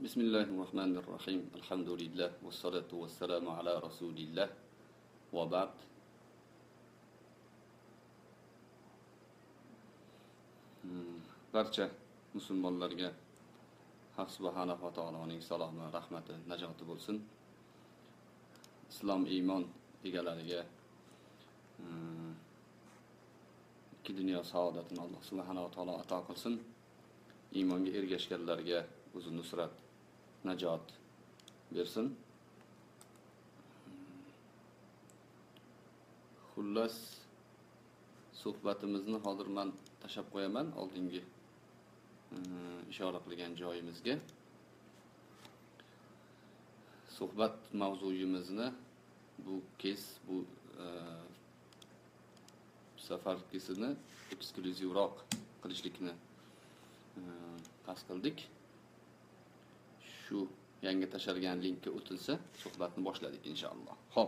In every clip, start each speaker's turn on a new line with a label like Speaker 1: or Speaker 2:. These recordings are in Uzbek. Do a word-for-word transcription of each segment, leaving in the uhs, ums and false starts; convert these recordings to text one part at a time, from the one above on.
Speaker 1: Bismillahirrahmanirrahim. Alhamdulillah wassalatu wassalamu ala Rasulillah va ba'd. Barcha musulmonlarga Haq subhanahu va taoloning salomi, rahmati, najoti bo'lsin. Islom iymon egalariga ikki dunyo saodatini Alloh subhanahu va taolo ato qilsin. Iymonga ergashganlarga o'zi nusrat, najot bersin. Xullas suhbatimizni hozir men tashab qo'yaman oldingi ishora qilgan joyimizga. Suhbat mavzuyimizni bu kez bu safargisini eksklyuzivroq qilishlikni qasd qildik. Shu yangi tashalgan linkka o'tilsa, suhbatni boshladik inshaalloh. Xo'p.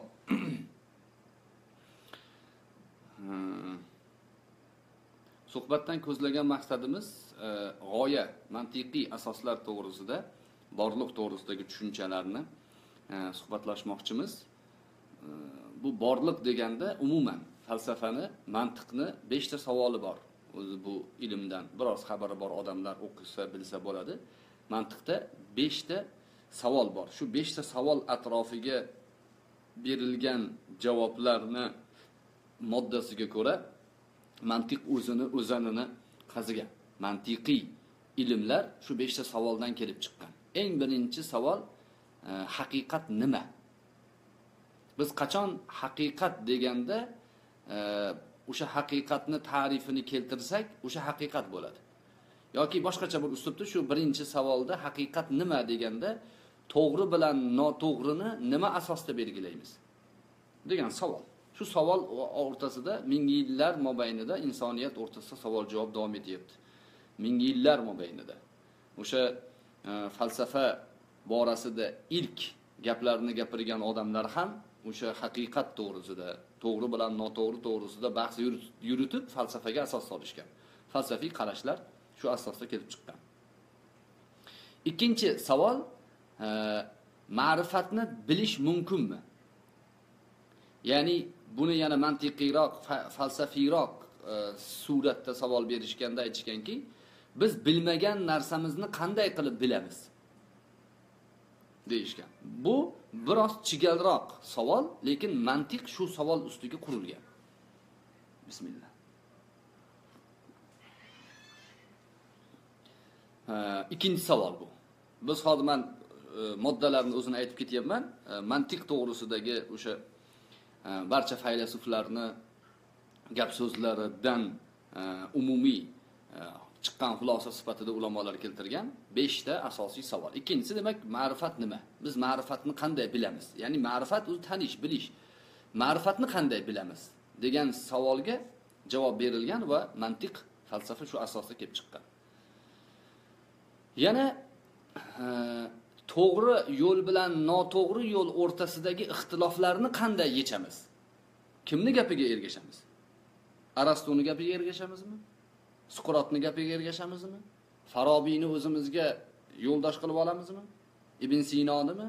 Speaker 1: Suhbatdan ko'zlagan maqsadimiz g'oya, mantiqiy asoslar to'g'risida, borliq to'g'risidagi tushunchalarni suhbatlashmoqchimiz. Bu borliq deganda umuman falsafani, mantiqni besh ta savoli bor. O'zi bu ilmdan biroz xabari bor odamlar o'qisa, bilsa bo'ladi. Mantiqda besh ta savol bor. Shu besh ta savol atrofiga berilgan javoblarni moddasiga ko'ra mantiq o'zini o'zanini qazigan. Mantiqiy ilmlar shu besh ta savoldan kelib chiqqan. Eng birinchi savol haqiqat nima? Biz qachon haqiqat deganda o'sha haqiqatni ta'rifini keltirsak, o'sha haqiqat bo'ladi. Yoki boshqacha bir uslubda shu birinchi savolda haqiqat nima deganda to'g'ri bilan noto'g'rini nima asosda belgilaymiz degan savol. Shu savol o'rtasida ming yillar mobaynida insoniyat o'rtasida savol-javob davom etyapti. Ming yillar mobaynida. O'sha falsafa borasida ilk gaplarni gapirgan odamlar ham o'sha haqiqat to'g'risida, to'g'ri bilan noto'g'ri to'g'risida bahs yuritib falsafaga asos solishgan. Falsafiy qarashlar shu asosda kelib chiqqan. Ikkinchi savol, ma'rifatni bilish mumkinmi? Ya'ni buni yana mantiqiyroq, falsafiyroq suratda savol berishganda aytishganki, biz bilmagan narsamizni qanday qilib bilamiz? deyishgan. Bu biroz chigalroq savol, lekin mantiq shu savol ustiga qurilgan. Bismillah. Ikkinchi savol bu. Biz hozir men moddalarni o'zini aytib ketyapman. Mantiq to'g'risidagi o'sha barcha faylasuflarni gap so'zlaridan umumiy chiqqan xulosa sifatida ulamolar keltirgan besh ta asosiy savol. Ikkinchisi demak ma'rifat nima? Biz ma'rifatni qanday bilamiz? Ya'ni ma'rifat o'zi tanish, bilish. Ma'rifatni qanday bilamiz degan savolga javob berilgan va mantiq, falsafa shu asosda kelib chiqqan. Yana to'g'ri yo'l bilan noto'g'ri yo'l o'rtasidagi ixtiloflarni qanday yechamiz? Kimni gapiga ergashamiz? Arastuni gapiga ergashamizmi? Suqrotni gapiga ergashamizmi? Farobiyni o'zimizga yo'ldosh qilib olamizmi? Ibn Sinonimi?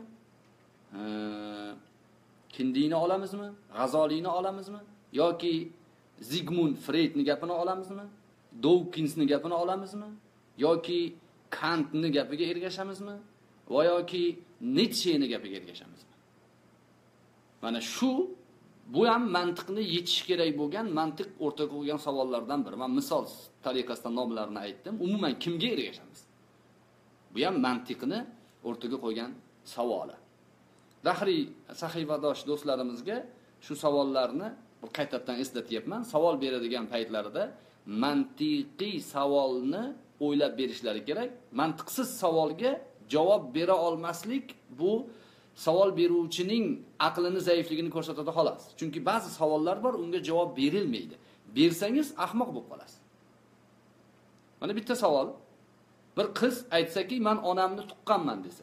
Speaker 1: Kindini olamizmi? G'azoliyni olamizmi? Yoki Sigmund Freudni gapini olamizmi? Dawkinsni gapini olamizmi? Yoki Kantni gapiga ergashamizmi? Va yoki Nietzsche'ni gapiga ergashamizmi? Mana shu bu ham mantiqni yechish kerak bo'lgan, mantiq o'rtaga qo'ygan savollardan biri. Men misol tariqasida nomlarini aytdim. Umuman kimga ergashamiz? Bu ham mantiqni o'rtaga qo'ygan savoli. Dahriy sahifadosh do'stlarimizga shu savollarni bir qaytadan eslatyapman. Savol beradigan paytlarida mantiqiy savolni o'ylab berishlari kerak. Mantiqsiz savolga javob bera olmaslik bu savol beruvchining aqlini zaifligini ko'rsatadi xolos. Chunki ba'zi savollar bor, unga javob berilmaydi. Bersangiz ahmoq bo'lib qolasiz. Mana bitta savol. Bir qiz aytsaki, "Men onamni tuqqanman" desa.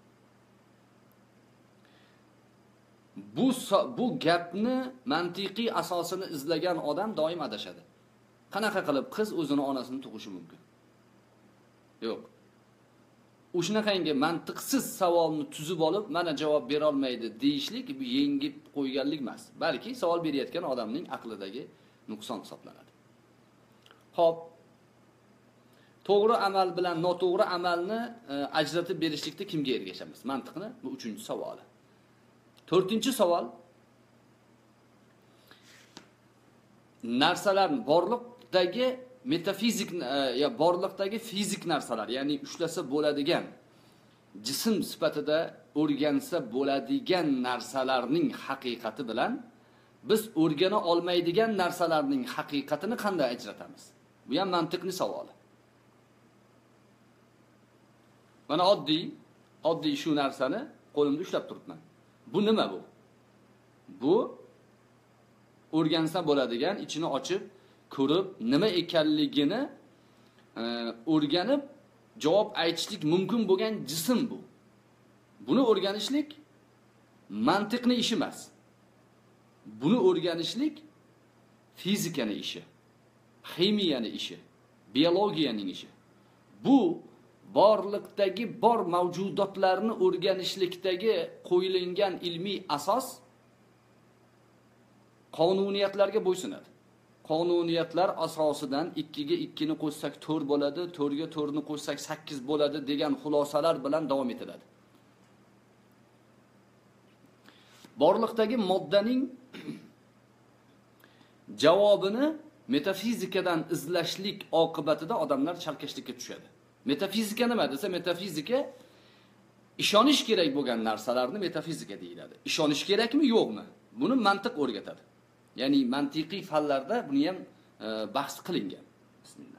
Speaker 1: Bu bu gapni mantiqiy asosini izlagan odam doim adashadi. Qanaqa qilib qiz o'zini onasini tug'ishi mumkin? Yo'q. o'shanaqangi mantiqsiz savolni tuzib olib, mana javob bera olmaydi deyishlik bu yengib qo'yganlik emas, balki savol berayotgan odamning aqlidagi nuqson hisoblanadi. Xo'p, to'g'ri amal bilan noto'g'ri amalni e, ajratib berishlikda kimga ergashamiz? Mantiqni bu uchinchi savoli. to'rtinchi savol, narsalar borliqdagi metafizik ya borliqdagi fizik narsalar, ya'ni ushlasa bo'ladigan jism sifatida o'rgansa bo'ladigan narsalarning haqiqati bilan biz o'rgana olmaydigan narsalarning haqiqatini qanday ajratamiz? Bu ham mantiqli savol. Mana oddiy, oddiy shu narsani qo'limda ushlab turibman. Bu nima bu? Bu o'rgansa bo'ladigan, ichini ochib, ko'rib, nima ekanligini e, o'rganib javob aytishlik mumkin bo'lgan jism bu. Buni o'rganishlik mantiqning ishi emas. Buni o'rganishlik fizikaning ishi, ximiyaning ishi, biologiyaning ishi. Bu borliqdagi bor mavjudotlarni o'rganishlikdagi qo'yilgan ilmiy asos qonuniyatlarga bo'ysunadi. Qonuniyatlar asosidan ikkiga ikkini qo'shsak to'rt bo'ladi, to'rtga to'rtni qo'shsak sakkiz bo'ladi degan xulosalar bilan davom etiladi. Borliqdagi moddaning javobini metafizikadan izlashlik oqibatida odamlar chalkashlikka tushadi. Metafizika nima desa, metafizika ishonish kerak bo'lgan narsalarni metafizika deyiladi. Ishonish kerakmi, yo'qmi? Buni mantiq o'rgatadi. Ya'ni mantiqiy fanlarda buni ham e, bahs qilingan. Bismillah.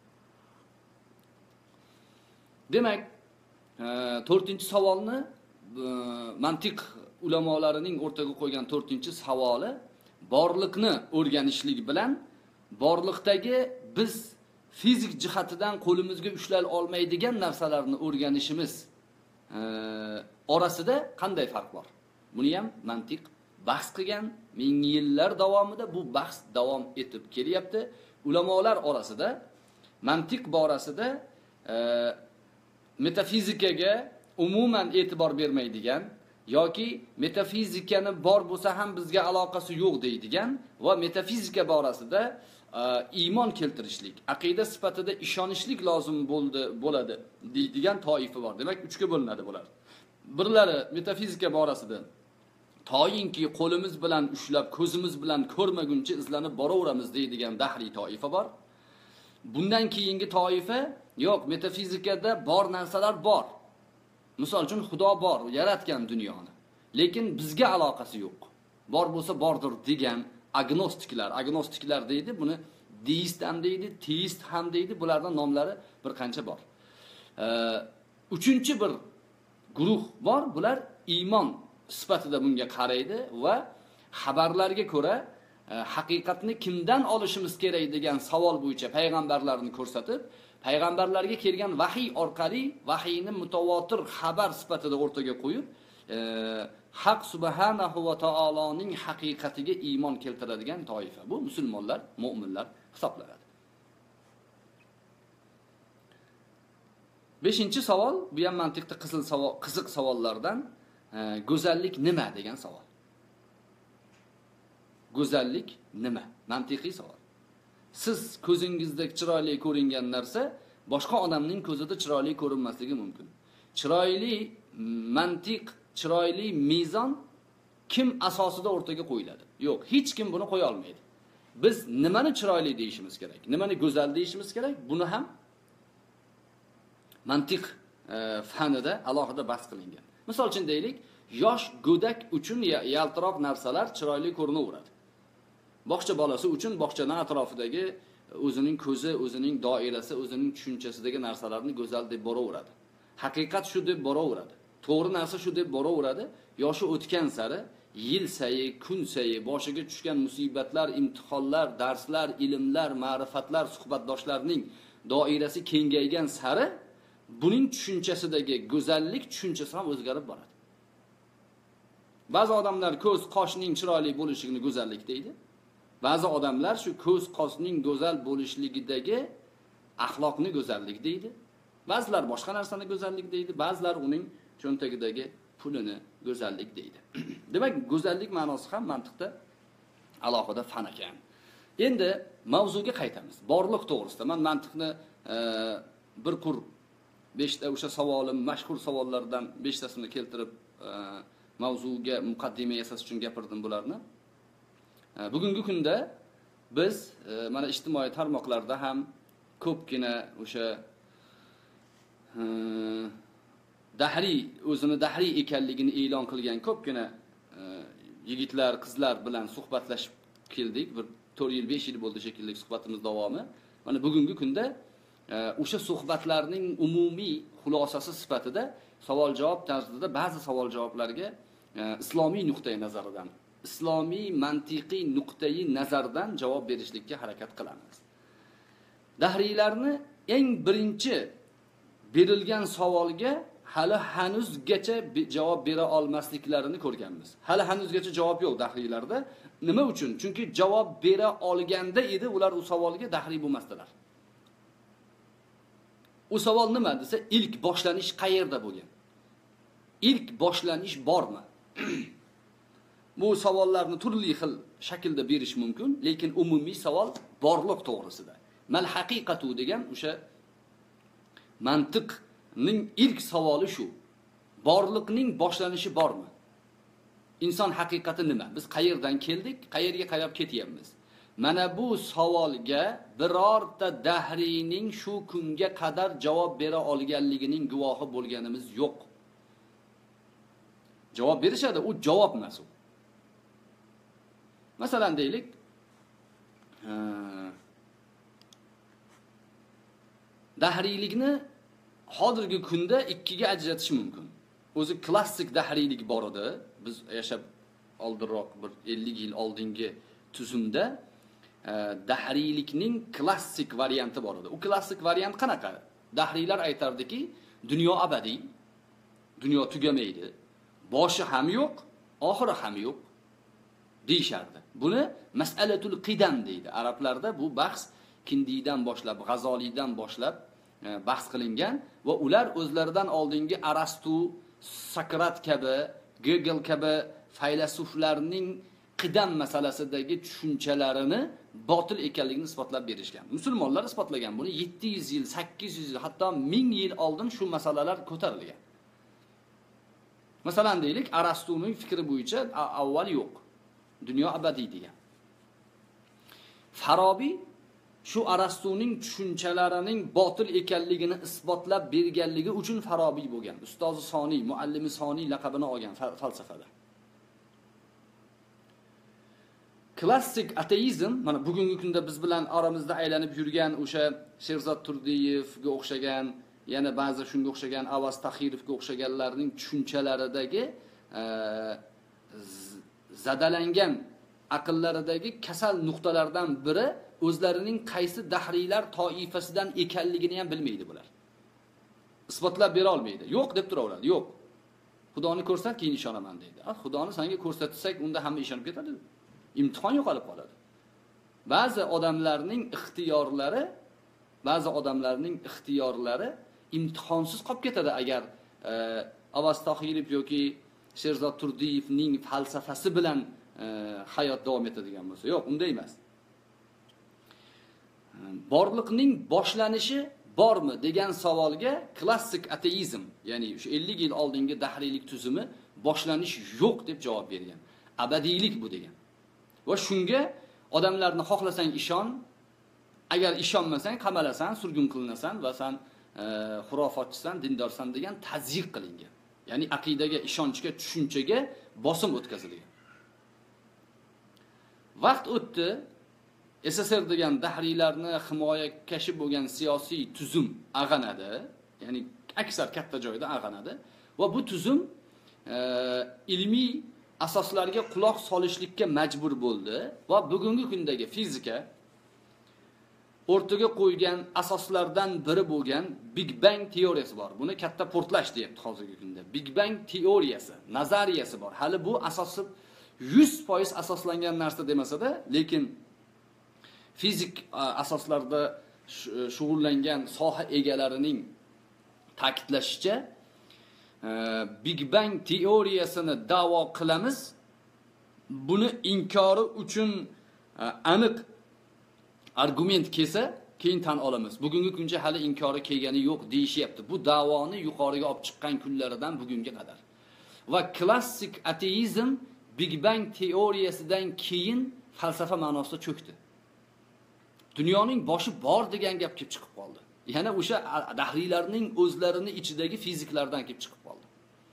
Speaker 1: Demak, e, to'rtinchi savolni e, mantiq ulamolarining o'rtaga qo'ygan to'rtinchi savoli borliqni o'rganishlik bilan borliqdagi biz fizik jihatidan qo'limizga ushlay olmaydigan narsalarni o'rganishimiz e, orasida qanday farq bor? Buni ham mantiq bahs qilgan, ming yillar davomida bu bahs davom etib kelyapti. Ulamolar orasida mantiq borasida e, metafizikaga umuman e'tibor bermaydigan yoki metafizikani bor bo'lsa ham bizga aloqasi yo'q deydigan va metafizika borasida e, iymon keltirishlik, aqida sifatida ishonishlik lozim bo'ldi bo'ladi deydigan toifa bor. Demak, uchga bo'linadi bular. Birlari metafizika borasida toyinki qo'limiz bilan ushlab, ko'zimiz bilan ko'rmaguncha izlanib boraveramiz deydigan dahriy toifa bor. Bundan keyingi toifa, yo'q, metafizikada bor narsalar bor. Misol uchun Xudo bor, yaratgan dunyoni. Lekin bizga aloqasi yo'q. Bor bo'lsa bordir degan agnostiklar, agnostiklar deydi, buni deist ham deydi, teist ham deydi. Bularning nomlari bir qancha bor. E, uchinchi bir guruh bor, bular iymon sifatida bunga qaraydi va xabarlarga ko'ra e, haqiqatni kimdan olishimiz kerak degan savol bo'yicha payg'ambarlarni ko'rsatib, payg'ambarlarga kelgan vahiy orqali vahiyni mutavotir xabar sifatida o'rtaga qo'yib, e, Haq subhanahu va taoloning haqiqatiga iymon keltiradigan toifa. Bu musulmonlar, mu'minlar hisoblanadi. beshinchi savol, bu ham mantiqda qiziq savol, qiziq savollardan. E, go'zallik nima degan savol. Go'zallik nima? Mantiqiy savol. Siz ko'zingizda chiroyli ko'ringan narsa boshqa odamning ko'zida chiroyli ko'rinmasligi mumkin. Chiroyli mantiq, chiroyli mezon kim asosida o'rtaga qo'yiladi? Yo'q, hech kim buni qo'ya olmaydi. Biz nimani chiroyli deyishimiz kerak, nimani go'zal deyishimiz kerak, buni ham mantiq e, fanida alohida bahs qilingan. Misol uchun deylik, yosh go'dak uchun yaltiroq narsalar chiroyli ko'rinaveradi. Bog'cha bolasi uchun bog'chaning atrofidagi o'zining ko'zi, o'zining doirasi, o'zining tushunchasidagi narsalarni go'zal deb boraveradi. Haqiqat shu deb boraveradi. To'g'ri narsa shu deb boraveradi. Yoshi o'tgan sari, yil sayi, kun sayi boshiga tushgan musibatlar, imtihonlar, darslar, ilmlar, ma'rifatlar, suhbatdoshlarning doirasi kengaygan sari buning tushunchasidagi go'zallik tushunchasi ham o'zgarib boradi. Ba'zi odamlar ko'z, qoshning chiroyli bo'lishligini go'zallik deydi. Ba'zi odamlar shu ko'z, qoshning go'zal bo'lishligidagi axloqni go'zallik deydi. Ba'zilar boshqa narsani go'zallik deydi, ba'zilar uning cho'ntagidagi pulini go'zallik deydi. Demak, go'zallik ma'nosi ham mantiqda alohida fan ekan. Endi mavzuga qaytamiz. Borliq to'g'risida men mantiqni e, bir qur beshta o'sha savolim, mashhur savollardan beshtasini keltirib e, mavzuga muqaddima yasash uchun gapirdim bularni. E, bugungi kunda biz e, mana ijtimoiy tarmoqlarda ham ko'pgina o'sha e, dahriy o'zini dahriy ekanligini e'lon qilgan ko'pgina e, yigitlar, qizlar bilan suhbatlashib keldik. Bir to'rt yil, besh yil bo'ldi shekilli suhbatimiz davomi. Mana bugungi kunda o'sha suhbatlarning umumiy xulosasi sifatida savol-javob tarzida ba'zi savol-javoblarga islomiy nuqtai nazaridan, islomiy mantiqiy nuqtai nazardan javob berishlikka harakat qilamiz. Dahriylarni eng birinchi berilgan savolga hali hanuzgacha javob bera olmasliklarini ko'rganmiz. Hali hanuzgacha javob yo'q dahriylarda. Nima uchun? Chunki javob bera olganda edi ular u savolga dahriy bo'lmasdilar. U savol nima desa, ilk boshlanish qayerda bo'lgan? İlk boshlanish bormi? Bu savollarni turli xil shaklda berish mumkin, lekin umumiy savol borliq to'g'risida. Mal haqiqatu degan o'sha mantiqning ilk savoli shu. Borliqning boshlanishi bormi? İnson haqiqati nima? Biz qayerdan keldik, qayerga qarab ketyapmiz? Mana bu savolga birorta dahriyning shu kunga qadar javob bera olganligining guvohi bo'lganimiz yo'q. Javob berishadi, u javob emas u. Masalan deylik, dahriylikni hozirgi kunda ikkiga ajratish mumkin. O'zi klassik dahriylik bor edi. Biz yashab oldinroq bir ellik yil oldingi tuzumda dahriylikning klassik varianti bor edi. U klassik variant qanaqa? Dahriylar aytardiki, dunyo abadiy, dunyo tugamaydi, boshi ham yo'q, oxiri ham yo'q deyishardi. Buni mas'alatul qidam deydi. Arablarda bu bahs Kindiydan boshlab, G'azoliydan boshlab bahs qilingan va ular o'zlaridan oldingi Arastu, Sokrat kabi, Gogol kabi faylasuflarning qidam masalasidagi tushunchalarini botil ekanligini isbotlab berishgan. Musulmonlar isbotlagan buni yetti yuz yil, sakkiz yuz yil, hatto ming yil oldin shu masalalar ko'tarilgan. Masalan deylik, Arastuning fikri bo'yicha avval yo'q. Dunyo abadiy degan. Farabiy shu Arastuning tushunchalarining botil ekanligini isbotlab berganligi uchun Farabiy bo'lgan. Ustozi Soniy, muallimi Soniy laqabini olgan falsafada. Klassik ateizm, mana bugungi kunda biz bilan aramizda aylanib yurgan o'sha Sherzod Turdiyevga o'xshagan, yana ba'zi shunga o'xshagan Avaz Tahirovga o'xshaganlarning tushunchalaridagi e, zadalangan aqllaridagi kasal nuqtalardan biri o'zlarining qaysi dahriylar toifasidan ekanligini ham bilmaydi bular. Isbotlab bera olmaydi. Yo'q deb turaveradi. Yo'q. Xudoni ko'rsat, keyin ishonaman deydi. Ah, Xudoni senga ko'rsatsak, unda hamma ishonib ketadi. İmtihon yo'qolib qoladi. Ba'zi odamlarning ixtiyorlari, ba'zi odamlarning ixtiyorlari imtihonsiz qolib ketadi agar e, Avaz Tahirov yoki Sherzod Turdiyevning falsafasi bilan e, hayot davom etadigan bo'lsa. Yo'q, unday emas. Borliqning boshlanishi bormi degan savolga klassik ateizm, ya'ni o'sha ellik yil oldingi dahriylik tuzumi boshlanish yo'q deb javob bergan. Abadiylik bu degan. Va shunga odamlarni xohlasang ishon, agar ishonmasang qamalasan, surgun qilinasan va sen e, xurofotchisan, dindorsan degan tazyiq qilingan. Ya'ni aqidaga, ishonchga, tushunchaga bosim o'tkazilgan. Vaqt o'tdi, S S R degan dahriylarni himoyakashi bo'lgan siyosiy tuzum ag'anadi, ya'ni aksar katta joyda ag'anadi va bu tuzum e, ilmiy asoslarga quloq solishlikka majbur bo'ldi va bugungi kundagi fizika o'rtaga qo'ygan asoslardan biri bo'lgan Big Bang teoriyasi bor. Buni katta portlash deyapti hozirgi kunda. Big Bang teoriyasi, nazariyasi bor. Hali bu asosi yuz foiz asoslangan narsa demasa-da, lekin fizik asoslarda shug'ullangan soha egalarining ta'kidlashicha, Big Bang teoriyasini da'vo qilamiz. Buni inkori uchun aniq argument kelsa, keyin tan olamiz. Bugungi kuncha hali inkori kelgani yo'q deyishyapti. Bu da'voni yuqoriga olib chiqqan kunlaridan bugunga qadar. Va klassik ateizm Big Bang teoriyasidan keyin falsafa ma'nosida cho'kdi. Dunyoning boshi bor degan gap kelib chiqib qoldi. Yana o'sha dahriylarning o'zlarini ichidagi fiziklardan kelib chiqib qoldi.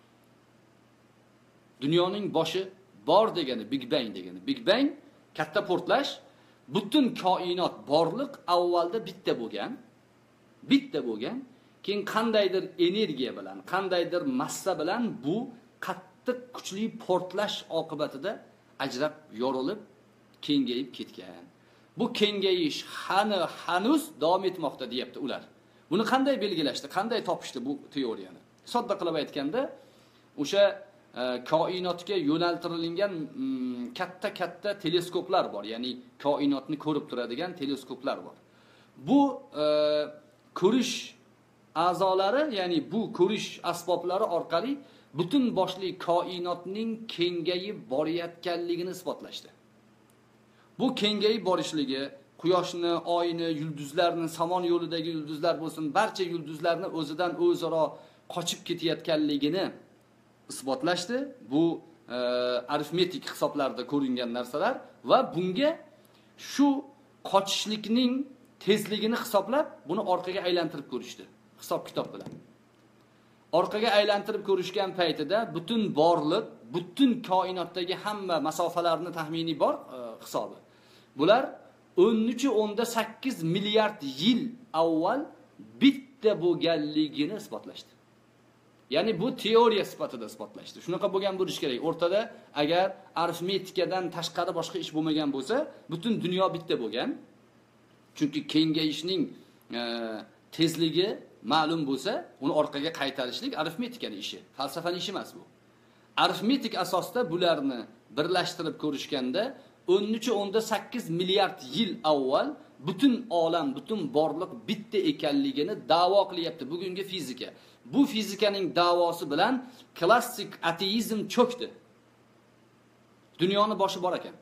Speaker 1: Dunyoning boshi bor degani Big Bang degani. Big Bang katta portlash, butun koinot borliq avvalda bitta bo'lgan, bitta bo'lgan, keyin qandaydir energiya bilan, qandaydir massa bilan bu qattiq kuchli portlash oqibatida ajrab, yorilib, kengayib ketgan. Bu kengayish hali hanuz davom etmoqda deyapti ular. Buni qanday belgilashdi, qanday topishdi bu teoriyani? Sodda qilib aytganda, o'sha koinotga yo'naltirilgan katta-katta teleskoplar bor, ya'ni koinotni ko'rib turadigan teleskoplar bor. Bu e, ko'rish a'zolari, ya'ni bu ko'rish asboblari orqali butun boshli koinotning kengayib borayotganligini isbotlashdi. Bu kengayib borishligi Quyoshni, Oyni, yulduzlarni, samon yo'lidagi yulduzlar bo'lsin, barcha yulduzlarni o'zidan o'zaro qochib ketayotganligini isbotlashdi. Bu e, arifmetik hisoblarda ko'ringan narsalar va bunga shu qochishlikning tezligini hisoblab, buni orqaga aylantirib ko'rishdi. Hisob kitob bilan. Orqaga aylantirib ko'rishgan paytida butun borliq, butun koinotdagi hamma masofalarni taxminiy bor e, hisobi. Bular o'n uch o'nda sakkiz milliard yil avval bitta bo'lganligini isbotlashdi. Ya'ni bu teoriya sifatida isbotlashdi. Shunaqa bo'lgan bo'lish kerak. O'rtada agar arifmetikadan tashqari boshqa ish bo'lmagan bo'lsa, butun dunyo bitta bo'lgan. Chunki kengayishning e, tezligi ma'lum bo'lsa, uni orqaga qaytarishlik arifmetikaning ishi, falsafaning ishi emas bu. Arifmetik asosda bularni birlashtirib ko'rishganda o'n uch o'nda sakkiz milliard yil avval butun olam, butun borliq bitta ekanligini da'vo qilyapti bugungi fizika. Bu fizikaning da'vosi bilan klassik ateizm cho'kdi. Dunyoni boshi bor ekan.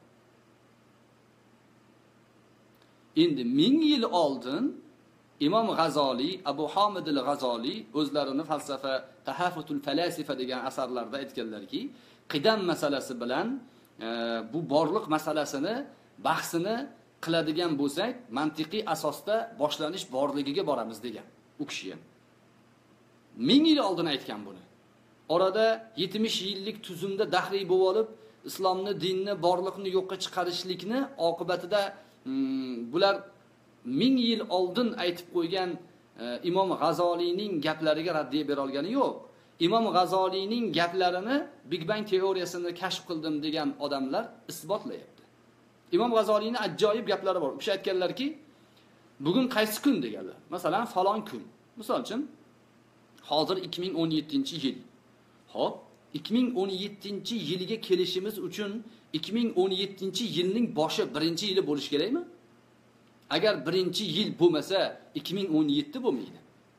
Speaker 1: Endi ming yil oldin Imom G'azoli, Abu Hamid al-G'azoli o'zlarini falsafa Tahafutul falasifa degan asarlarda aytganlarki, qidam masalasi bilan e, bu borliq masalasini, bahsini qiladigan bo'lsak, mantiqiy asosda boshlanish borligiga boramiz degan u kishi ham. Ming yil oldin aytgan buni. Orada yetmish yillik tuzumda dahriy bo'lib olib, islomni, dinni, borliqni yo'qqa chiqarishlikni oqibatida hmm, bular ming yil oldin aytib qo'ygan e, Imom G'azoliyning gaplariga raddiya bera olgani yo'q. Imom G'azoliyning gaplarini Big Bang teoriyasini kashf qildim degan odamlar isbotlayapti. Imom G'azoliyning ajoyib gaplari bor. O'sha aytganlarki, bugun qaysi kun deganlar. Masalan, falon kun. Misol uchun, hozir ikki ming o'n yettinchi yil. Xo'p, ikki ming o'n yettinchi yilga kelishimiz uchun ikki ming o'n yettinchi yilning boshi birinchi yili bo'lish kerakmi? Agar birinchi yil bo'lmasa, ikki ming o'n yetti bo'lmaydi.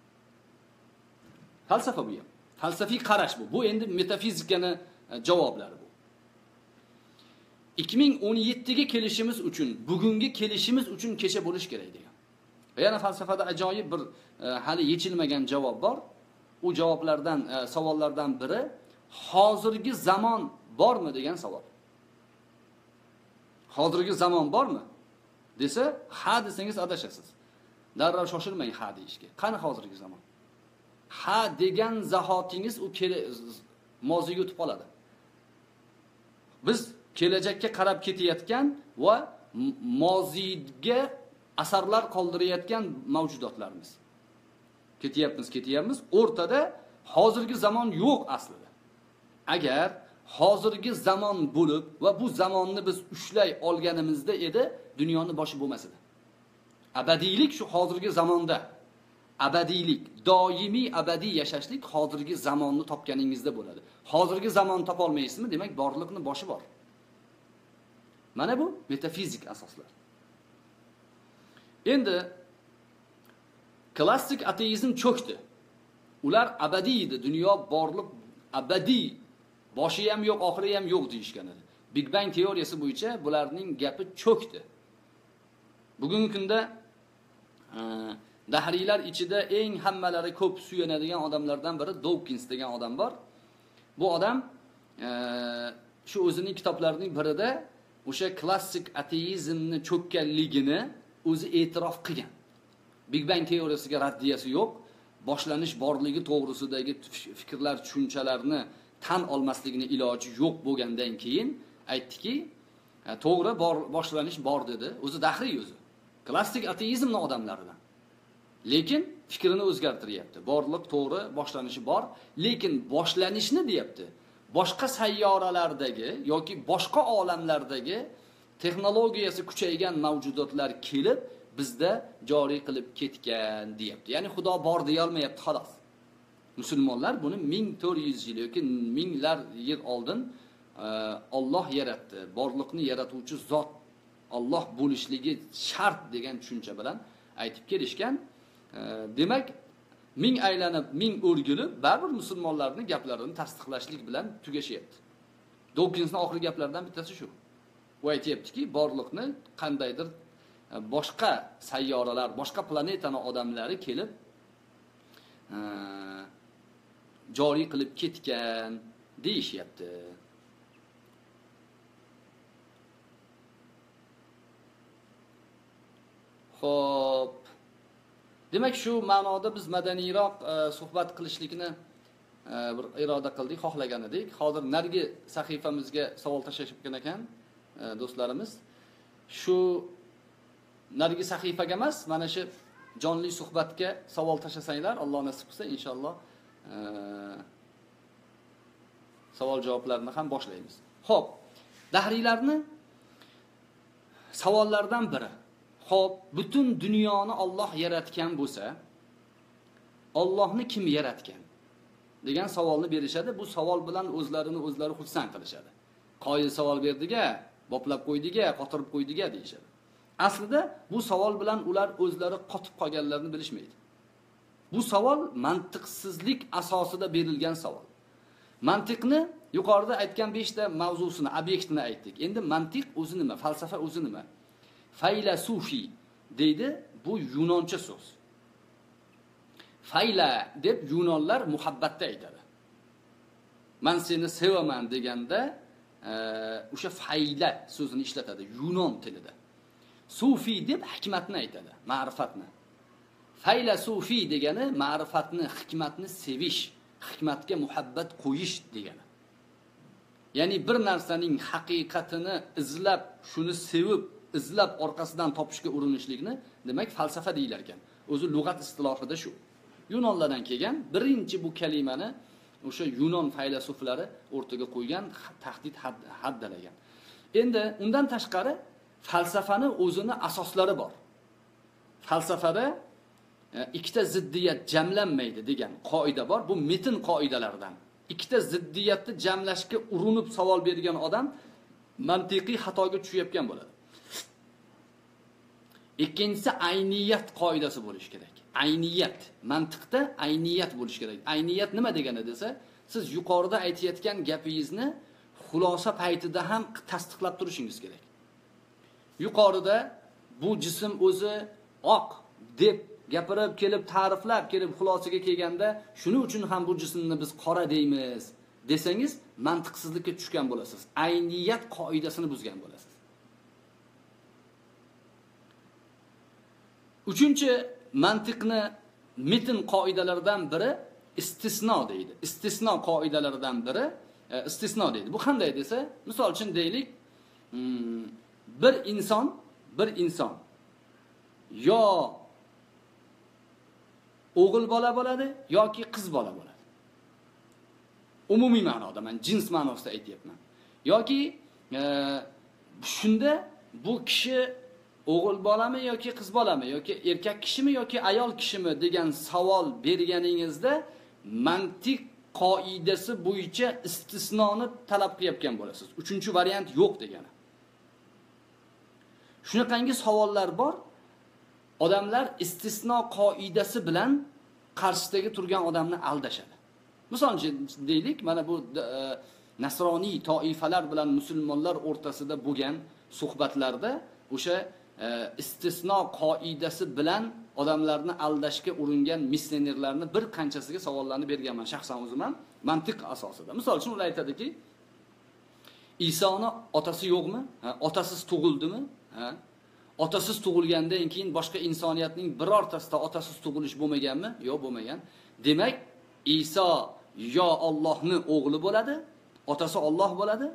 Speaker 1: Falsafa bu ham. Falsafiy qarash bu. Bu endi metafizikani javoblari bu. ikki ming o'n yettiga kelishimiz uchun, bugungi kelishimiz uchun kecha bo'lish kerak degan. Va yana falsafada ajoyib bir e, hali yechilmagan javob bor. U javoblardan, e, savollardan biri hozirgi zamon bormi degan savol. Hozirgi zamon bormi? Desa, ha desangiz adashasiz. Darrov shoshilmang ha deyishga. Qani hozirgi zamon? Ha degan zahotingiz u moziga o'tib qoladi. Biz kelajakka qarab ketayotgan va moziga asarlar qoldirayotgan mavjudotlarmiz. Ketyapmiz, ketyapmiz. O'rtada hozirgi zamon yo'q aslida. Agar hozirgi zamon bo'lib va bu zamonni biz ushlay olganimizda edi, dunyoni boshi bo'lmas edi. Abadiylik shu hozirgi zamonda. Abadiylik, doimiy abadiy yashashlik hozirgi zamonni topganingizda bo'ladi. Hozirgi zamon topa olmaysizmi? Demak, borliqning boshi bor. Mana bu metafizik asoslar. Endi klassik ateizm cho'kdi. Ular abadiy edi. Dunyo borliq abadiy. Boshi ham yo'q, oxiri ham yo'q deyishgan edi. Big Bang teoriyasi bo'yicha bularning gapi cho'kdi. Bugungi kunda e, dahriylar ichida eng hammalari ko'p suyanadigan odamlardan biri Dawkins degan odam bor. Bu odam e, shu o'zining kitoblarining birida o'sha klassik ateizmni cho'kkanligini o'zi e'tirof qilgan. Big Bang teoriyasiga raddiyasi yo'q. Boshlanish borligi to'g'risidagi fikrlar, tushunchalarni tan olmasligini iloji yo'q bo'lgandan keyin aytdiki, to'g'ri bor, boshlanish bor dedi. O'zi dahriy o'zi. Klassik ateizmning odamlaridan. Lekin fikrini o'zgartiryapti. Borliq to'g'ri, boshlanishi bor, lekin boshlanishni deyapti. Boshqa sayyoralardagi yoki boshqa olamlardagi texnologiyasi kuchaygan mavjudotlar kelib bizda joriy qilib ketgan deyapti. Ya'ni Xudo bor deya olmayapti xolos. Musulmonlar buni ming to'rt yuz yil yoki minglar yil oldin Alloh yaratdi. Borliqni yaratuvchi zot Alloh bo'lishligi shart degan tushuncha bilan aytib kelishgan. Demak, ming aylanib, ming o'rgilib, baribir musulmonlarning gaplarini tasdiqlashlik bilan tugashyapti. Dawkinsning oxirgi gaplaridan bittasi shu. U aytayaptiki, borliqni qandaydir boshqa sayyoralar, boshqa planetaning odamlari kelib joriy qilib ketgan deyishyapti. Xo'p. Demak, shu ma'noda biz madaniyroq e, suhbat qilishlikni e, bir iroda qildik, xohlagan edik. Hozir narigi sahifamizga savol tashlashgan ekan e, do'stlarimiz. Shu narigi sahifaga emas, mana shu jonli suhbatga savol tashlasanglar, Alloh nasib qilsa inshaalloh e, savol javoblarni ham boshlaymiz. Xo'p, dahriylarni savollardan biri. Xo'p, butun dunyoni Alloh yaratgan bo'lsa, Allohni kim yaratgan degan savolni berishadi. Bu savol bilan o'zlarini o'zlari xursand qilishadi. Qoyil savol berdiga, boplab qo'ydiga, qotirib qo'ydiga deyishadi. Aslida bu savol bilan ular o'zlari qotib qolganlarini bilishmaydi. Bu savol mantiqsizlik asosida berilgan savol. Mantiqni yuqorida aytgan besh ta mavzusini, obyektini aytdik. Endi mantiq o'zi nima? Falsafa o'zi nima? Faylasufi deydi, bu yunoncha so'z. Fayla deb yunonlar muhabbatda aytadi. Men seni sevaman deganda o'sha fayla so'zini ishlatadi yunon tilida. Sufi deb hikmatni aytadi, ma'rifatni. Faylasufi degani ma'rifatni, hikmatni sevish, hikmatga muhabbat qo'yish degani. Ya'ni bir narsaning haqiqatini izlab, shuni sevib izlab orqasidan topishga urinishlikni demak falsafa deyilar ekan. O'zi lug'at istilohida shu. Yunonlardan kelgan birinchi bu kalimani o'sha yunon faylasuflari o'rtaga qo'ygan, tahdid haddalagan. Endi undan tashqari falsafani o'zini asoslari bor. Falsafada ikkita ziddiyat jamlanmaydi degan qoida bor. Bu metin qoidalaridan. Ikkita ziddiyatni jamlashga urinib savol bergan odam mantiqiy xatoga tushayotgan bo'ladi. Ikkinchisi ayniyat qoidasi bo'lishi kerak. Ayniyat, mantiqda ayniyat bo'lishi kerak. Ayniyat nima degani desa, siz yuqorida aytayotgan gapingizni xulosa paytida ham tasdiqlab turishingiz kerak. Yuqorida bu jism o'zi oq deb gapirib kelib, ta'riflab kelib xulosaga kelganda, shuning uchun ham bu jismni biz qora deymiz desangiz, mantiqsizlikka tushgan bo'lasiz. Ayniyat qoidasini buzgan bo'lasiz. Uchinchi mantiqni metin qoidalaridan biri istisno deydi. Istisno qoidalaridan biri e, istisno deydi. Bu qanday desa, misol uchun deylik, hmm, bir inson, bir inson yo o'g'il bola bo'ladi yoki qiz bola bo'ladi. Umumiy ma'noda, men jins ma'nosida aytyapman. Yoki e, shunda bu kishi o'g'il bolami yoki qiz bolami yoki erkak kishimi yoki ayol kishimi degan savol berganingizda mantiq qoidasi bo'yicha istisnoni talab qilayotgan bo'lasiz. Uchinchi variant yo'q degani. Shunaqangi savollar bor. Odamlar istisno qoidasi bilan qarshisidagi turgan odamni aldashadi. Misol uchun deylik, mana bu e, nasroniy toifalar bilan musulmonlar o'rtasida bo'lgan suhbatlarda o'sha e, istisno qoidasi bilan odamlarni aldashga uringan missionerlarni bir qanchasiga savollarni berganman shaxsan o'zim ham mantiq asosida. Misol uchun ular aytadiki, Isoni otasi yo'qmi? Ha, otasiz tug'ildimi? Ha? Otasiz tug'ilgandan keyin boshqa insoniyatning birortasida otasiz tug'ilish bo'lmaganmi? Yo'q, bo'lmagan. Demak, Iso yo Allohning o'g'li bo'ladi, otasi Alloh bo'ladi,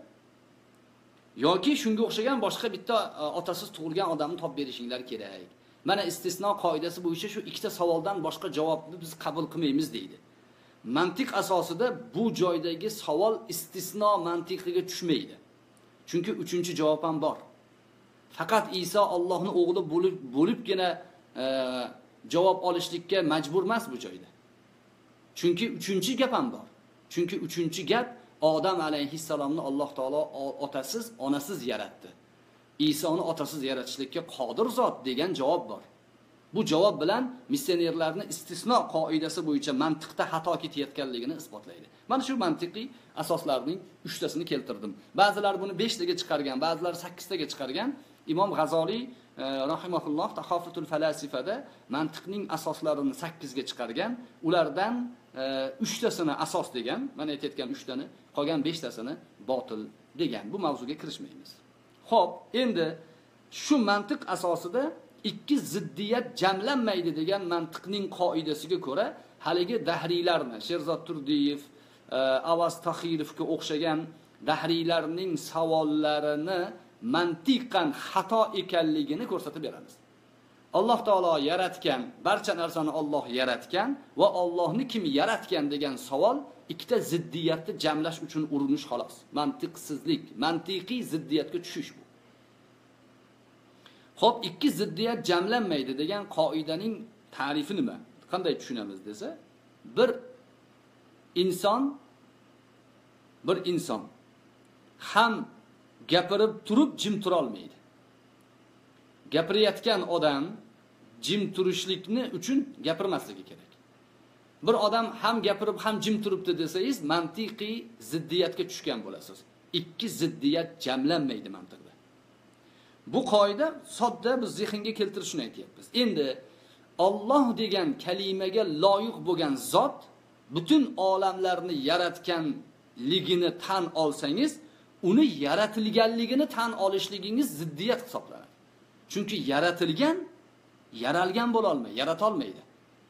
Speaker 1: yoki shunga o'xshagan boshqa bitta otasiz tug'ilgan odamni topib berishinglar kerak. Mana istisno qoidasi bo'yicha shu ikkita savoldan boshqa javobni biz qabul qilmaymiz deydi. Mantiq asosida bu joydagi savol istisno mantiqiga tushmaydi. Chunki uchinchi javob ham bor. Faqat Iso Allohning o'g'li bo'lib bo'libgina e, javob olishlikka majbur emas bu joyda. Chunki uchinchi gap ham bor. Chunki uchinchi gap Odam alayhissalomni Alloh taolo otasiz, onasiz yaratdi. Isoni otasiz yaratishlikka qodir zot degan javob bor. Bu javob bilan missionerlarning istisno qoidasi bo'yicha mantiqda xato ketayotganligini isbotlaydi. Mana shu mantiqiy asoslarning uchtasini keltirdim. Ba'zilar buni besh taga chiqargan, ba'zilar sakkiz taga chiqargan. Imom G'azoliy e, rahimahulloh Tahofatul falasifada mantiqning asoslarini sakkiz ga chiqargan. Ulardan uch tasini asos degan, mana aytayotgan uch tani, qolgan besh tasini botil degan. Bu mavzuga kirishmaymiz. Xo'p, endi shu mantiq asosida ikki ziddiyat jamlanmaydi degan mantiqning qoidasiga ko'ra, haligi dahriylarni, Sherzod Turdiyev, Avaz Taxirovga o'xshagan dahriylarning savollarini mantiqan xato ekanligini ko'rsatib beramiz. Alloh taolo yaratgan, barcha narsani Alloh yaratgan va Allohni kim yaratgan degan savol ikkita ziddiyatni jamlash uchun urinish xolos. Mantiqsizlik, mantiqiy ziddiyatga tushish bu. Xo'p, ikki ziddiyat jamlanmaydi degan qoidaning ta'rifi nima? Qanday tushunamiz desa, bir inson bir inson ham gapirib turib jim tura olmaydi. Gapirayotgan odam jim turishlikni uchun gapirmasligi kerak. Bir odam ham gapirib ham jim turibdi desangiz, mantiqiy ziddiyatga tushgan bo'lasiz. Ikki ziddiyat jamlanmaydi mantiqda. Bu qoida sodda biz zehnga keltirishni aytyapmiz. Endi Alloh degan kalimaga loyiq bo'lgan zot butun olamlarni yaratganligini tan olsangiz, uni yaratilganligini tan olishligingiz ziddiyat hisoblanadi. Chunki yaratilgan yaralgan bo'la olmaydi, yarata olmaydi.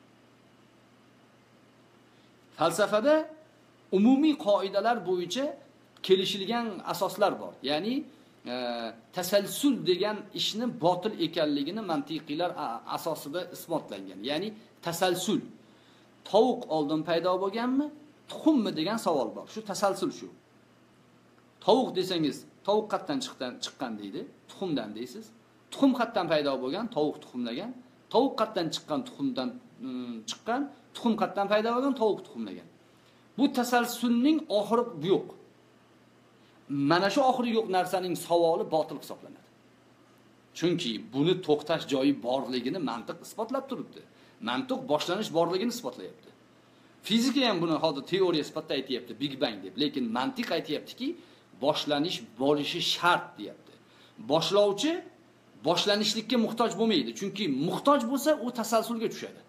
Speaker 1: Falsafada umumiy qoidalar bo'yicha kelishilgan asoslar bor. Ya'ni e, tasalsul degan ishni botil ekanligini mantiqiylar asosida isbotlangan. Ya'ni tasalsul. Tovuq oldin paydo bo'lganmi, tuxummi degan savol bor. Shu tasalsul shu. Tovuq desangiz, tovuq qayerdan chiqqan chiqqan deydi, tuxumdan deysiz. Tuxum qayerdan paydo bo'lgan, tovuq tuxumlagan. Tovuq qayerdan chiqqan, tuxumdan chiqqan, tuxum qayerdan paydo bo'lgan, tovuq tuxumlagan. Bu tasalsulning oxiri yo'q. Mana shu oxiri yo'q narsaning savoli botil hisoblanadi. Chunki buni to'xtash joyi borligini mantiq isbotlab turibdi. Mantiq boshlanish borligini isbotlayapti. Fizika ham buni hozir teoriya sifatida aytayapti, Big Bang deb. Lekin mantiq aytayaptiki, boshlanish bo'lishi shart deyapti. Boshlovchi boshlanishlikka muhtoj bo'lmaydi. Chunki muhtoj bo'lsa, u tasalsulga tushadi.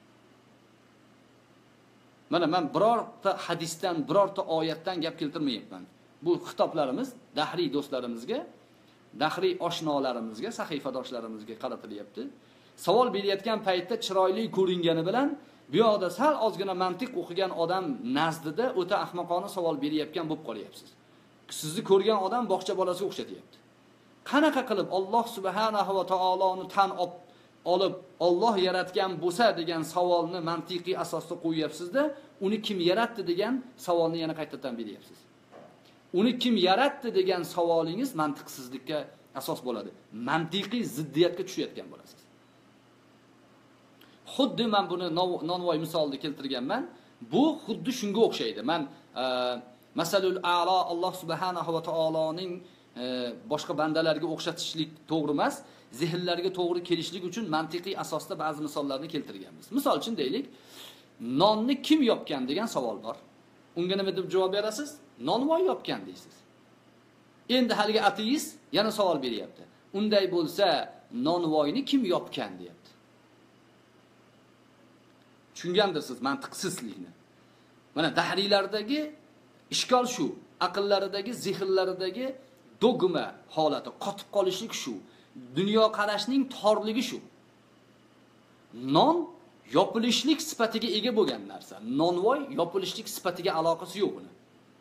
Speaker 1: Mana men birorta hadisdan, birorta oyatdan gap keltirmayapman. Bu xitoblarimiz dahriy do'stlarimizga, dahriy oshnolarimizga, sahifadoshlarimizga qaratilyapti. Savol berayotgan paytda chiroyli ko'ringani bilan bu yoqda sal ozgina mantiq o'qigan odam nazdida o'ta ahmoqona savol berayotgan bo'lib qolyapsiz. Sizni ko'rgan odam bog'cha bolasiga o'xshatyapti. Qanaqa qilib Alloh subhanahu va taoloni tan olib Alloh yaratgan bo'lsa degan savolni mantiqiy asosda qo'yyapsiz-da, uni kim yaratdi degan savolni yana qaytadan beryapsiz. Uni kim yaratdi degan savolingiz mantiqsizlikka asos bo'ladi. Mantiqiy ziddiyatga tushayotgan bo'lasiz. Xuddi men buni nonvoy misolda keltirganman. Bu xuddi shunga o'xshaydi. Men masalul a'lo Alloh subhanahu va taoloning boshqa bandalarga o'xshatishlik to'g'ri emas, zehnlarga to'g'ri kelishlik uchun mantiqiy asosda ba'zi misollarni keltirganmiz. Misol uchun deylik, nonni kim yopgan degan savol bor. Unga nima deb javob berasiz? Nonvoy yopgan deysiz. Endi haligi ateist yana savol beryapti. Unday bo'lsa, nonvoyni kim yopgan deyapti. Tushungandirsiz mantiqsizlikni. Mana dahriylardagi ishkol shu, aqllaridagi, zehnlaridagi dogma holati, qotib qolishlik shu. Dunyo qarashning torligi shu. Non yopilishlik sifatiga ega bo'lgan narsa. Nonvoy yopilishlik sifatiga aloqasi yo'q uni.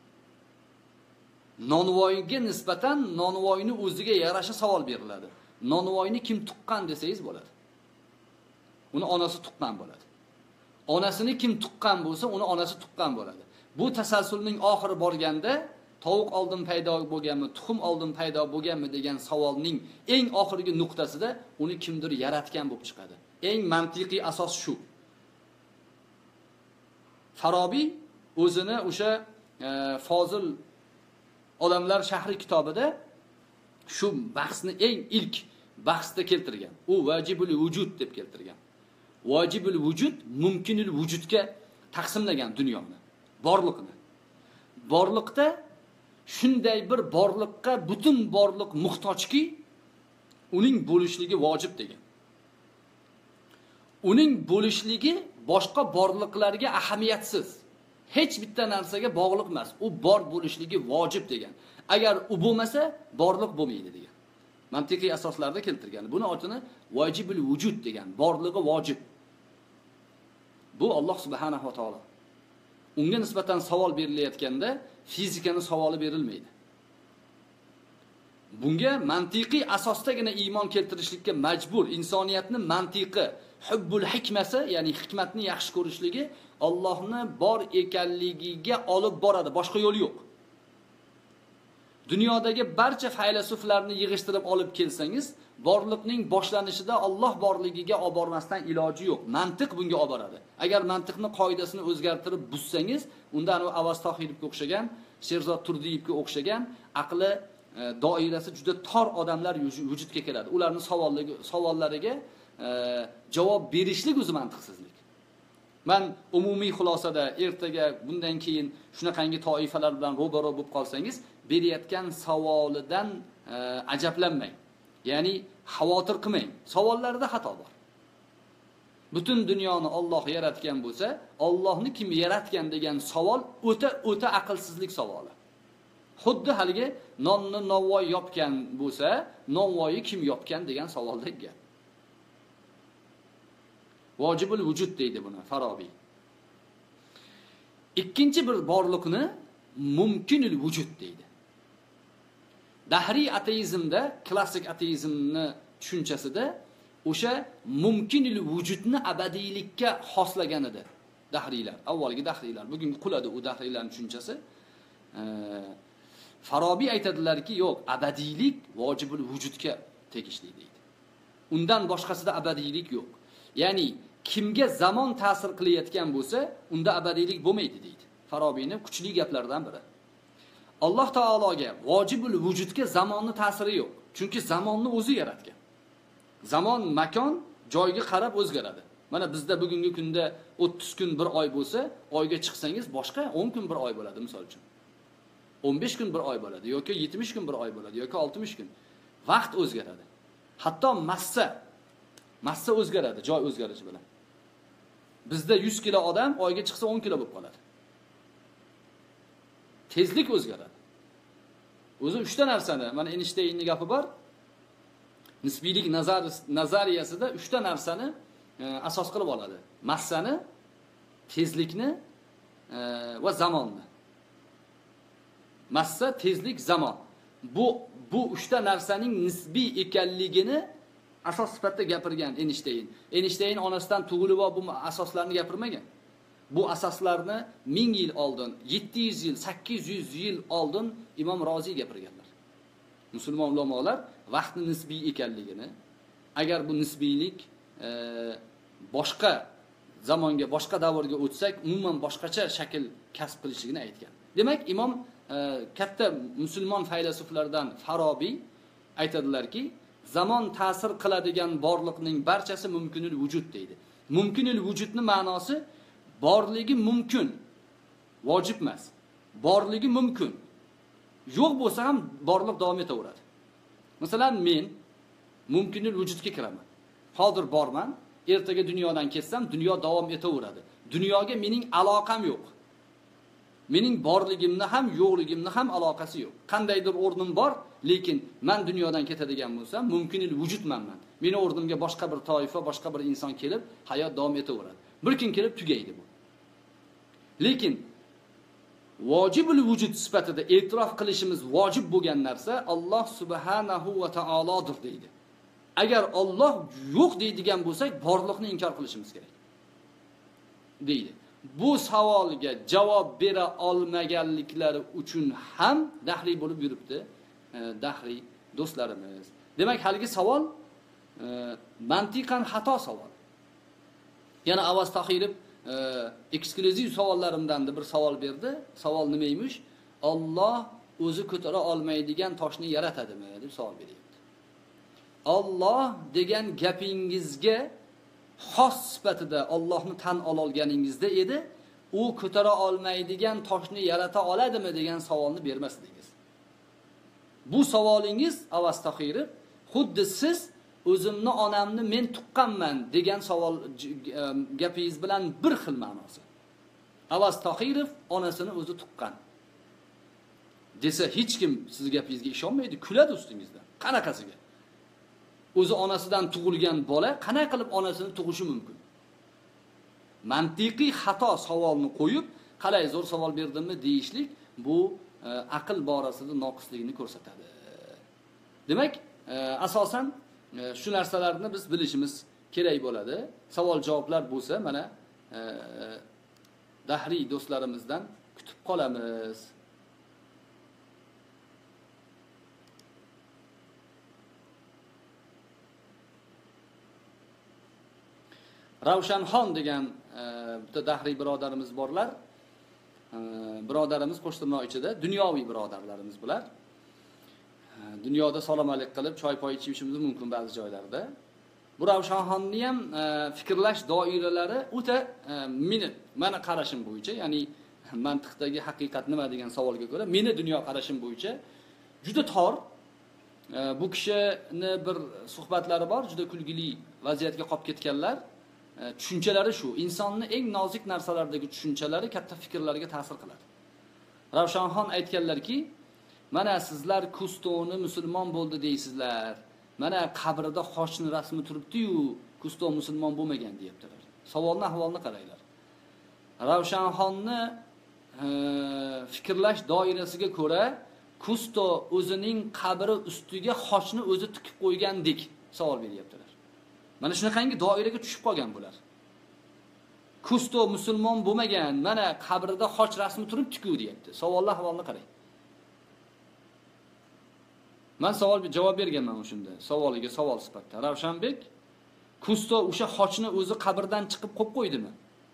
Speaker 1: Nonvoyga nisbatan nonvoyni o'ziga yarasha savol beriladi. Nonvoyni kim tuqqan desangiz bo'ladi. Uni onasi tuqqan bo'ladi. Onasini kim tuqqan bo'lsa, uni onasi tuqqan bo'ladi. Bu tasalsulning oxiri borganda tovuq oldin paydo bo'lganmi, tuxum oldin paydo bo'lganmi degan savolning eng oxirgi nuqtasida uni kimdir yaratgan bo'lib chiqadi. Eng mantiqiy asos shu. Farobiy o'zini o'sha e, Fozil Odamlar shahri kitobida shu bahsni eng ilk bahsda keltirgan. U vajibul vujud deb keltirgan. Vajibul vujud mumkinul vujudga taqsimlagan dunyoni, borliqni. Borliqda shunday bir borliqqa butun borliq muhtojki, uning bo'lishligi vojib degan. Uning bo'lishligi boshqa borliqlarga ahamiyatsiz. Hech bitta narsaga bog'liq emas. U bor bo'lishligi vojib degan. Agar u bo'lmasa, borliq bo'lmaydi degan. Mantiqiy asoslarda keltirgan. Buni otini vajibul vujud degan. Borligi vojib. Bu Alloh subhanahu va taolo. Unga nisbatan savol berilayotganda fizikani savoli berilmaydi. Bunga mantiqiy asosdagina iymon keltirishlikka majbur. Insoniyatni mantiqi, hubbul hikmasi, ya'ni hikmatni yaxshi ko'rishligi Allohni bor ekanligiga olib boradi. Boshqa yo'l yo'q. Dunyodagi barcha faylasuflarni yig'ishtirib olib kelsangiz, borliqning boshlanishida Alloh borligiga olib bormasdan iloji yo'q. Mantiq bunga olib boradi. Agar mantiqni qoidasini o'zgartirib buzsangiz, unda anu Avaz Tohirovga o'xshagan, Sherzod Turdiyevga o'xshagan aqli e, doirasi juda tor odamlar vujudga keladi. Ularning savollariga savollariga e, javob berishlik o'zi mantiqsizlik. Men umumiy xulosada ertaga bundan keyin shunaqangi toifalar bilan ro'baro bo'lib qolsangiz, berayotgan savolidan e, ajablanmang. Ya'ni xavotir qilmang. Savollarda xato bor. Butun dunyoni Alloh yaratgan bo'lsa, Allohni kim yaratgan degan savol o'ta o'ta aqlsizlik savoli. Xuddi haligi nonni novvoy yopgan bo'lsa, novvoyi kim yopgan degan savoldek gap. Vojibul vujud deydi buni Farobiy. Ikkinchi bir borliqni mumkinul vujud deydi. Dahriy ateizmda, klassik ateizmni tushunchasida o'sha mumkinul vujudni abadiylikka xoslagan edi dahriylar. Avvalgi dahriylar, bugungi quladi u dahriylarning tushunchasi. E, Farobiy aytadilarki, yo'q, abadiylik vojibul vujudga tegishli deydi. Undan boshqasida abadiylik yo'q. Ya'ni kimga zamon ta'sir qilayotgan bo'lsa, unda abadiylik bo'lmaydi deydi. Farobiyning kuchli gaplaridan biri. Alloh taologa vojibul vujudga zamonni ta'siri yo'q. Chunki zamonni o'zi yaratgan. Zamon, makon joyga qarab o'zgaradi. Mana bizda bugungi kunda o'ttiz kun bir oy bo'lsa, oyga chiqsangiz boshqa o'n kun bir oy bo'ladi misol uchun. o'n besh kun bir oy bo'ladi yoki yetmish kun bir oy bo'ladi yoki oltmish kun. Vaqt o'zgaradi. Hatto massa massa o'zgaradi joy o'zgarishi bilan. Bizda yuz kilo odam oyga chiqsa o'n kilo bo'lib qoladi. Tezlik o'zgaradi. O'zi uchta narsani, mana Einsteinning gapi bor. Nisbiylik nazar nazariyasida uchta narsani e, asos qilib oladi. Massani, tezlikni e, va zamonni. Massa, tezlik, zamon. Bu bu uchta narsaning nisbiy ekanligini asos sifatida gapirgan Einstein. Einstein onasidan tug'ilib bu asoslarni gapirmagan. Bu asoslarni ming yil oldin, yetti yuz yil, sakkiz yuz yil oldin Imom Roziy gapirganlar. Musulmon ulamolar vaqtning nisbiy ekanligini, agar bu nisbiylik e, boshqa zamonga, boshqa davrga o'tsak, umuman boshqacha shakl kasb qilishligini aytgan. Demak, Imom e, katta musulmon faylasuflardan Farobiy aytadilarki, zamon ta'sir qiladigan borliqning barchasi mumkinul vujud deydi. Mumkinul vujudning ma'nosi borligi mumkin, vojib emas. Borligi mumkin. Yo'q bo'lsa ham borliq davom etaveradi. Masalan, men mumkinul vujudga kiraman. Hozir borman, ertaga dunyodan ketsam, dunyo davom etaveradi. Dunyoga mening aloqam yo'q. Mening borligimni ham, yo'qligimni ham aloqasi yo'q. Qandaydir o'rnim bor, lekin men dunyodan ketadigan bo'lsam, mumkinul vujudman men. Meni o'rnimga boshqa bir toifa, boshqa bir inson kelib, hayot davom etaveradi. Bir kun kelib tugaydi bu. Lekin vojibul vujud sifatida e'tirof qilishimiz vojib bo'lgan narsa Alloh subhanahu va taolodir deydi. Agar Alloh yo'q deydigan bo'lsak, borliqni inkor qilishimiz kerak. deydi. Bu savolga javob bera olmaganliklari uchun ham dahriy bo'lib yuribdi, dahriy do'stlarimiz. Demak, haligi savol e, mantiqan xato savol. Yana Avaz Tahirov e, eksklyuziv savollarimdan bir savol berdi. Savol nima emish? Alloh o'zi ko'tara olmaydigan toshni yaratadimi deb savol beryapti. Alloh degan gapingizga xos sifatida Allohni tan ololganingizda edi, u ko'tara olmaydigan toshni yarata oladimi degan savolni bermasdingiz. Bu savolingiz Avaz Tahirov xuddi siz o'zimni onamni men tuqqanman degan savol gapingiz bilan bir xil ma'nosi. Avaz Tahirov onasini o'zi tuqqan desa hech kim siz gapingizga ishonmaydi, kuladi ustingizdan. Qanaqasiga? O'zi onasidan tug'ilgan bola qanday qilib onasini tug'ishi mumkin? Mantiqiy xato savolni qo'yib, qalay zo'r savol berdimmi deyishlik bu e, aql borasida noqisligini ko'rsatadi. Demak, e, asosan e, shu narsalarni biz bilishimiz kerak bo'ladi. Savol-javoblar bo'lsa, mana e, dahriy do'stlarimizdan kutib qolamiz. Ravshanxon degan bitta dahriy birodarimiz borlar. Birodarimiz Qo'shtirnoq ichida dunyoviy birodarlarimiz bular. Dunyoda salom alik qilib choy-poy ichishimiz mumkin ba'zi joylarda. Bu Ravshanxonni ham fikrlash doiralari o'ta meni meni qarashim bo'yicha, ya'ni mantiqdagi haqiqat nima degan savolga ko'ra, meni dunyo qarashim bo'yicha juda tor. Bu kishini bir suhbatlari bor, juda kulgili vaziyatga qolib ketganlar. Tushunchalari shu, insonni eng nozik narsalardagi tushunchalari katta fikrlarga ta'sir qiladi. Ravshanxon aytganlarki, mana sizlar Kustoni musulmon bo'ldi deysizlar. Mana qabrida xochni rasmi turibdi-yu, Kusto musulmon bo'lmagan deyaptilar. Savolni ahvolni qaranglar. Ravshanxonni e, fikrlash doirasiga ko'ra Kusto o'zining qabri ustiga xochni o'zi tikib qo'ygandek savol beryaptilar. Mana shunaqangi doiraga tushib qolgan bular. Kusto musulmon bo'lmagan, mana qabrida xoch rasmi turibdi-ku deyapti. Savollar ahvolni qarang. Men savol javob berganman o'shunda. Savoliga savol sifatida. Ravshanbek Kusto o'sha xochni o'zi qabrdan chiqib qo'yib qo'ydimi?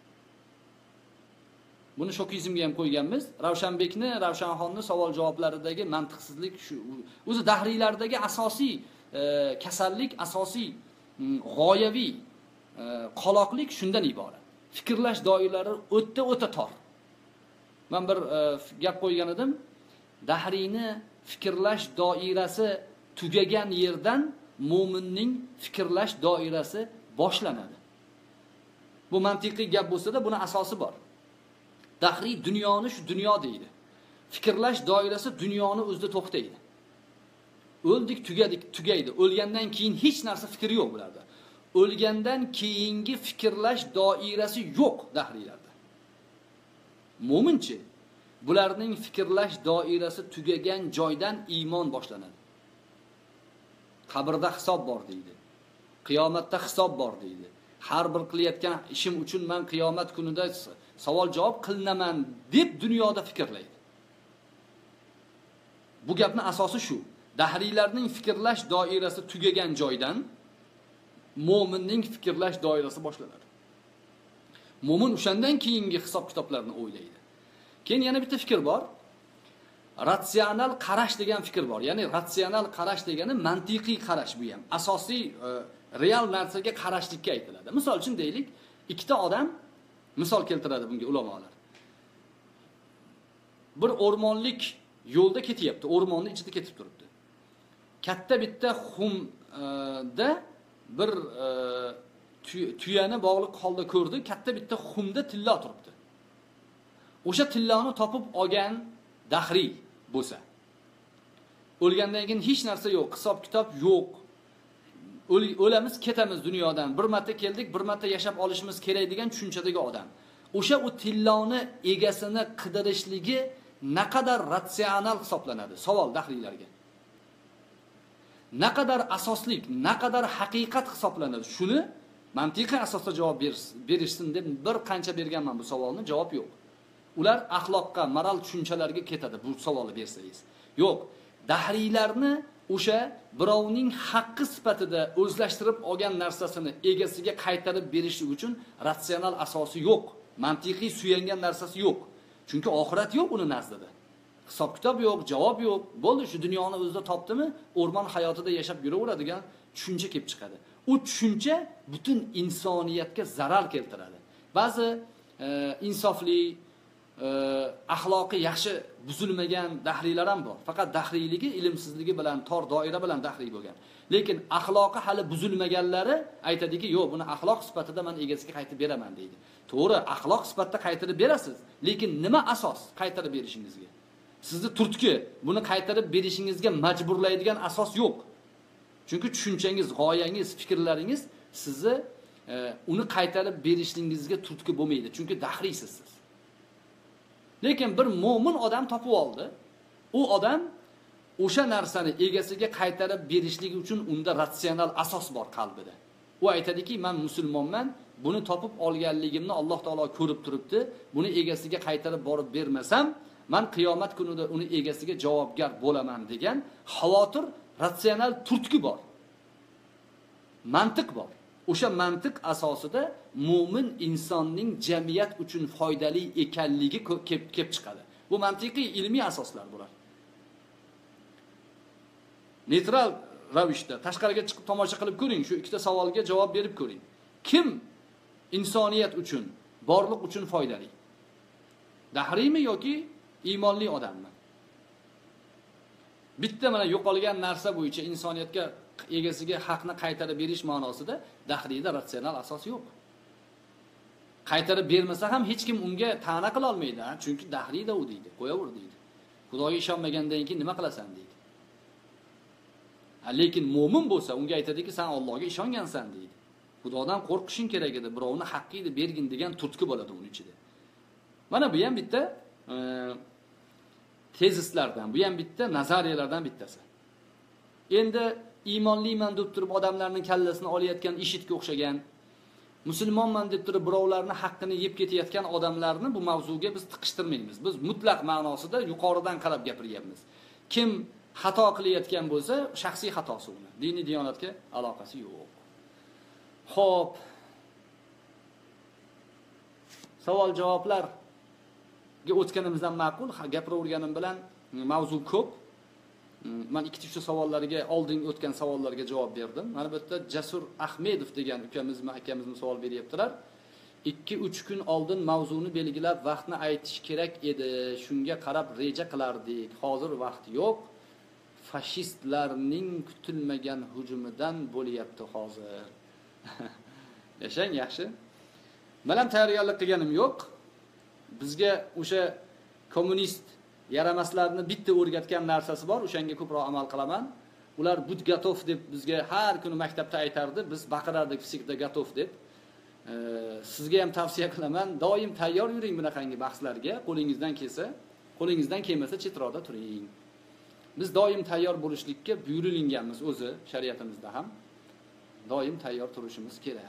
Speaker 1: Buni shokizmga ham qo'yganmiz. Ravshanbekni, Ravshanxonni savol javoblariga mantiqsizlik shu. O'zi dahriylardagi asosiy e, kasallik, asosiy g'oyaviy e, qoloqlik shundan iborat. Fikrlash doiralari o'ta o'ta tor. Men bir e, gap qo'ygan edim. Dahriyni fikrlash doirasi tugagan yerdan mo'minning fikrlash doirasi boshlanadi. Bu mantiqiy gap bo'lsa-da, buni asosi bor. Dahriy dunyoni shu dunyo deydi. Fikrlash doirasi dunyoni o'zida to'xtaydi. O'ldik, tugadik, tugaydi. O'lgandan keyin hech narsa fikri yo'q bularda. O'lgandan keyingi fikrlash doirasi yo'q dahriylarda. Mo'minchi bularning fikrlash doirasi tugagan joydan iymon boshlanadi. Qabrda hisob bor deydi. Qiyomatda hisob bor deydi. Har bir qilayotgan ishim uchun men qiyomat kunida savol javob qilinaman deb dunyoda fikrlaydi. Bu gapning asosi shu. Dahriylarning fikrlash doirasi tugagan joydan mo'minning fikrlash doirasi boshlanadi. Mo'min o'shandan keyingi hisob-kitoblarni o'ylaydi. Keyin yana bitta fikr bor. Ratsional qarash degan fikr bor. Ya'ni ratsional qarash degani mantiqiy qarash bu ham. Asosiy e, real narsaga qarashlikka aytiladi. Misol uchun deylik, ikkita odam Misol keltiradi bunga ulamolar. Bir o'rmonlik yo'lda ketyapti, o'rmonning ichida ketib turibdi. Katta bitta xumda bir tuyani bog'liq holda ko'rdi, katta bitta xumda tilla turibdi. O'sha tillani topib olgan dahriy bo'lsa, o'lgandan keyin hech narsa yo'q, hisob-kitob yo'q. O'lamiz, ketamiz dunyodan. Bir marta keldik, bir marta yashab olishimiz kerak degan tushunchadagi odam. O'sha u tilloni egasini qidirishligi naqadar ratsional hisoblanadi? Savol dahriylarga. Naqadar asoslik, naqadar haqiqat hisoblanadi? Shuni mantiqiy asosda javob berishsin deb bir qancha berganman bu savolni, javob yo'q. Ular axloqqa, moral tushunchalarga ketadi bu savolni bersangiz. Yo'q, dahriylarni o'sha birovning haqqi sifatida o'zlashtirib olgan narsasini egasiga qaytarib berish uchun ratsional asosi yo'q, mantiqiy suyangan narsasi yo'q. Chunki oxirat yo'q uni nazdida. Hisob-kitob yo'q, javob yo'q. Bo'ldi, shu dunyoni o'zida topdimi, o'rmon hayotida yashab yuraveradigan tushuncha kelib chiqadi. U tushuncha butun insoniyatga zarar keltiradi. Ba'zi e, insofli, e, axloqi yaxshi buzilmagan dahriylar ham bor. Faqat dahriyligi ilmsizligi bilan, tor doira bilan dahriy bo'lgan. Lekin axloqi hali buzilmaganlari aytadiki, yo'q, buni axloq sifatida men egasiga qaytarib beraman deydi. To'g'ri, axloq sifatida qaytarib berasiz, lekin nima asos qaytarib berishingizga? Sizni turtki buni qaytarib berishingizga majburlaydigan asos yo'q. Chunki tushunchangiz, g'oyangiz, fikrlaringiz sizni e, uni qaytarib berishingizga turtki bo'lmaydi. Chunki dahriysiz siz. Lekin bir mo'min odam topib oldi. U odam o'sha narsani egasiga qaytarib berishligi uchun unda ratsional asos bor qalbida. U aytadiki, men musulmonman, buni topib olganligimni Alloh taolo ko'rib turibdi. Buni egasiga qaytarib borib bermasam, men qiyomat kunida uni egasiga javobgar bo'laman degan xavotir, ratsional turtki bor. Mantiq bor. O'sha mantiq asosida mo'min insonning jamiyat uchun foydali ekanligi kelib chiqadi. Bu mantiqiy ilmiy asoslar bular. Neytral ravishda tashqariga chiqib tomosha qilib ko'ring, shu ikkita savolga javob berib ko'ring. Kim insoniyat uchun, borliq uchun foydali? Dahriymi yoki iymonli odammi? Bitta mana yo'qolgan narsa bo'yicha insoniyatga egasiga haqni qaytarib berish ma'nosida dahriyda ratsional asos yo'q. Qaytarib bermasa ham hech kim unga ta'na qila olmaydi, chunki dahriyda u deydi, qo'yaver deydi. Xudoga ishonmagandan keyin nima qilasan deydi. Lekin mo'min bo'lsa, unga aytadiki, sen Allohga ishongansan deydi. Xudodan qo'rqishing kerak edi, birovni haqqini bergin degan turtki bo'ladi uning ichida. Mana bu ham bitta e, tezislardan, bu ham bitta nazariyalardan bittasi. Endi iymonliman deb turib odamlarning kallasini olayotgan ishitga o'xshagan, musulmonman deb turib birovlarni haqqini yeb ketayotgan odamlarni bu mavzuga biz tiqishtirmaymiz. Biz mutlaq ma'nosida yuqoridan qarab gapiryapmiz. Kim xato qilayotgan bo'lsa, shaxsiy xatosi uni. Diniy diyonatga aloqasi yo'q. Xo'p. Savol-javoblarga o'tganimizdan ma'qul, gapiraverganim bilan mavzu ko'p. Men ikkita shu savollarga, oldin o'tgan savollarga javob berdim. Mana bu yerda Jasur Ahmedov degan ukamiz, akamizmi savol beryaptilar. ikki uch kun oldin mavzuni belgilab vaqtni aytish kerak edi. Shunga qarab reja qilardik. Hozir vaqt yo'q. Fashistlarning kutilmagan hujumidan bo'lyapti hozir. Yashang yaxshi. Men ham tayyorgarlik qilganim yo'q. Bizga o'sha kommunist yaramaslarni bitta o'rgatgan narsasi bor, o'shanga ko'proq amal qilaman. Ular bud gatov deb bizga har kuni maktabda aytardi, biz baqirardik fisikda gatov deb. E, sizga ham tavsiya qilaman, doim tayyor yuring bunaqangi bahslarga, qo'lingizdan kelsa, qo'lingizdan kelmasa chetroqda turing. Biz doim tayyor bo'lishlikka buyurilganmiz o'zi shariatimizda ham. Doim tayyor turishimiz kerak.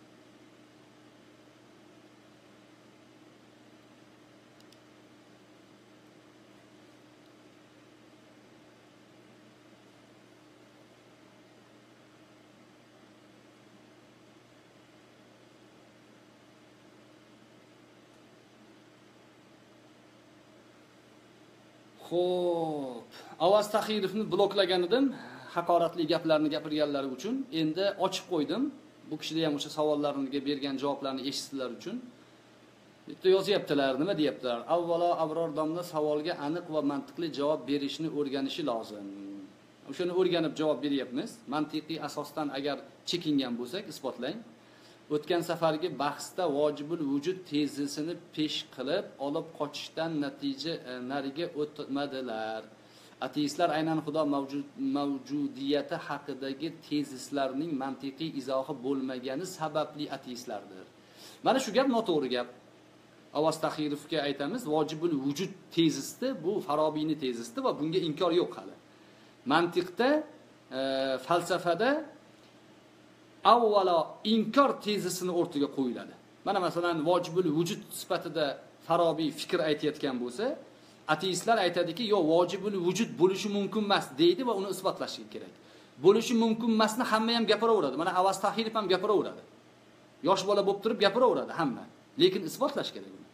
Speaker 1: Xo'p, Avaz Tahirovni bloklagan edim, haqoratli gaplarni gapirganlari uchun. Endi ochib qo'ydim. Bu kishilar ham o'sha savollarga bergan javoblarni eshitsinlar uchun. Bitta yozyaptilar, nima deyaptilar? Avvalo Abror domla savolga aniq va mantiqli javob berishni o'rganishi lozim. O'shani o'rganib javob beryapmiz. Mantiqiy asosdan agar chekingan bo'lsak, isbotlang. O'tgan safargi bahsda vojibul vujud tezisini pesh qilib, olib qochishdan natija nariga o'tmadilar. Ateistlar aynan Xudo mavjud mavjudiyati haqidagi tezislarning mantiqiy izohi bo'lmagani sababli ateistlardir. Mana shu gap noto'g'ri gap. Avaz Taxirovga aytamiz, vojibul vujud tezisdi, bu Farobiyning tezisdi va bunga inkor yo'q hali. Mantiqda, e, falsafada avvalo inkor tezisini o'rtaga qo'yiladi. Mana masalan vojibul vujud sifatida Farobiy fikr aytayotgan bo'lsa, ateistlar aytadiki, yo vojibul vujud bo'lishi mumkin emas deydi va uni isbotlash kerak. Bo'lishi mumkin emasni hamma ham gapiraveradi. Mana Avaz Taxirov ham gapiraveradi. Yosh bola bo'lib turib gapiraveradi hamma. Lekin isbotlash kerak uni.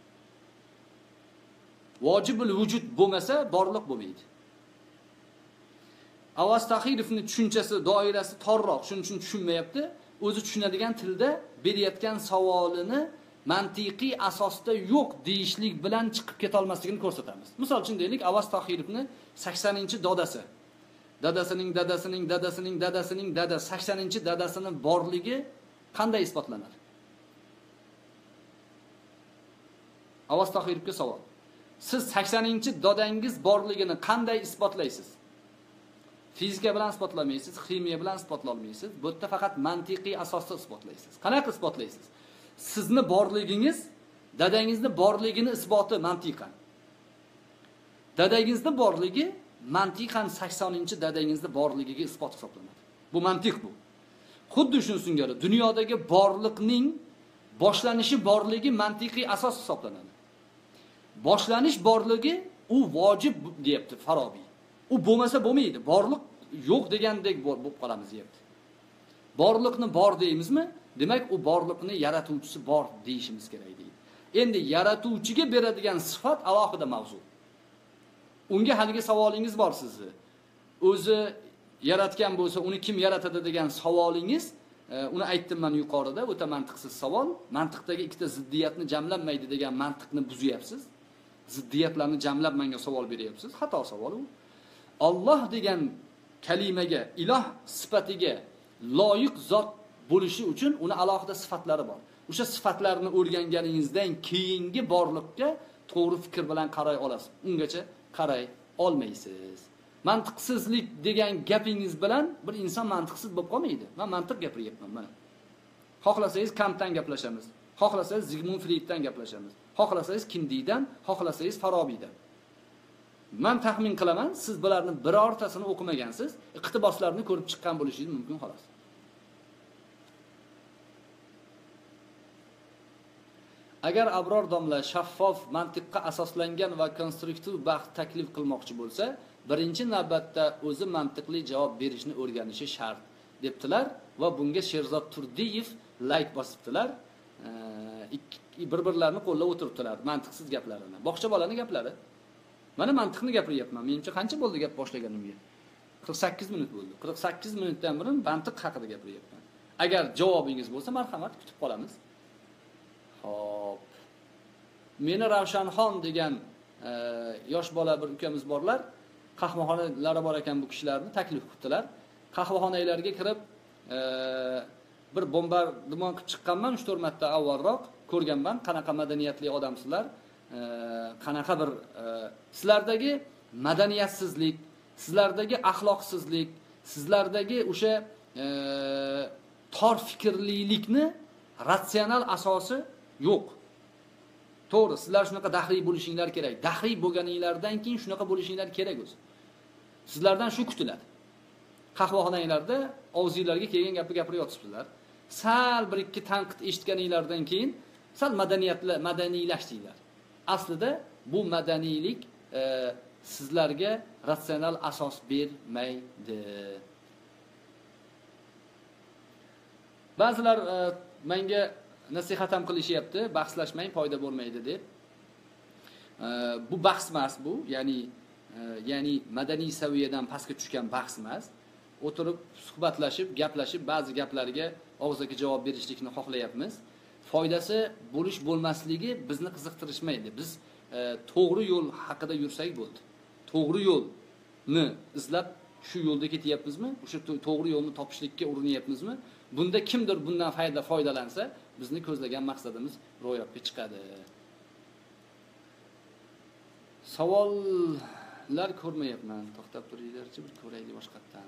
Speaker 1: Vojibul vujud bo'lmasa, borliq bo'lmaydi. Avaz Taxirovning tushunchasi, doirasi torroq, shuning uchun tushunmayapti. O'zi tushunadigan tilda berayotgan savolini mantiqiy asosda yo'q deyishlik bilan chiqib keta olmasligini ko'rsatamiz. Misol uchun deylik, Avaz Taxirovning saksoninchi dadasi. Dadasining dadasining dadasining dadasining dada saksoninchi dadasining borligi qanday isbotlanadi? Avaz Taxirovga savol. Siz saksoninchi dadangiz borligini qanday isbotlaysiz? Fizika bilan isbotlamaysiz, ximiya bilan isbotlolmaysiz. Bu yerda faqat mantiqiy asosda isbotlaysiz. Qanaqa isbotlaysiz? Sizni borligingiz, dadangizni borligini isboti mantiqan. Dadangizni borligi mantiqan saksoninchi dadangizni borligiga isbot hisoblanadi. Bu mantiq bu. Xuddi shuni singari dunyodagi borliqning boshlanishi borligi mantiqiy asos hisoblanadi. Boshlanish borligi u vojib deyapti Farobiy. U bo'lmasa bo'lmaydi. Borliq yo'q degandek bo'lib qolamiz deyapti. Borliqni bor deymizmi? Demak, u borliqni yaratuvchisi bor deyishimiz kerak deydi. Endi yaratuvchiga beradigan sifat alohida mavzu. Unga haligi savolingiz bor sizni. O'zi yaratgan bo'lsa, uni kim yaratadi degan savolingiz, uni aytdim men yuqorida, o'ta mantiqsiz savol. Mantiqdagi ikkita ziddiyatni jamlanmaydi degan mantiqni buzyapsiz. Ziddiyatlarni jamlab menga savol beryapsiz. Xato savol u. Alloh degan kalimaga, iloh sifatiga loyiq zot bo'lishi uchun uni alohida sifatlari bor. O'sha sifatlarni o'rganganingizdan keyingi borliqqa to'g'ri fikr bilan qaray olasiz. Ungacha qaray olmaysiz. Mantiqsizlik degan gapingiz bilan bir inson mantiqsiz bo'lib qolmaydi. Men mantiq gapiryapman mana. Xohlasangiz Kantdan gaplashamiz. Xohlasangiz Sigmund Freuddan gaplashamiz. Xohlasangiz Kindidan, xohlasangiz Farobiydan. Men taxmin qilaman, siz bularning birortasini o'qimagansiz, iqtiboslarni ko'rib chiqqan bo'lishingiz mumkin xolos. Agar Abror domla shaffof, mantiqqa asoslangan va konstruktiv bahs taklif qilmoqchi bo'lsa, birinchi navbatda o'zi mantiqli javob berishni o'rganishi shart, debdilar va bunga Sherzod Turdiyev like bosibdilar. Bir-birlarini qo'llab o'tiribdilar mantiqsiz gaplarini. Boqcha bolaning gaplari. Mana mantiqni gapiryapman. Menimcha qancha bo'ldi gap boshlaganimga? qirq sakkiz minut bo'ldi. qirq sakkiz minutdan beri mantiq haqida gapiryapman. Agar javobingiz bo'lsa, marhamat, kutib qolamiz. Xo'p. Meni Ravshanxon degan e, yosh bola bir ukamiz borlar. Qahvaxonalari bor ekan bu kishilarni taklif qilibdilar. Qahvaxonalarga kirib e, bir bombardimon qilib chiqqanman uch to'rt marta avvalroq, ko'rganman qanaqa madaniyatli odamsizlar. E, qanaqa bir e, sizlardagi madaniyatsizlik, sizlardagi axloqsizlik, sizlardagi o'sha e, tor fikrlilikni ratsional asosi yo'q. To'g'ri, sizlar shunaqa daxliy bo'lishinglar kerak. Daxliy bo'lganinglardan keyin shunaqa bo'lishinglar kerak o'zi. Sizlardan shu kutiladi. Qahvaxonalarda og'zingizlarga kelgan gapni gapirib yotibsizlar. Sal bir ikki tanqid eshitganinglardan keyin sal madaniyatli, madaniylashdinglar. Aslida bu madaniylik e, sizlarga ratsional asos bermaydi. Ba'zilar e, menga nasihat ham qilishyapti, bahslashmang, foyda bo'lmaydi deb. E, bu bahs emas bu, ya'ni e, ya'ni madaniy saviyadan pastga tushgan bahs emas. O'tirib suhbatlashib, gaplashib, ba'zi gaplarga og'zaki javob berishlikni xohlayapmiz. foydasi bo'lish bo'lmasligi bizni qiziqtirishmaydi. Biz e, to'g'ri yo'l haqida yursak bo'ldi. To'g'ri yo'lni izlab shu yo'lda ketyapmizmi? O'sha to'g'ri yo'lni topishlikka urinyapmizmi? Bunda kimdir bundan foyda foydalansa, bizni ko'zlagan maqsadimiz ro'yobga chiqadi. Savollar ko'rmayapman. To'xtab turinglarchi, bir ko'raylik boshqatdan.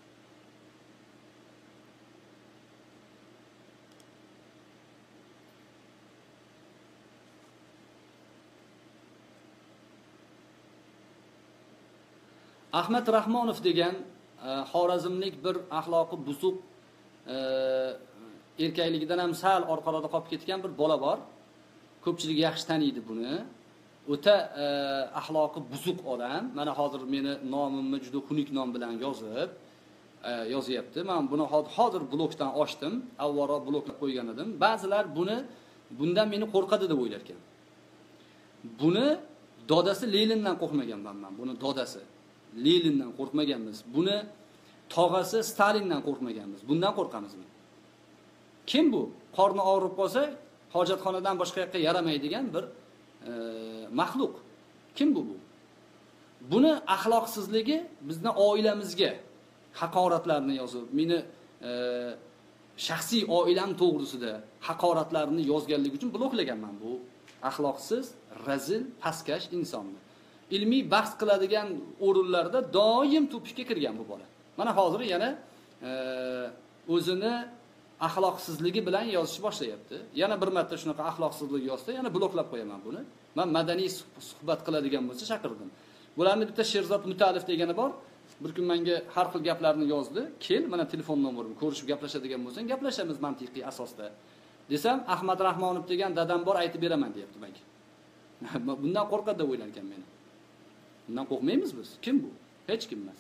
Speaker 1: Ahmad Rahmonov degan Xorazmlik bir axloqi buzuq erkakligidan ham sal orqaroqda qolib ketgan bir bola bor. Ko'pchilik yaxshi taniydi buni. O'ta axloqi buzuq odam. Mana hozir meni nomimni juda xunuk nom bilan yozib yozyapti. Men buni hozir blokdan ochdim. Avvalroq bloklab qo'ygan edim. Ba'zilar buni bundan meni qo'rqadi deb o'ylar ekan. Buni dodasi Lenindan qo'rqmaganman men. Buni dodasi Lenindan qo'rqmaganmiz. Buni tog'asi Stalindan qo'rqmaganmiz. Bundan qo'rqamizmi? Kim bu? Qorni og'rib qolsa, hojatxonadan boshqa yoqqa yaramaydigan bir e, maxluq. Kim bu bu? Buni axloqsizligi bizni oilamizga haqoratlarni yozib, meni e, shaxsiy oilam to'g'risida haqoratlarni yozganligi uchun bloklaganman bu axloqsiz, razil, pastkash insonni. Ilmiy bahs qiladigan o'rinlarda doim to'pishga kirgan bu bola. Mana hozir yana e, o'zini axloqsizligi bilan yozishni boshlayapti. Yana bir marta shunaqa axloqsizlik yozsa, yana bloklab qo'yaman buni. Men madaniy suhbat qiladigan bo'lsa chaqirdim. Bularning bitta Sherzod Mutalif degani bor. Bir kun menga har xil gaplarni yozdi. Kel, mana telefon nomerim, ko'rishib gaplashadigan bo'lsang, gaplashamiz mantiqiy asosda. Desam, Ahmad Rahmonov degan dadam bor, aytib beraman, deyapti menga. Bundan qo'rqadi deb o'ylar ekan meni. Bundan qo'rqmaymiz biz. Kim bu? Hech kim emas.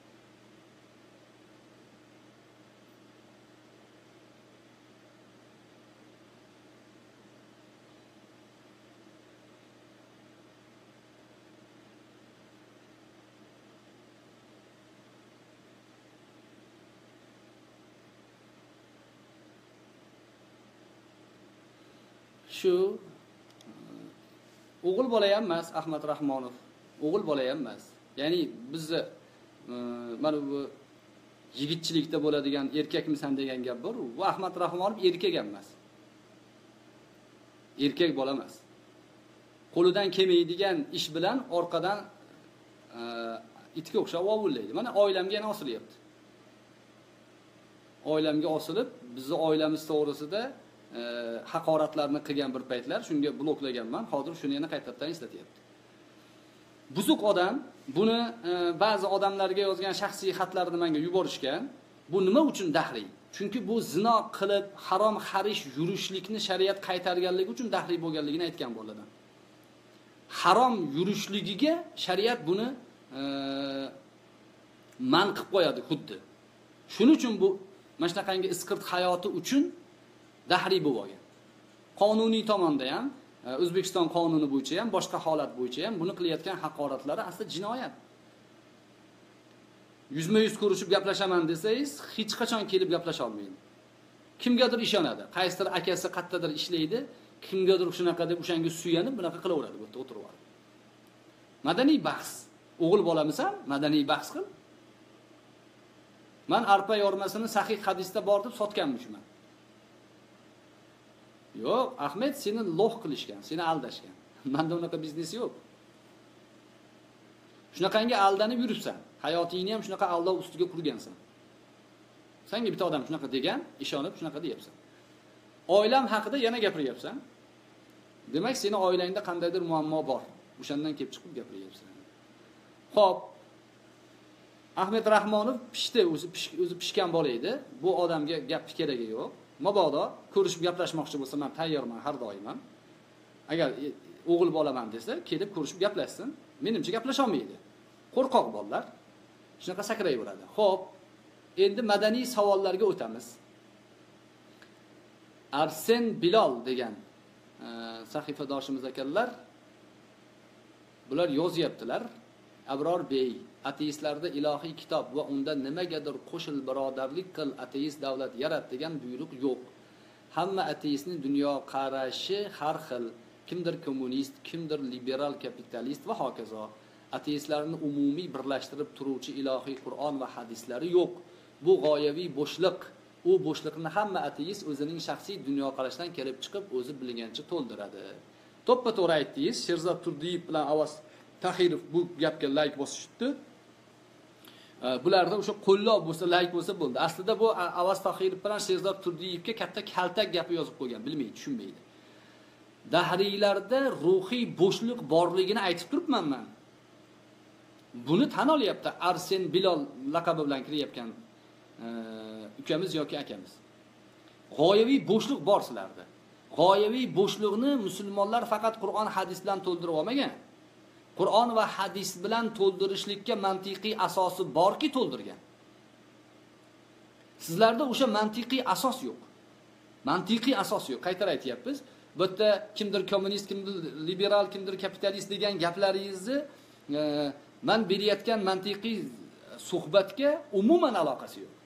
Speaker 1: Shu o'g'il bola ham emas Ahmad Rahmonov. O'g'il bola ham emas. Ya'ni bizni mana bu yigitchilikda bo'ladigan erkakmisan degan gap bor. Bu Ahmad Rahmonov erkak emas. Erkak bola emas. Qo'lidan kelmaydigan ish bilan orqadan itga o'xshab ovullaydi. Mana oilamga yana osilyapti. Oilamga osilib, bizni oilamiz to'g'risida e, haqoratlarni qilgan bir paytlar shunga bloklaganman. Hozir shuni yana qaytadan eslatyapti. Buzuq odam buni e, ba'zi odamlarga yozgan shaxsiy xatlarini menga yuborishgan. Bu nima uchun dahriy? Chunki bu zino qilib harom xarish yurishlikni shariat qaytarganligi uchun dahriy bo'lganligini aytgan boladan. Harom yurishligiga shariat buni e, man qilib qo'yadi xuddi. Shuning uchun bu mana shunaqangi isqirt hayoti uchun dahriy bo'lib olgan. Qonuniy tomonda ham, O'zbekiston qonuni bo'yicha ham, boshqa holat bo'yicha ham buni qilayotgan haqoratlari asli jinoyat. Yuzma-yuz ko'rishib gaplashaman desangiz, hech qachon kelib gaplasha olmaydi. Kimgadir ishonadi. Qaysidir akasi qayerdadir ishlaydi, kimgadir shunaqa deb o'shanga suyanib, bunaqa qilaveradi, bu yerda o'tirib oladi. Madaniy bahs. O'g'il bolamisan, madaniy bahs qil. Men arpa yormasini sahih hadisda bor deb sotganman. Yo'q, Ahmed seni loh qilishgan, seni aldashgan. Menda unaqa biznes yo'q. Shunaqangi aldanib yuribsan. Hayotingni ham shunaqa aldov ustiga qurgansan. Senga bitta odam shunaqa degan, ishonib shunaqa deyapsan. Oilam haqida yana gapiryapsan. Demak, seni oilangda qandaydir muammo bor. O'shandan kelib chiqib gapiryapsan. Xo'p. Ahmed Rahmonov pishdi, o'zi o'zi pishgan bola edi. Bu odamga gap keragi yo'q. Mabodo ko'rishib gaplashmoqchi bo'lsa, men tayyorman har doimman. Agar o'g'il bolaman desa, kelib ko'rishib gaplashsin. Menimcha gaplasha olmaydi. Qo'rqoq bolalar shunaqa sakrayveradi. Xo'p, endi madaniy savollarga o'tamiz. Arsen Bilol degan sahifadoshimiz ekanlar. Bular yozyaptilar. Abror Bey, ateistlarda ilohiy kitob va unda nimagadir qo'shil birodarlik qil, ateist davlat yarat degan buyruq yo'q. Hamma ateistning dunyo qarashi har xil. Kimdir kommunist, kimdir liberal kapitalist va hokazo. Ateistlarni umumiy birlashtirib turuvchi ilohiy Qur'on va hadislari yo'q. Bu g'oyaviy bo'shliq. U bo'shliqni hamma ateist o'zining shaxsiy dunyoqarashidan kelib chiqib, o'zi bilgancha to'ldiradi. To'ppa-to'g'ri aytdingiz. Sherzod Turdiyev bilan Avaz Tahirov bu gapga like bosishdi. Bularda o'sha qo'llab bo'lsa, like bo'lsa bo'ldi. Aslida bu Avaz Tahirov bilan Sherzod Turdiyevga katta kaltak gapi yozib qo'ygan, bilmaydi, tushunmaydi. Dahriylarda ruhiy bo'shliq borligini aytib turibman men. Buni tan olyapti Arsen Bilol laqabi bilan kirayotgan ukamiz yoki akamiz. G'oyaviy bo'shliq bor sizlarda. G'oyaviy bo'shliqni musulmonlar faqat Qur'on, hadis bilan to'ldirib olmagan. Qur'on va hadis bilan to'ldirishlikka mantiqiy asosi borki to'ldirgan. Sizlarda o'sha mantiqiy asos yo'q. Mantiqiy asos yo'q. Qaytar aytyapmiz. Bu yerda kimdir kommunist, kimdir liberal, kimdir kapitalist degan gaplaringizni e, men berayotgan mantiqiy suhbatga umuman aloqasi yo'q.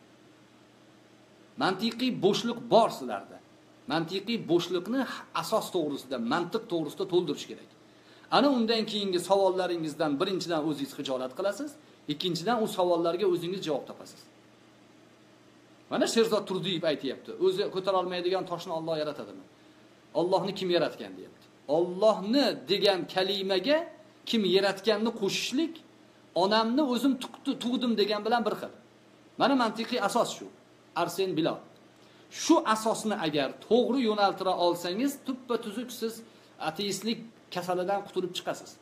Speaker 1: Mantiqiy bo'shliq bor sizlarda. Mantiqiy bo'shliqni asos to'g'risida, mantiq to'g'risida to'ldirish kerak. Ana undan keyingi savollaringizdan birinchidan o'zingiz xijolat qilasiz, ikkinchidan u savollarga o'zingiz javob topasiz. Mana Sherzod Turdiyev aytayapti. O'zi ko'tara olmaydigan toshni Alloh yaratadimi? Allohni kim yaratgan deyapti. Allohni degan kalimaga kim yaratganni qo'shishlik onamni o'zim tug'dim degan bilan bir xil. Mana mantiqiy asos shu. Arsen Bilol. Shu asosni agar to'g'ri yo'naltira olsangiz, tuppa tuzuk siz ateistlik kasalidan qutulib chiqasiz.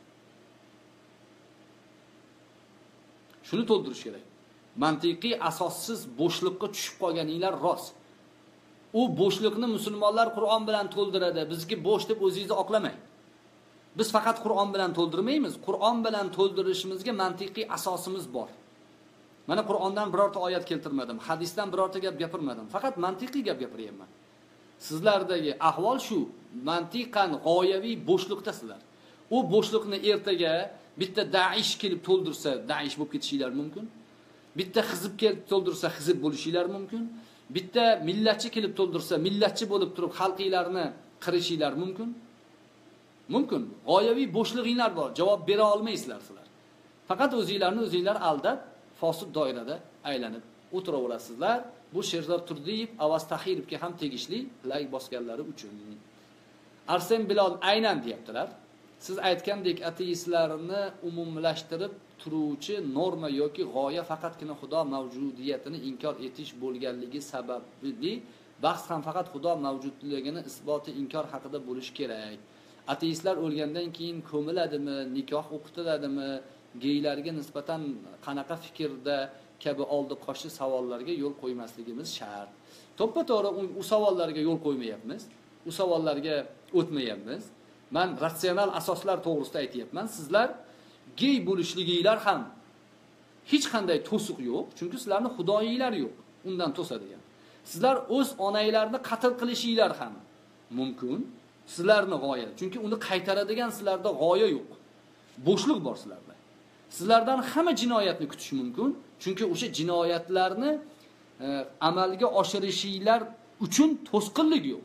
Speaker 1: Shuni to'ldirish kerak. Mantiqiy asossiz bo'shliqqa tushib qolganinglar rost. U bo'shliqni musulmonlar Qur'on bilan to'ldiradi. Bizga bo'sh deb o'zingizni oqlamang. Biz faqat Qur'on bilan to'ldirmaymiz. Qur'on bilan to'ldirishimizga mantiqiy asosimiz bor. Mana Qur'ondan birorta oyat keltirmadim, hadisdan birorta gap gapirmadim. Faqat mantiqiy gap gapiryapman. Sizlardagi ahvol shu, mantiqan g'oyaviy bo'shliqdasizlar. U bo'shliqni ertaga bitta Daesh kelib to'ldirsa, Daesh bo'lib ketishinglar mumkin. Bitta hizb kelib to'ldirsa, hizb bo'lishinglar mumkin. Bitta millatchi kelib to'ldirsa, millatchi bo'lib turib xalqinglarni qirishinglar mumkin. Mumkin. G'oyaviy bo'shlig'inglar bor, javob bera olmaysizlar sizlar. Faqat o'zingizlarni o'zingizlar aldab, fosid doirada aylanib o'tiraverasizlar. Bu Sherzod Turdiyev, Avaz Tahirovga ham tegishli like bosganlari uchun. Arsen Bilol aynan deyaptilar. Siz aytgandek ateistlarni umumlashtirib turuvchi norma yoki g'oya faqatgina Xudo mavjudiyatini inkor etish bo'lganligi sababli bahs ham faqat Xudo mavjudligini isboti inkor haqida bo'lish kerak. Ateistlar o'lgandan keyin ko'miladimi, nikoh o'qitiladimi, geylarga nisbatan qanaqa fikrda kabi oldi qo'shli savollarga yo'l qo'ymasligimiz shart. To'ppa-to'g'ri u savollarga yo'l qo'ymayapmiz. U savollarga o'tmayapmiz. Men ratsional asoslar to'g'risida aytayapman. Sizlar gey bo'lishliginglar ham hech qanday to'siq yo'q, chunki sizlarning xudoyinglar yo'q. Undan to'sadigan. Sizlar o'z onanglarni qatl qilishinglar ham mumkin. Sizlarning g'oya, chunki uni qaytaradigan sizlarda g'oya yo'q. Bo'shliq bor sizlarda. Sizlardan hamma jinoyatni kutish mumkin, chunki o'sha jinoyatlarni e, amalga oshirishinglar uchun to'sqinlik yo'q.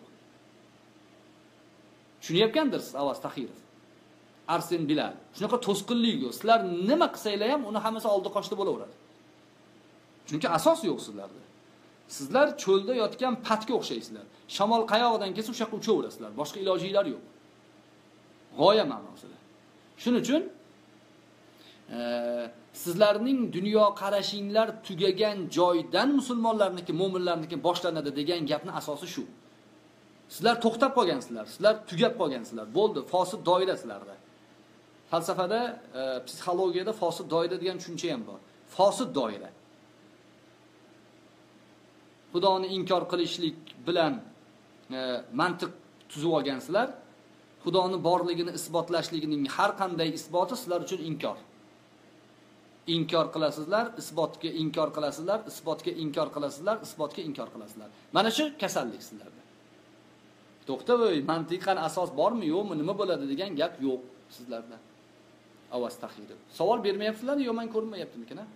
Speaker 1: Tushunyapgandirsiz Avaz Tahirov. Arsen Bilol. Shunaqa to'sqinlik yo'q. Sizlar nima qilsanglar ham uni hammasi oldi qochdi bo'laveradi. Chunki asos yo'q sizlarda. Sizlar cho'lda yotgan patga o'xshaysizlar. Shamol qayoqdan kelsa o'sha yoqqa uchaverasizlar. Boshqa ilojinglar yo'q. G'oya ma'nosida. Shuning uchun e, sizlarning dunyo qarashinglar tugagan joydan musulmonlarniki, mo'minlarniki boshlanadi degan gapni asosi shu. Sizlar to'xtab qolgansizlar, sizlar tugab qolgansizlar. Bo'ldi, fosid doira sizlarda. Falsafada, e, psixologiyada fosid doira degan tushuncha ham bor. Fosid doira. Xudoni inkor qilishlik bilan e, mantiq tuzib olgansizlar. Xudoni borligini isbotlashligining har qanday isboti sizlar uchun inkor. Inkor qilasizlar, isbotga inkor qilasizlar, isbotga inkor qilasizlar, isbotga inkor qilasizlar. Mana shu kasallik sizlarda. To'xta voy, mantiqan asos bormi, yo'qmi, nima bo'ladi degan gap yo'q sizlarda. Avaz Tahirov. Savol bermayapsizlar, yo'q men ko'rinmayaptimikin, ha?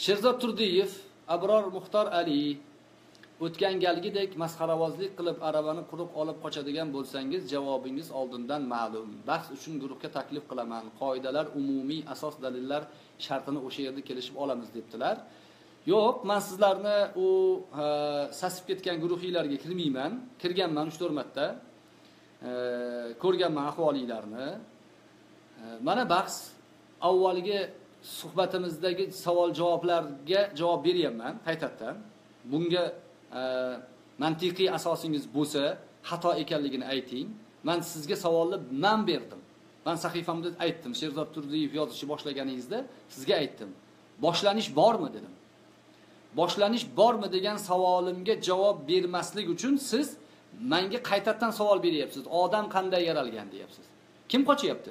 Speaker 1: Sherzod Turdiyev, Abror Muxtor Ali, o'tgan galgidek masxaravozlik qilib aravani qurib olib qochadigan bo'lsangiz, javobingiz oldindan ma'lum. Bahs uchun guruhga taklif qilaman. Qoidalar, umumiy asos dalillar shartini o'sha yerda kelishib olamiz debdilar. Yo'q, men sizlarni u sasib ketgan guruhinglarga kirmayman. Kirganman uch to'rt marta. Ko'rganman ahvolinglarni. Mana bahs avvalgi suhbatimizdagi savol-javoblarga javob beryapman qaytadan. Bunga e, mantiqiy asosingiz bo'lsa, xato ekanligini ayting. Men sizga savolni men berdim. Men sahifamda aytdim. Sherzod Turdiyev yozishni boshlaganingizda sizga aytdim. Boshlanish bormi dedim. Boshlanish bormi degan savolimga javob bermaslik uchun siz menga qaytadan savol beryapsiz. Odam qanday yaralgan deyapsiz. Kim qochyapti?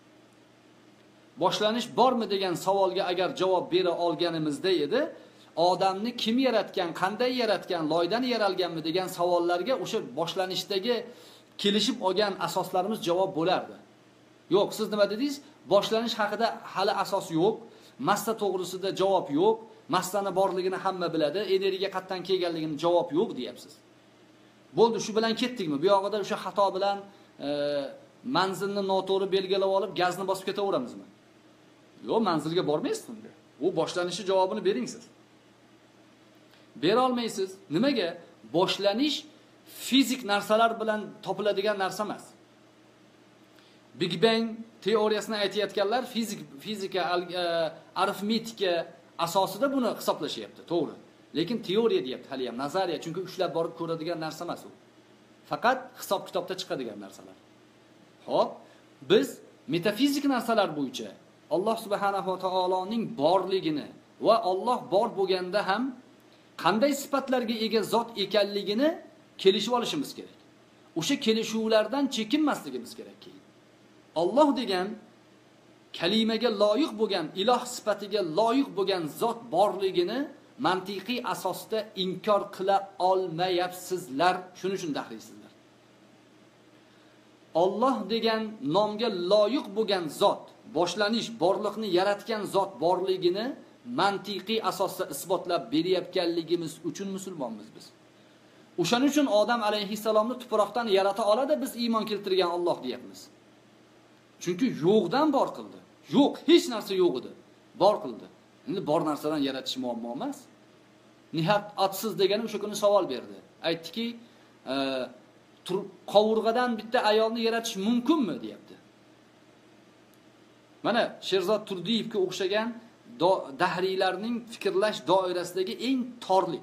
Speaker 1: Boshlanish bormi degan savolga agar javob bera olganimizda edi, odamni kim yaratgan, qanday yaratgan, loydan yaralganmi degan savollarga o'sha boshlanishdagi kelishib olgan asoslarimiz javob bo'lardi. Yo'q, siz nima dedingiz? Boshlanish haqida hali asos yo'q, massa to'g'risida javob yo'q, massani borligini hamma biladi, energiya qayerdan kelganligini javob yo'q deyapsiz. Bo'ldi, shu bilan ketdikmi? Bu yog'ida o'sha xato bilan e, manzilni noto'g'ri belgilab olib, gazni bosib ketaveramizmi? Yo'q, manzilga bormaysiz unda. U boshlanishi javobini bering siz. Bera olmaysiz. Nimaga? Boshlanish fizik narsalar bilan topiladigan narsa emas. Big Bang teoriyasini aytayotganlar fizik, fizika, arifmetika asosida buni hisoblashyapti, to'g'ri. Lekin teoriya deyapti hali ham, nazariya, chunki ushlab borib ko'radigan narsa emas u. Faqat hisob-kitobda chiqadigan narsalar. Xo'p, biz metafizik narsalar bo'yicha Alloh subhanahu va taoloning borligini va Alloh bor bo'lganda ham qanday sifatlarga ega zot ekanligini kelishib olishimiz kerak. O'sha kelishuvlardan chekinmasligimiz kerak keyin. Alloh degan kalimaga loyiq bo'lgan, iloh sifatiga loyiq bo'lgan zot borligini mantiqiy asosda inkor qila olmayapsizlar. Shuning uchun daxliysizlar. Alloh degan nomga loyiq bo'lgan zot, boshlanish, borliqni yaratgan zot borligini mantiqiy asosda isbotlab berayotganligimiz uchun musulmonmiz biz. O'shaning uchun Odam alayhissalomni tuproqdan yarata oladi, biz iymon keltirgan Alloh deyapmiz. Chunki yo'qdan bor qildi. Yo'q, hech narsa yo'q edi. Bor qildi. Endi bor narsadan yaratish muammo emas. Nihat atsiz degani o'sha kuni savol berdi. Aytdiki, e, qovurg'adan bitta ayolni yaratish mumkinmi deyapti. Mana Sherzod Turdiyevga o'xshagan dahriylarning fikrlash doirasidagi eng torlik.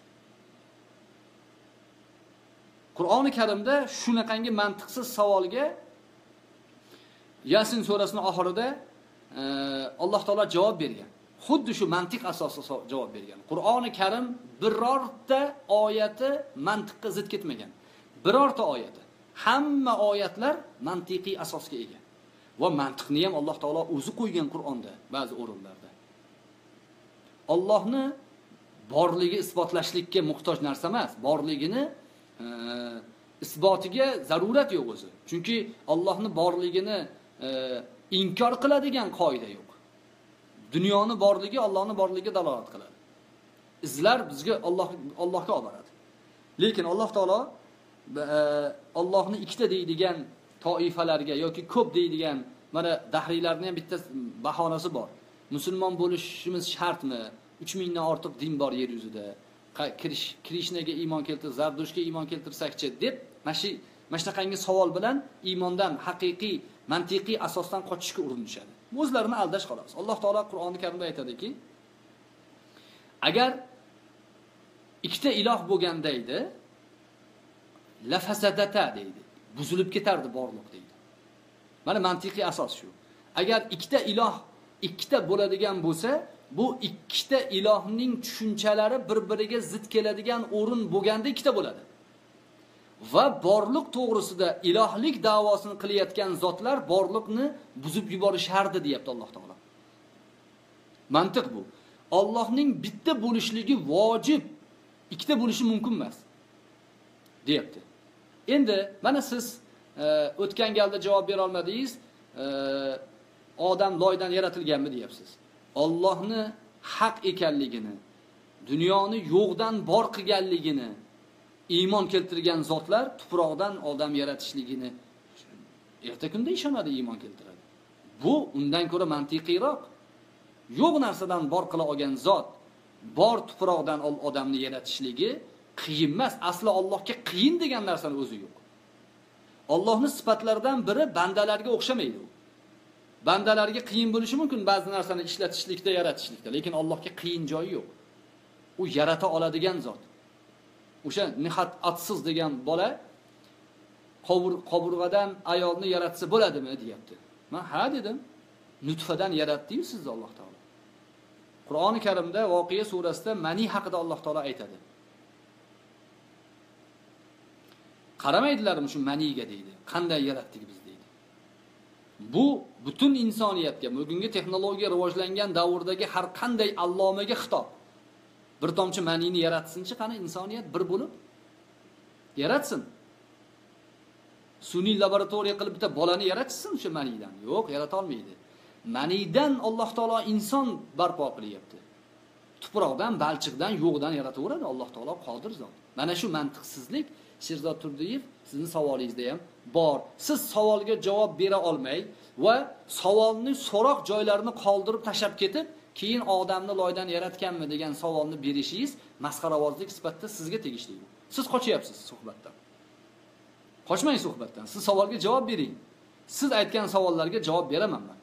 Speaker 1: Qur'oni Karimda shunaqangi mantiqsiz savolga Yasin surasining oxirida e, Alloh taolo javob bergan. Xuddi shu mantiq asosida javob bergan. Qur'oni Karim birorta oyati mantiqqa zid ketmagan. Birorta oyati. Hamma oyatlar mantiqiy asosga ega. Va mantiqni ham Alloh taolo o'zi qo'ygan Qur'onda ba'zi o'rinlarda. Allohni borligi isbotlashlikka muhtoj narsa emas, borligini e, isbotiga zarurat yo'q o'zi. Chunki Allohni borligini e, inkor qiladigan qoida yo'q. Dunyoni borligi Allohni borligiga dalolat qiladi. Izlar bizga Alloh Allohga olib boradi. Lekin Alloh taolo e, Allohni ikkita deydigan toifalarga yoki ko'p deydigan mana dahriylarning ham bitta bahonasi bor. Musulmon bo'lishimiz shartmi? uch mingdan ortiq din bor yer yuzida. Krishnaga iymon keltir, Zardushga iymon keltirsakchi deb, mana shu mana shunaqangi savol bilan iymondan haqiqiy, mantiqiy asosdan qochishga urinishadi. O'zlarini aldash xolos. Alloh taolo Qur'oni Karimda aytadiki, agar ikkita iloh bo'lganda edi, la fasadata deydi. Buzilib ketardi borliq deydi. Mana mantiqiy asos shu. Agar ikkita iloh, ikkita bo'ladigan bo'lsa, bu ikkita ilohning tushunchalari bir-biriga zid keladigan o'rin bo'lganda ikkita bo'ladi. Va borliq to'g'risida ilohlik da'vosini qilayotgan zotlar borliqni buzib yuborishardi deyapti Alloh taolo. Mantiq bu. Allohning bitta bo'lishligi vojib, ikkita bo'lishi mumkin emas deyapti. Endi mana siz e, o'tgan galda javob bera olmadingiz. E, odam loydan yaratilganmi deyapsiz. Allohni haq ekanligini, dunyoni yo'qdan bor qilganligini iymon keltirgan zotlar tuproqdan odam yaratishligini erta kunda ishonadi, iymon keltiradi. Bu undan ko'ra mantiqiyroq. Yo'q narsadan bor qila olgan zot bor tuproqdan odamni yaratishligi qiyin emas. Asli Allohga qiyin degan narsani o'zi yo'q. Allohning sifatlaridan biri bandalarga o'xshamaydi. Bandalarga qiyin bo'lishi mumkin ba'zi narsani ishlatishlikda, yaratishlikda, lekin Allohga qiyin joyi yo'q. U yarata oladigan zot. O'sha nihat atsiz degan bola qovurg'adan ayolni yaratsa bo'ladimi deyapti. Men ha dedim. Nutfadan yaratdi-yu sizni Alloh taolo. Qur'oni Karimda Voqea surasida mani haqida Alloh taolo aytadi. Qaramaydilarmi shu maniga deydi. Qanday yaratdik biz deydi. Bu butun insoniyatga, bugungi texnologiya rivojlangan davrdagi har qanday allomaga xitob. Bir tomchi manini yaratsinchi, qani insoniyat bir bo'lib yaratsin. Sun'iy laboratoriya qilib bitta bolani yaratsin o'sha manidan. Yo'q, yarata olmaydi. Manidan Alloh taolo inson barpo qilyapti. Tuproqdan, balchiqdan, yo'qdan yarataveradi Alloh taolo, qodir zot. Mana shu mantiqsizlik Sherzod Turdiyev sizning savolingizda ham bor. Siz savolga javob bera olmay va savolni so'roq joylarini qoldirib tashab ketib, keyin odamni loydan yaratganmi degan savolni berishingiz masxaravozlik sifatida sizga tegishli. Siz qochyapsiz suhbatdan. Qochmang suhbatdan. Siz savolga javob bering. Siz aytgan savollarga javob beraman men.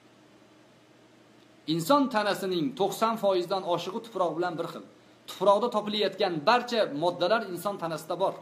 Speaker 1: Inson tanasining to'qson foiz dan oshig'i tuproq bilan bir xil. Tuproqda topilayotgan barcha moddalar inson tanasida bor.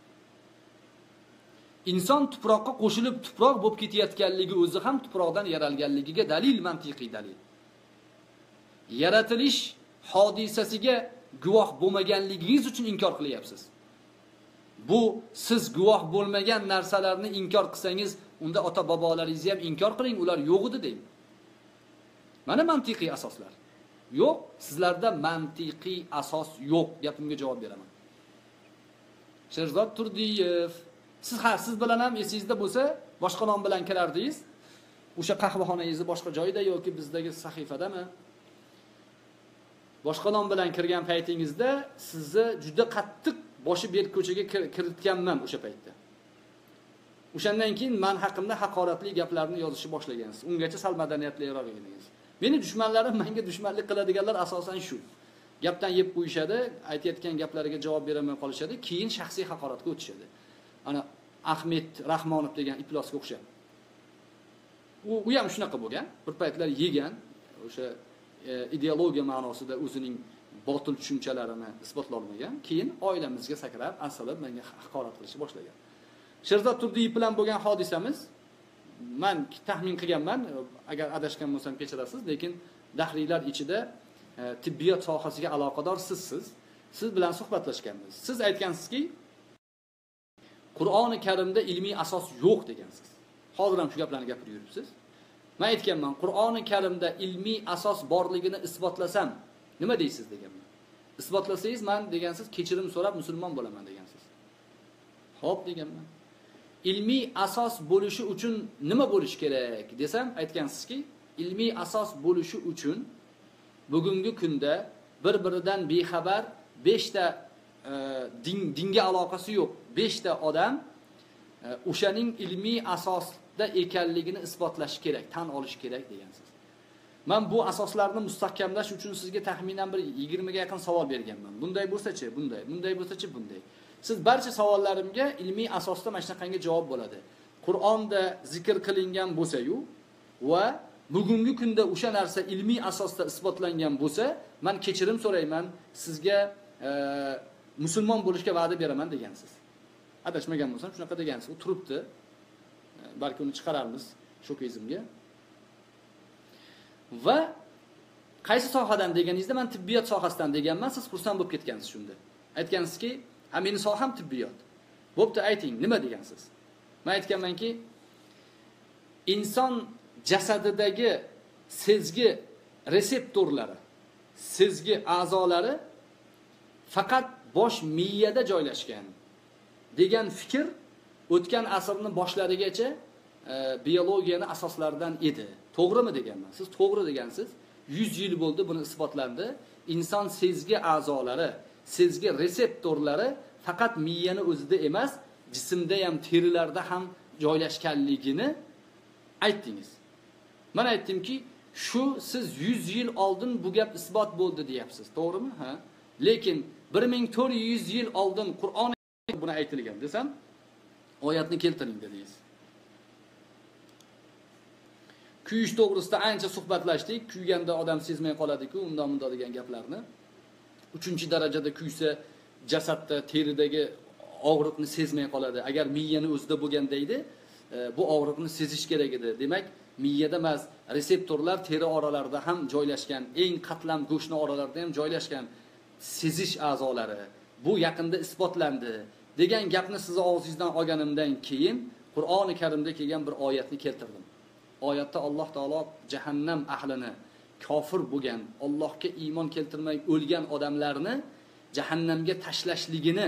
Speaker 1: Inson tuproqqa qo'shilib tuproq bo'lib ketayotganligi o'zi ham tuproqdan yaralganligiga dalil, mantiqiy dalil. Yaratilish hodisasiga guvoh bo'lmaganligingiz uchun inkor qilyapsiz. Bu siz guvoh bo'lmagan narsalarni inkor qilsangiz, unda ota bobolaringizni ham inkor qiling, ular yo'q edi deng. Mana mantiqiy asoslar. Yo'q, sizlarda mantiqiy asos yo'q. Gapimga javob beraman. Sherzod Turdiyev, siz ha siz bilan ham esingizda bo'lsa, boshqa nom bilan kirardingiz. O'sha qahvaxonangizni boshqa joyda yoki bizdagi sahifadami? Boshqa nom bilan kirgan paytingizda sizni juda qattiq boshi berk ko'chaga kiritganman o'sha paytda. O'shandan keyin men haqimda haqoratli gaplarni yozishni boshlagansiz. Ungacha sal madaniyatliroq edingiz. Meni dushmanlarim, menga dushmanlik qiladiganlar asosan shu. Gapdan yeb qo'yishadi, aytayotgan gaplariga javob beramay qolishadi, keyin shaxsiy haqoratga o'tishadi. Ana Ahmed Rahmonov degan iplosga o'xshab. U u ham shunaqa bo'lgan. Bir paytlar yegan, o'sha e, ideologiya ma'nosida o'zining botil tushunchalarini isbotlay olmagan, keyin oilamizga sakrab, asalab menga haqorat qilishni boshlagan. Sherzod Turdiyev bilan bo'lgan hodisamiz, men taxmin qilganman, agar adashgan bo'lsam kechirasiz, lekin dahriylar ichida e, tibbiyot sohasiga aloqador sizsiz. Siz bilan suhbatlashganmiz. Siz aytgansizki, Qur'oni Karimda ilmiy asos yo'q degansiz. Hozir ham shu gaplarni gapirib yuribsiz. Men aytganman, Qur'oni Karimda ilmiy asos borligini isbotlasam, nima deysiz deganman. Isbotlasangiz, men degansiz, kechirim so'rab musulmon bo'laman degansiz. Xo'p deganman. Ilmiy asos bo'lishi uchun nima bo'lish kerak desam, aytgansizki, ilmiy asos bo'lishi uchun bugungi kunda bir-biridan bexabar besh ta e, din, dinga aloqasi yo'q besh ta odam e, o'shaning ilmiy asosda ekanligini isbotlash kerak, tan olish kerak degansiz. Men bu asoslarni mustahkamlash uchun sizga taxminan bir yigirma ga yaqin savol berganman. Bunday bo'lsa-chi, bunday, bunday bo'lsa-chi, bunday. Siz barcha savollarimga ilmiy asosda mana shunaqangi javob bo'ladi. Qur'onda zikr qilingan bo'lsa-yu va bugungi kunda o'sha narsa ilmiy asosda isbotlangan bo'lsa, men kechirim so'rayman, sizga e, musulmon bo'lishga va'da beraman degansiz. Adashmagan bo'lsam, shunaqa degansiz. U turibdi. E, balki uni chiqaramiz shokizmga. Va qaysi sohadan deganingizda, men tibbiyot sohasidan deganman, siz xursand bo'lib ketgansiz shunda. Aytgansizki, ha meni soham tibbiyot. Bo'pti, ayting, nima degansiz? Men aytganmanki, inson jasadidagi sezgi reseptorlari, sezgi a'zolari faqat bosh miyada joylashgan degan fikr o'tgan asrning boshlarigacha e, biologiyani asoslaridan edi. To'g'rimi deganman? Siz to'g'ri degansiz. yuz yil bo'ldi buni isbotlandi. Inson sezgi a'zolari, sezgi reseptorlari faqat miyani o'zida emas, jismda ham, terilarda ham joylashganligini aytdingiz. Men aytdimki, shu siz yuz yil oldin bu gap isbot bo'ldi deyapsiz, to'g'rimi? Ha? Lekin bir ming to'rt yuz yil oldin Qur'on buni aytilgan desam, oyatni keltiring dedingiz. Kuyish to'g'risida ancha suhbatlashdik. Kuyganda odam sezmay qoladi-ku, undan bunday degan gaplarni. uchinchi darajada kuysa jasadda, teridagi og'riqni sezmay qoladi. Agar miyani o'zida bo'lganda edi, bu og'riqni sezish kerak edi. Demak, miyada emas, reseptorlar teri oralarida ham joylashgan, eng qatlam go'shtni oralarida ham joylashgan sezish a'zolari. Bu yaqinda isbotlandi degan gapni sizni og'zingizdan olganimdan keyin Qur'oni Karimda kelgan bir oyatni keltirdim. Oyatda Alloh taolo jahannam ahlini, kofir bo'lgan, Allohga iymon keltirmay o'lgan odamlarni jahannamga tashlashligini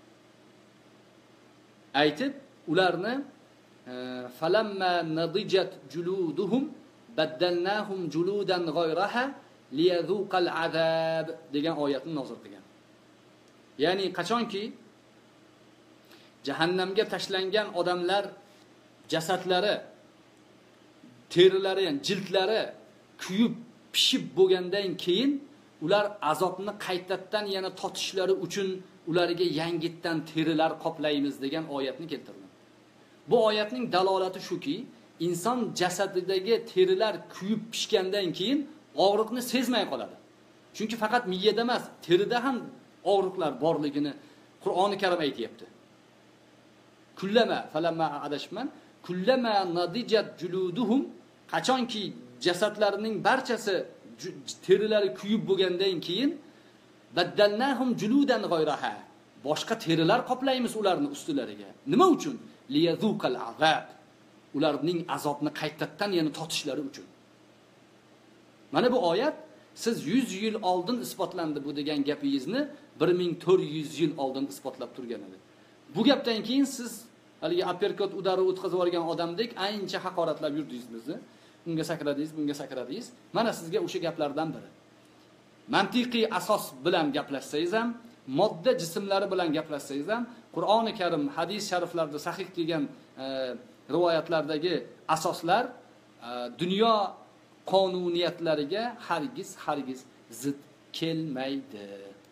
Speaker 1: aytib, ularni falamma nadijat juluduhum baddalnahum juludan g'ayraha liyadhuqal azab degan oyatni nozil qilgan. Ya'ni qachonki jahannamga tashlangan odamlar jasadlari, terilari, yani jildlari kuyib, pishib bo'lgandan keyin ular azobni qaytadan yana totishlari uchun ularga yangitdan terilar qoplaymiz degan oyatni keltirdim. Bu oyatning dalolati shuki, inson jasadidagi terilar kuyib pishgandan keyin og'riqni sezmay qoladi. Chunki faqat miyada emas, terida ham og'riqlar borligini Qur'oni Karim aytayapti. Kullama falamma adashman kullama nadijat juluduhum, qachonki jasadlarining barchasi terilari kuyib bo'lgandan keyin baddalnahum juludan g'ayraha, boshqa terilar qoplaymiz ularni ustilariga. Nima uchun? Liyadhuqal azab, ularning azobni qaytadan yana totishlari uchun. Mana bu oyat siz yuz yil oldin isbotlandi bu degan gapingizni bir ming to'rt yuz yil oldin isbotlab turgan edi. Bu gapdan keyin siz haligi aperkot udari o'tkazib olgan odamdek ancha haqoratlab yurdingiz bizni. Unga sakradingiz, bunga sakradingiz. Mana sizga o'sha gaplardan biri. Mantiqiy asos bilan gaplashsangiz ham, modda jismlari bilan gaplashsangiz ham, Qur'oni Karim, hadis shariflarda sahih kelgan e, rivoyatlardagi asoslar e, dunyo qonuniyatlariga hargiz hargiz zid kelmaydi.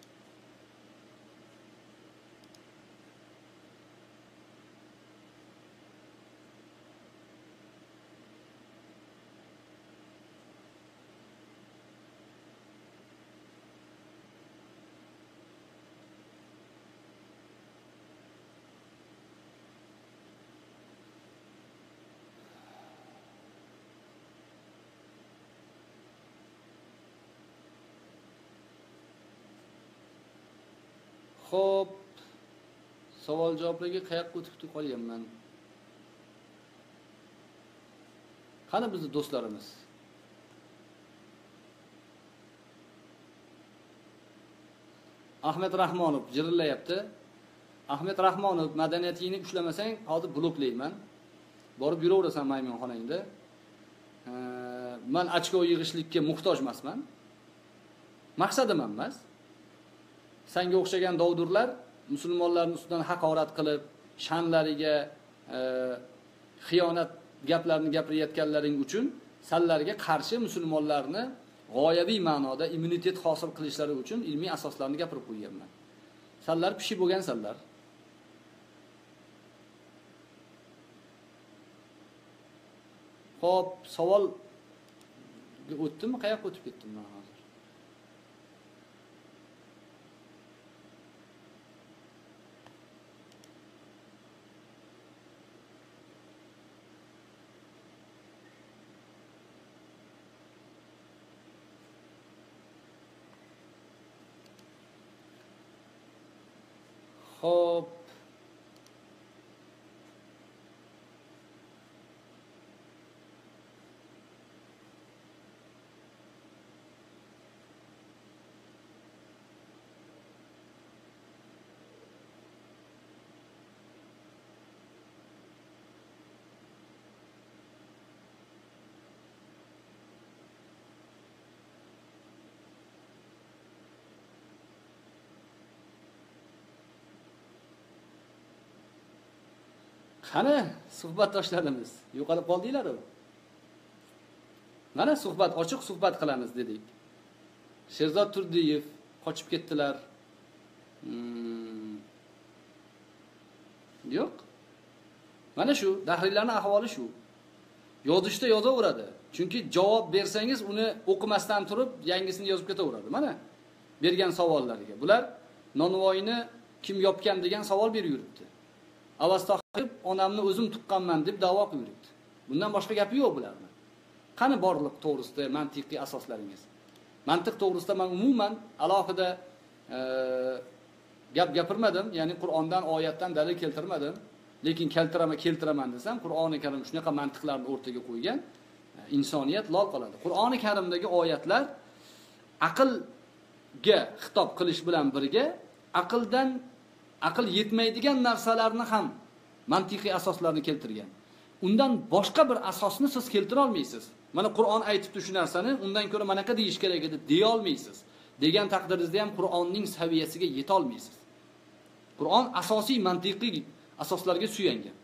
Speaker 1: Xo'p, savol javoblarga qayoqqa o'tib qolyapman? Qani bizni do'stlarimiz? Ahmed Rahmonov jirillayapti. Ahmed Rahmonov, madaniyatingni ushlamasang, hozir bloklayman. Borib yuraverasan maymunxonangda. Men ochko yig'ishlikka muhtoj emasman. Maqsadim ham emas. Senga o'xshagan dovdurlar musulmonlarning ustidan haqorat qilib, sha'nlariga e, xiyonat gaplarni gapirayotganlaring uchun sanlarga qarshi musulmonlarni g'oyaviy ma'noda immunitet hosil qilishlari uchun ilmiy asoslarni gapirib qo'yganman. Sanlar pishib bo'lgan sanlar. Xo'p, savol o'tdimi? Qayoqqa o'tib ketdim men hozir? Xo'p. Qani suhbatdoshlarimiz yo'qolib qoldinglar-ku. Mana suhbat, ochiq suhbat qilamiz dedik. Sherzod Turdiyev qochib ketdilar. Hmm. Yo'q. Mana shu dahriylarning ahvoli shu. Yozishda yozaveradi. Chunki javob bersangiz uni o'qimasdan turib yangisini yozib ketaveradi. Mana bergan savollariga. Bular nonvoyni kim yopgan degan savol berib yuribdi. Avastaqib onamni o'zim tuqqanman deb da'vo qilib yuribdi. Bundan boshqa gapi yo'q bularning. Qani borliq to'g'risida mantiqiy asoslaringiz? Mantiq to'g'risida men umuman alohida e, gap gapirmadim, ya'ni Qur'ondan, oyatdan dalil keltirmadim. Lekin keltiraman, keltiraman desam, Qur'oni Karim shunaqa mantiqlarni o'rtaga qo'ygan, insoniyat lol qoladi. Qur'oni Karimdagi oyatlar aqlga xitob qilish bilan birga aqldan aql yetmaydigan narsalarni ham mantiqiy asoslarni keltirgan. Undan boshqa bir asosni siz keltira olmaysiz. Mana Qur'on aytibdi shu narsani, undan ko'ra manaqa deyish kerak edi deya olmaysiz. Degan taqdiringizda ham Qur'onning saviyasiga yeta olmaysiz. Qur'on asosiy mantiqiy asoslarga suyangan.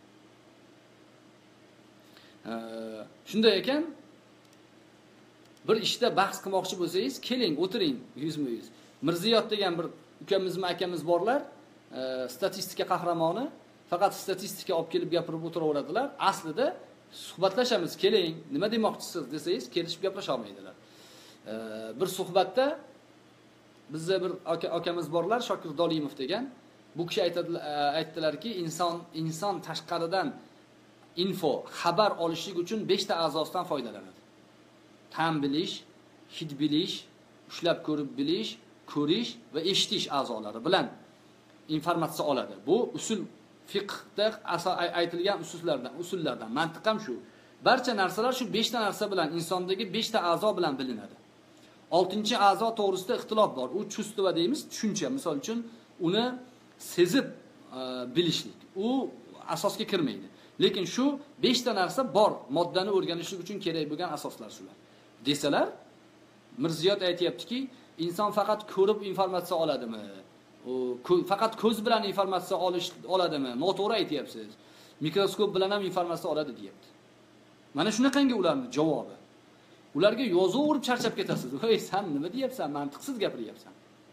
Speaker 1: Shunday ekan, bir ishda bahs qilmoqchi bo'lsangiz, keling, o'tiring yuzma-yuz. Mirziyot degan bir ukamizmi, akamiz borlar, statistika qahramoni, faqat statistika olib kelib gapirib o'tiraveradilar. Aslida suhbatlashamiz, keling, nima demoqchisiz desangiz, kelishib gaplasha olmaydilar. Bir suhbatda bizda bir akamiz borlar, Shokir Dolimov degan, bu kishi aytdilarki, inson inson tashqaridan info, xabar olishlik uchun besh ta a'zosidan foydalanadi. Ta'm bilish, hid bilish, ushlab ko'rib bilish, ko'rish va eshitish a'zolari bilan informatsiya oladi. Bu usul fiqhda aytilgan usullardan, usullardan, mantiq ham shu. Barcha narsalar shu besh ta narsa bilan, insondagi besh ta a'zo bilan bilinadi. oltinchi a'zo to'g'risida ixtilof bor. U chustva deymiz, tushuncha. Misol uchun uni sezib e, bilishlik. U asosga kirmaydi. Lekin shu besh ta narsa bor, moddani o'rganishlik uchun kerak bo'lgan asoslar shular. Desalar, Mirziyot aytayaptiki, inson faqat ko'rib informatsiya oladimi? O faqat ko'z bilan informatsiya olish oladimi? Noto'g'ri aytayapsiz. Mikroskop bilan ham informatsiya oladi, deyapti. Mana shunaqangi ularning javobi. Ularga yozuv urib charchab ketasiz. Voy, sen nima deyapsan? Mantiqsiz gapiryapsan.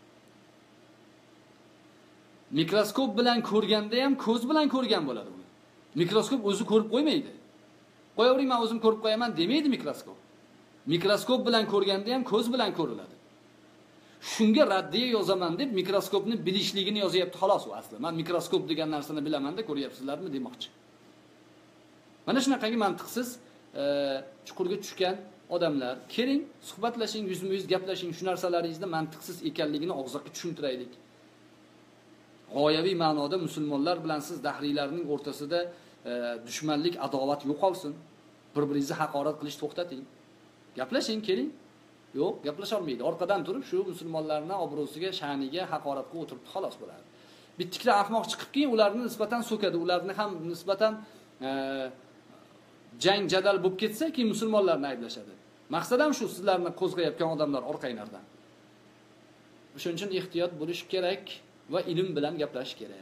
Speaker 1: Mikroskop bilan ko'rganda ham ko'z bilan ko'rgan bo'ladi uni. Mikroskop o'zi ko'rib qo'ymaydi. Qo'yavering, men o'zim ko'rib qo'yaman demaydi mikroskop. Mikroskop bilan ko'rganda ham ko'z bilan ko'riladi. Shunga raddiya yozaman deb mikroskopni bilishligini yozyapti, xolos u asli. Men mikroskop degan narsani bilaman-da, ko'ryapsizlarmi demoqchi. Mana shunaqangi mantiqsiz e, chuqurga tushgan odamlar, keling, suhbatlashing, yuzma-yuz gaplashing, shu narsalaringizda mantiqsiz ekanligini og'zoqqa tushuntiraylik. G'oyaviy ma'noda musulmonlar bilan siz dahriylarning o'rtasida e, dushmanlik, adovat yo'qolsin. Bir-biringizni haqorat qilish to'xtating. Gaplashing, keling. Yo'q, gaplasha olmaydi. Orqadan turib shu musulmonlarning obro'siga, sha'niga haqorat qilib o'tiribdi, xolos bo'ladi. Bittiklar ahmoq chiqib keyin ularni nisbatan so'kadi, ularni ham nisbatan e, jang jadal bo'lib ketsa, keyin musulmonlarni ayblashadi. Maqsad ham shu, sizlarni qo'zg'ayotgan odamlar orqanglardan. Shuning uchun ehtiyot bo'lish kerak va ilm bilan gaplashish kerak.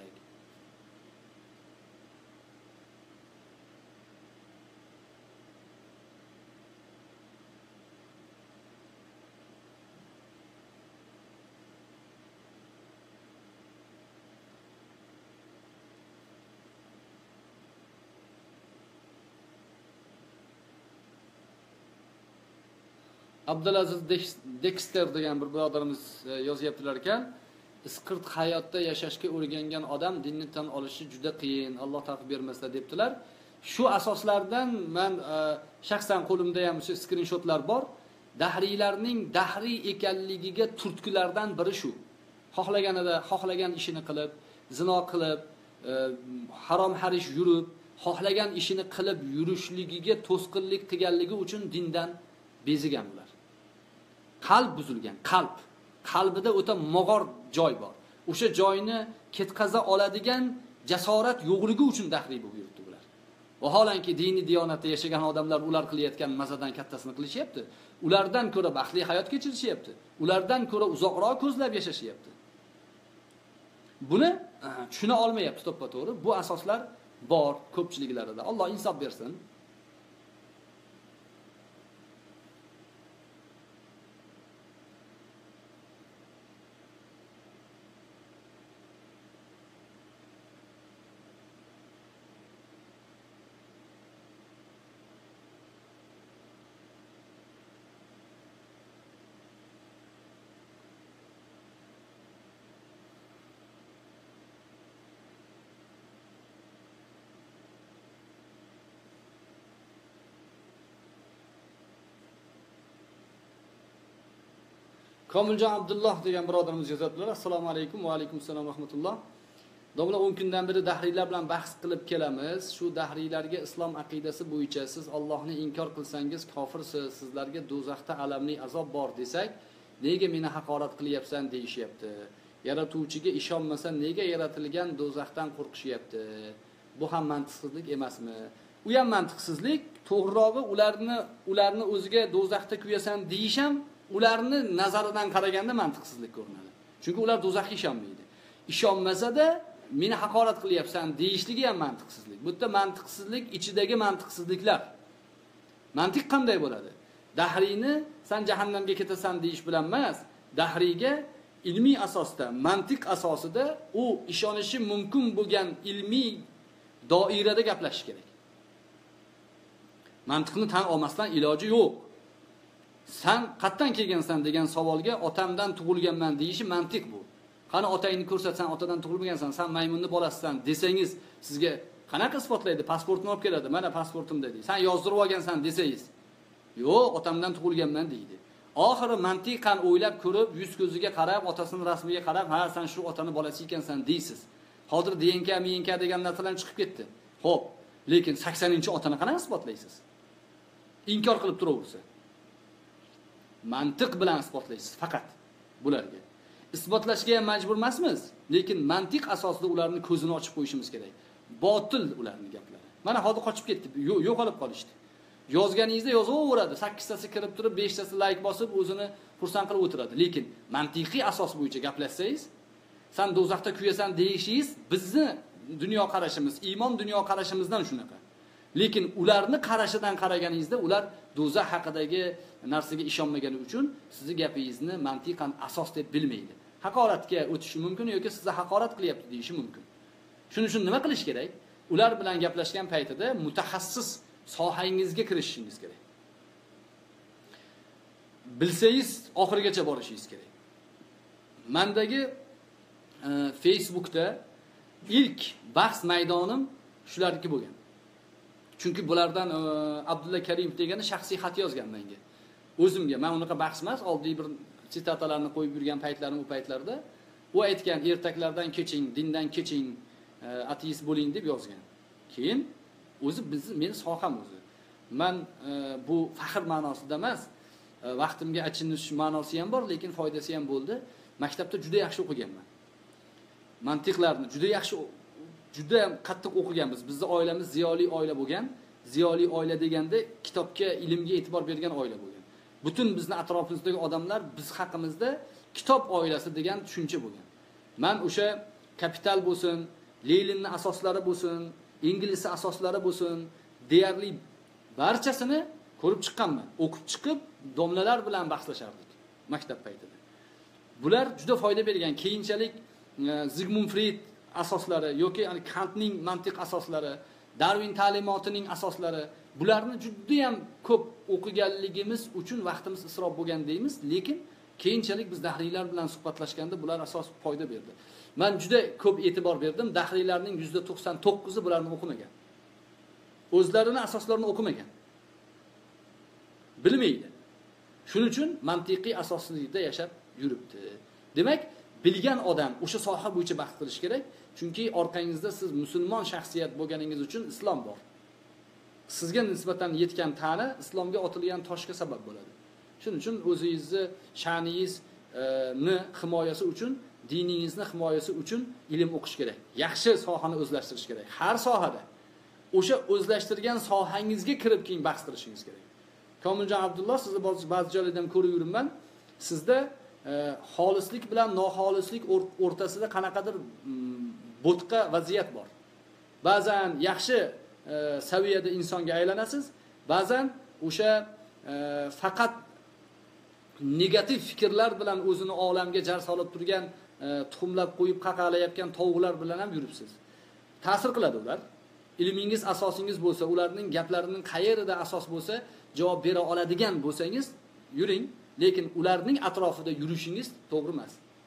Speaker 1: Abdulaziz Dexter degan bir birodarimiz yozyaptilar ekan, isqirt hayotda yashashga o'rgangan odam dinni tan olishi juda qiyin, Alloh tavfiq bermasa debdilar. Shu asoslardan men shaxsan qo'limda ham shu skrinshotlar bor. Dahriylarning dahriy ekanligiga turtkilardan biri shu. Xohlaganida xohlagan ishini qilib, zino qilib, harom harish yurib, xohlagan ishini qilib yurishligiga to'sqinlik qilganligi uchun dindan bezigan ular. Qalb buzilgan, qalb. Qalbida o'ta mog'or joy bor. O'sha joyni ketqaza oladigan jasorat yo'qligi uchun dahriy bo'lib yuribdi ular. Vaholanki diniy diyonatda yashagan odamlar ular qilayotgan mazadan kattasini qilishyapti. Ulardan ko'ra baxtli hayot kechirishyapti. Ulardan ko'ra uzoqroq ko'zlab yashashyapti. Buni tushuna olmayapti to'ppa-to'g'ri. Bu asoslar bor ko'pchiliklarida. Alloh insof bersin. Komiljon Abdulloh degan birodarimiz yozibdilar. Assalomu alaykum va alaykum assalom rahmatulloh. Domla o'n kundan beri dahriylar bilan bahs qilib kelamiz. Shu dahriylarga islom aqidasi bo'yicha siz Allohni inkor qilsangiz kofirsiz, sizlarga do'zaxda alamli azob bor desak, nega meni haqorat qilyapsan deyishyapti. Yaratuvchiga ishonmasa nega yaratilgan do'zaxdan qo'rqishyapti. Bu ham mantiqsizlik emasmi? U ham mantiqsizlik, to'g'rirog'i ularni ularni o'ziga do'zaxda kuyasan deyish ham ularni nazaridan qaraganda mantiqsizlik ko'rinadi. Chunki ular do'zaxga ishonmaydi. Ishonmasa-da meni haqorat qilyapsan deyishligi ham mantiqsizlik. Bu yerda mantiqsizlik ichidagi mantiqsizliklar. Mantiq qanday bo'ladi? Dahriyni sen jahannamga ketasan deyish bilan emas, dahriyga ilmiy asosda, mantiq asosida u ishonishi mumkin bo'lgan ilmiy doirada gaplashish kerak. Mantiqni tan olmasdan iloji yo'q. Sen qatdan kelgansan degan savolga otamdan tug'ilganman deyishi mantiq bu. Qani otangni ko'rsatsan, otadan tug'ilmagansan, sen maymunni bolasisan desangiz, sizga qanaqa isbotlaydi? Pasportni olib keladi. Mana pasportim dedi. Sen yozdirib olgansan desangiz, yo'q, otamdan tug'ilganman deydi. Oxiri mantiqan o'ylab ko'rib, yuz ko'ziga qarab, otasining rasmiga qarab, ha, sen shu otani bolasi ekansan deysiz. Hozir D N K, M N K degan narsalar chiqib ketdi. Xo'p, lekin saksoninchi otani qanaqa isbotlaysiz? Inkor qilib turaversa. Mantiq bilan isbotlaysiz faqat bularga. Isbotlashga ham majbur emasmiz, lekin mantiq asosida ularni ko'zini ochib qo'yishimiz kerak. Botil ularning gaplari. Mana hozir qochib ketdi, yo'qolib qolishdi. Yozganingizda yozaveradi, sakkiztasi kirib turib, beshtasi like bosib, o'zini xursand qilib o'tiradi. Lekin mantiqiy asos bo'yicha gaplashsangiz, sen do'zaxda kuyasan deyishingiz bizni dunyo qarashimiz, iymon dunyo qarashimizdan shunaqa. Lekin ularni qarashidan qaraganingizda ular do'zax haqidagi narsaga ishonmagani uchun sizning gapingizni mantiqan asos deb bilmaydi. Haqoratga o'tishi mumkin yoki sizni haqorat qilyapti deyishi mumkin. Shuning uchun nima qilish kerak? Ular bilan gaplashgan paytida mutaxassis sohangizga kirishingiz kerak. Bilsangiz oxirigacha borishingiz kerak. Mendagi e, Facebookda ilk bahs maydonim shularniki bo'lgan. Chunki bulardan e, Abdulla Karimov degani shaxsiy xat yozgan menga. O'zimga, men unaqa bahs emas, oddiy bir sitatalarni qo'yib yurgan paytlarim u paytlarda u aytgan ertaklardan keching, dindan keching, e, ateist bo'ling deb yozgan. Keyin o'zi bizni meni soham o'zi. Men e, bu faxr ma'nosida emas, e, vaqtimga achinish ma'nosi ham bor, lekin foydasi ham bo'ldi. Maktabda juda yaxshi o'qiganman. Mantiqlarni juda yaxshi juda qattiq o'qiganmiz. Bizning oilamiz ziyoli oila bo'lgan. Ziyoli oila deganda kitobga, ilmga e'tibor bergan oila bo'lgan. Butun bizning atrofimizdagi odamlar biz haqimizda kitob oilasi degan tushuncha bo'lgan. Men o'sha kapital bo'lsin, Leninning asoslari bo'lsin, ingliz asoslari bo'lsin, deyarli barchasini ko'rib chiqqanman. O'qib chiqib, domlalar bilan bahslashardik maktab paytida. Bular juda foyda bergan. Keyinchalik Sigmund Freud asoslari yoki Kantning mantiq asoslari, Darwin ta'limotining asoslari, bularni juda ham ko'p o'qiganligimiz uchun vaqtimiz isrof bo'lgan deymiz, lekin keyinchalik biz dahriylar bilan suhbatlashganda bular asos foyda berdi. Men juda ko'p e'tibor berdim. Dahriylarning yuzda to'qson to'qqizi bularni o'qimagan. O'zlarini asoslarini o'qimagan. Bilmaydi. Shuning uchun mantiqiy asoslikda yashab yuribdi. Demak, bilgan odam o'sha soha bo'yicha bahs qilish kerak. Chunki orqangizda siz musulmon shaxsiyat bo'lganingiz uchun islom bor. Sizga nisbatan yetgan ta'na islomga otilgan toshga sabab bo'ladi. Shuning uchun o'zingizni sha'ningizni himoyasi uchun, diningizni himoyasi uchun ilm o'qish kerak. Yaxshi sohani o'zlashtirish kerak. Har sohada o'sha o'zlashtirgan sohangizga kirib keyin bahs qilishingiz kerak. Komiljon Abdulloh, sizni ba'zi joylarda ham ko'rib yuribman. Sizda e, xolislik bilan noxolislik o'rtasida qanaqadir bo'tqa vaziyat bor. ba'zan yaxshi e, saviyada insonga aylanasiz, ba'zan o'sha e, faqat negativ fikrlar bilan o'zini olamga jar solib turgan, e, tuxumlab qo'yib qaqalayotgan tovuqlar bilan ham yuribsiz. Ta'sir qiladi ular. Ilmingiz asosingiz bo'lsa, ularning gaplarining qayerida asos bo'lsa, javob bera oladigan bo'lsangiz, yuring, lekin ularning atrofida yurishingiz to'g'ri emas.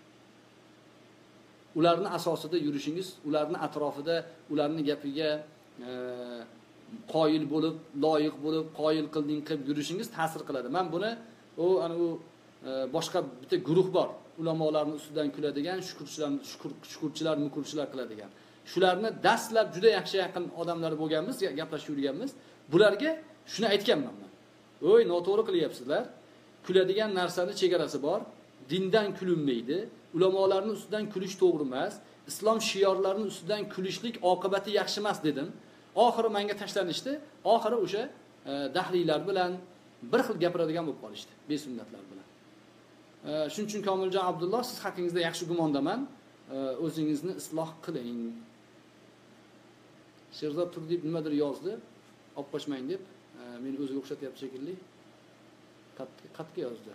Speaker 1: Ularning asosida yurishingiz, ularning atrofida, ularning gapiga e, qoyil bo'lib, loyiq bo'lib, qoyil qilding qilib yurishingiz ta'sir qiladi. Men buni u ana u e, boshqa bitta guruh bor. Ulamolarning ustidan kuladigan, shukurchilar, shukur shukurchilar, mukurchilar qiladigan. Shularni dastlab juda yaxshi yaqin odamlar bo'lganmiz, gaplashib yurganmiz. Bularga shuni aytganman men. O'y, noto'g'ri qilyapsizlar. Kuladigan narsani chegarasi bor. Dindan kulinmaydi. Ulamolarning ustidan kulish to'g'ri emas. Islom shiorlarining ustidan kulishlik oqibati yaxshi emas dedim. Oxiri menga tashlanishdi. Oxiri o'sha e, dahriylar bilan bir xil gapiradigan bo'lib qolishdi, besunnatlar bilan. E, shuning uchun Komiljon Abdulloh, siz haqingizda yaxshi gumondaman. E, o'zingizni isloh qiling. Sherzod Turdiyev nimadir yozdi, olib qochmang deb, e, meni o'ziga o'xshatyapti shekilli. Qatga yozdi.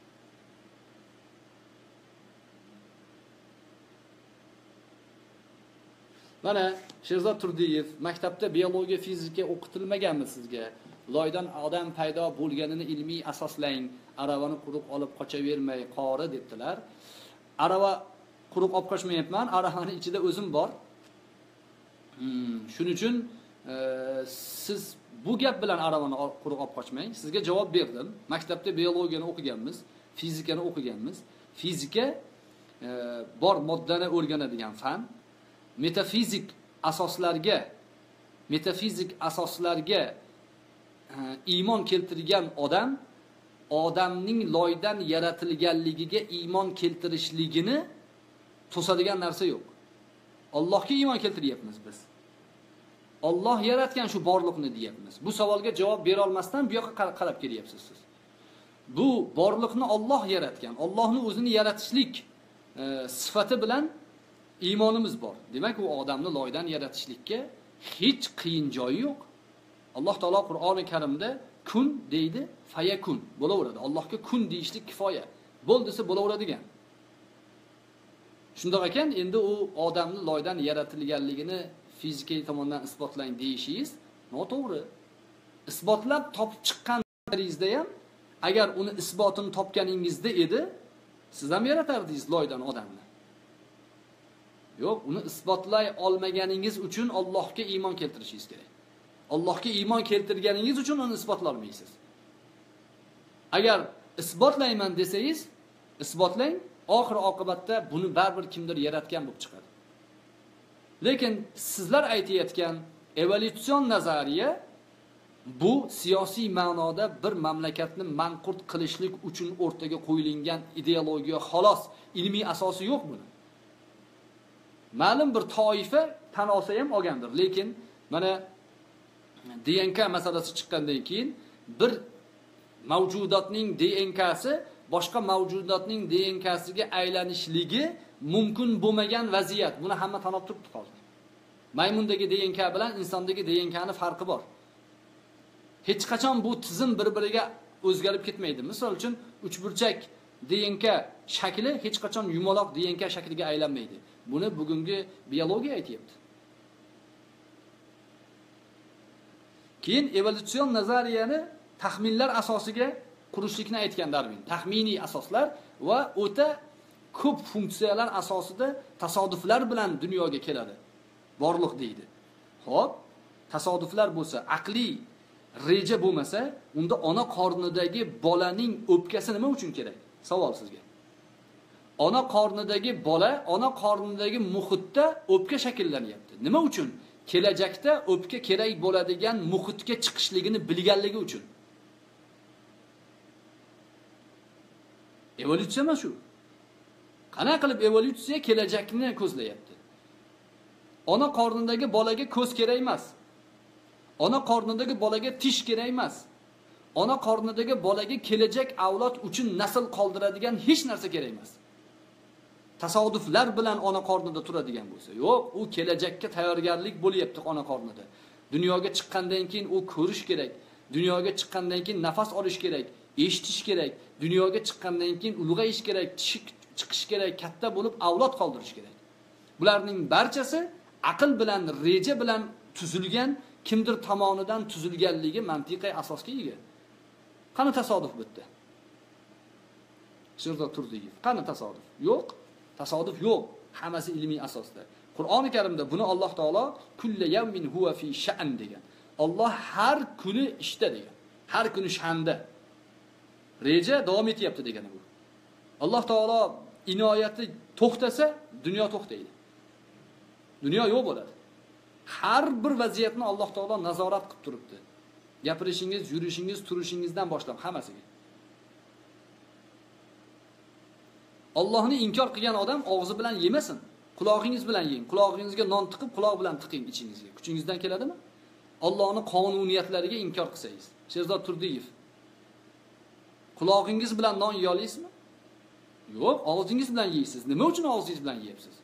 Speaker 1: Mana Sherzod Turdiyev, maktabda biologiya, fizika o'qitilmaganmi sizga? Loydan odam paydo bo'lganini ilmiy asoslang, aravani quruq olib qochavermay qori debdilar. Arava quruq olib qochmayapman, aravani ichida o'zim bor. Hmm, shuning uchun e, siz bu gap bilan aravani quruq olib qochmang. Sizga javob berdim. Maktabda biologiyani o'qiganmiz, fizikani o'qiganmiz. Fizika e, bor moddani o'rganadigan fan. Metafizik asoslarga, metafizik asoslarga e, iymon keltirgan odam, odamning loydan yaratilganligiga iymon keltirishligini to'sadigan narsa yo'q. Allohga iymon keltiryapmiz biz. Alloh yaratgan shu borliqni deyapmiz. Bu savolga javob bera olmasdan bu yoqqa qarab kelyapsiz siz. Bu borliqni Alloh yaratgan. Allohning o'zini yaratishlik e, sifati bilan iymonimiz bor. Demak, u odamni loydan yaratishlikka hech qiyin joyi yo'q. Alloh taolo Qur'oni Karimda kun deydi, fayakun bo'laveradi. Allohga kun deyishlik kifoya. Bo'l desa bo'laveradigan. Shundoq ekan, endi u odamni loydan yaratilganligini fizika tomonidan isbotlang deyishingiz noto'g'ri. Isbotlab topib chiqqaningizda ham, agar uni isbotini topganingizda edi, siz ham yaratardingiz loydan odamni. Yo'q, uni isbotlay olmaganingiz uchun Allohga iymon keltirishingiz kerak. Allohga iymon keltirganingiz uchun uni isbotlay olmaysiz. Agar isbotlayman desangiz, isbotlang, oxir oqibatda buni baribir kimdir yaratgan bo'lib chiqadi. Lekin sizlar aytayotgan evolyutsion nazariya bu siyosiy ma'noda bir mamlakatni manqurt qilishlik uchun o'rtaga qo'yilgan ideologiya xolos, ilmiy asosi yo'q buni. Ma'lum bir toifa tan olsa ham olgandir, lekin mana D N K masalasi chiqqandan keyin bir mavjudotning D N K'si boshqa mavjudotning D N K'siga aylanishligi mumkin bo'lmagan vaziyat. Buni hamma tan olib turibdi hozir. Maymundagi D N K bilan insondagi D N K'ning farqi bor. Hech qachon bu tizim bir-biriga o'zgarib ketmaydi. Misol uchun uchburchak D N K shakli hech qachon yumaloq D N K shakliga aylanmaydi. Buni bugungi biologiya aytayapti. Keyin evolyutsion nazariyani taxminlar asosiga qurishlikni aytgan Darwin. Taxminiy asoslar va o'ta ko'p funksiyalar asosida tasodiflar bilan dunyoga keladi. Borliq deydi. Xo'p, tasodiflar bo'lsa, aqliy reja bo'lmasa, unda ona qornidagi bolaning o'pkasi nima uchun kerak? Savol sizga. Ona qornidagi bola, ona qornidagi muhitda o'pka shakllanyapti. Nima uchun? Kelajakda o'pka kerak bo'ladigan muhitga chiqishligini bilganligi uchun. Evolyutsiya mana shu. Qanaqa qilib evolyutsiya kelajakni ko'zlayapti? Ona qornidagi bolaga ko'z kerak emas. Ona qornidagi bolaga tish kerak emas. Ona qornidagi bolaga kelajak avlod uchun nasl qoldiradigan hech narsa kerak emas. tasodiflar bilan ona qornida turadigan bo'lsa, yo'q, u kelajakka tayyorgarlik bo'lyapti ona qornida. Dunyoga chiqqandan keyin u ko'rish kerak, dunyoga chiqqandan keyin nafas olish kerak, eshitish kerak, dunyoga chiqqandan keyin ulg'ayish kerak, chiqish kerak, katta bo'lib avlod qoldirish kerak. Bularning barchasi aql bilan, reja bilan tuzilgan, kimdir tomonidan tuzilganligi mantiqiy asosga ega. Qani tasodif bitdi? Sherzod Turdiyev, qani tasodif? Yo'q, tasodif yo'q. Hammasi ilmiy asosda. Qur'oni Karimda buni Alloh taolo kulli yawmin huwa fi sha'n degan. Alloh har kuni ishda degan. Har kuni shanda. Reja davom etyapti degani bu. Alloh taolo inoyati to'xtasa, dunyo to'xtaydi. Dunyo yo'q bo'ladi. Har bir vaziyatni Alloh taolo nazorat qilib turibdi. Gapirishingiz, yurishingiz, turishingizdan boshlab hammasiga. Allohni inkor qilgan odam og'zi bilan yemasin, qulog'ingiz bilan yeng. Qulog'ingizga non tiqib, quloq bilan tiqing ichingizga. Kuchingizdan keladimi? Allohning qonuniyatlariga inkor qilsangiz. Sherzod Turdiyev, qulog'ingiz bilan non yeya olasizmi? Yo'q, og'zingiz bilan yeysiz. Nima uchun og'zingiz bilan yeyapsiz?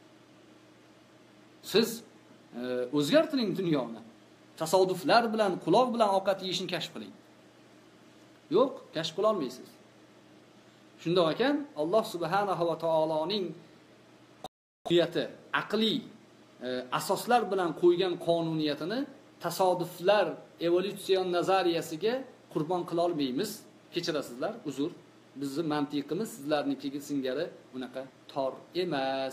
Speaker 1: Siz e, o'zgartiring dunyoni. Tasodiflar bilan, quloq bilan ovqat yeyishni kashf qiling. Yo'q, kashf qila olmaysiz. Shunda ekan, Alloh subhanahu va taoloning qonuniyati, aqliy e, asoslar bilan qo'ygan qonuniyatini tasodiflar evolyutsion nazariyasiga qurbon qila olmaymiz. Kechirasizlar, uzr. Bizning mantiqimiz sizlarnikiga singari unaqa tor emas.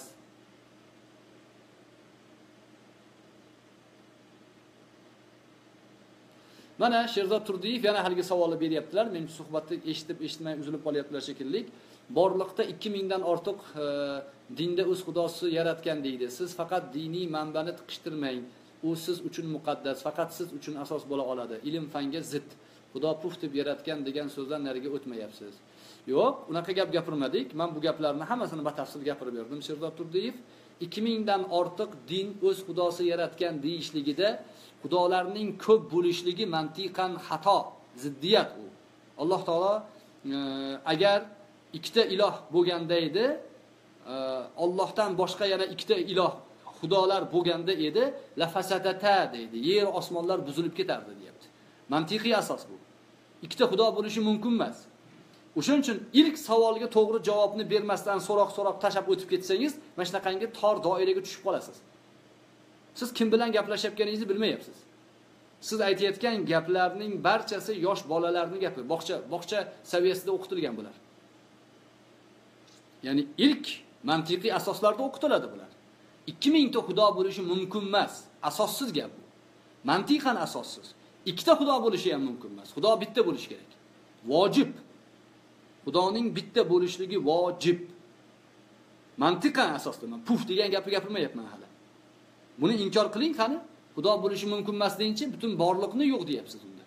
Speaker 1: Mana Sherzod Turdiyev yana haligi savolni beryaptilar. Men suhbatni eshitib, eshitmay uzilib qolyaptilar shekilli. Borliqda ikki ming dan ortiq e, dinda o'z xudosi yaratgan deydi. Siz faqat diniy manbani tiqishtirmang. U siz uchun muqaddas, faqat siz uchun asos bo'la oladi. Ilm fanga zid. Xudo puf deb yaratgan degan so'zdan nariga o'tmayapsiz. Yo'q, unaqa gap gapirmadik. Men bu gaplarni hammasini batafsil gapirib berdim. Sherzod Turdiyev ikki ming dan ortiq din o'z xudosi yaratgan deyishligida xudolarning ko'p bo'lishligi mantiqan xato, ziddiyat u. Alloh taolo e, agar ikkita iloh bo'lganda edi, e, Allohdan boshqa yana ikkita iloh xudolar bo'lganda edi, la fasadata deydi. Yer osmonlar buzilib ketardi, deyapti. Mantiqiy asos bu. Ikkita xudo bo'lishi mumkin emas. O'shuning uchun ilk savolga to'g'ri javobni bermasdan so'roq-so'roq tashab o'tib ketsangiz, mana shunaqangi tor doiraga tushib qolasiz. Siz kim bilan gaplashayotganingizni bilmayapsiz. Siz aytayotgan gaplarning barchasi yosh bolalarning gapi, bog'cha, bog'cha saviyasida o'qitilgan bular. Ya'ni ilk mantiqiy asoslarda o'qitiladi bular. ikki ming ta xudo bo'lishi mumkin emas. Asossiz gap bu. Mantiqan asossiz. Ikkita xudo bo'lishi ham mumkin emas. Xudo bitta bo'lishi kerak. Vojib. Xudoning bitta bo'lishligi vojib. Mantiqan asosda. Men puf degan gapni gapirmayapman hali. Buni inkor qiling qani? Xudo bo'lishi mumkin emas deyinchi, butun borliqni yo'q deyapsiz unda.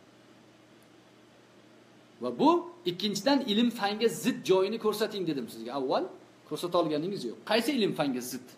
Speaker 1: Va bu ikkinchidan ilm fanga zid joyini ko'rsating dedim sizga avval. Ko'rsata olganingiz yo'q. Qaysi ilm fanga zid?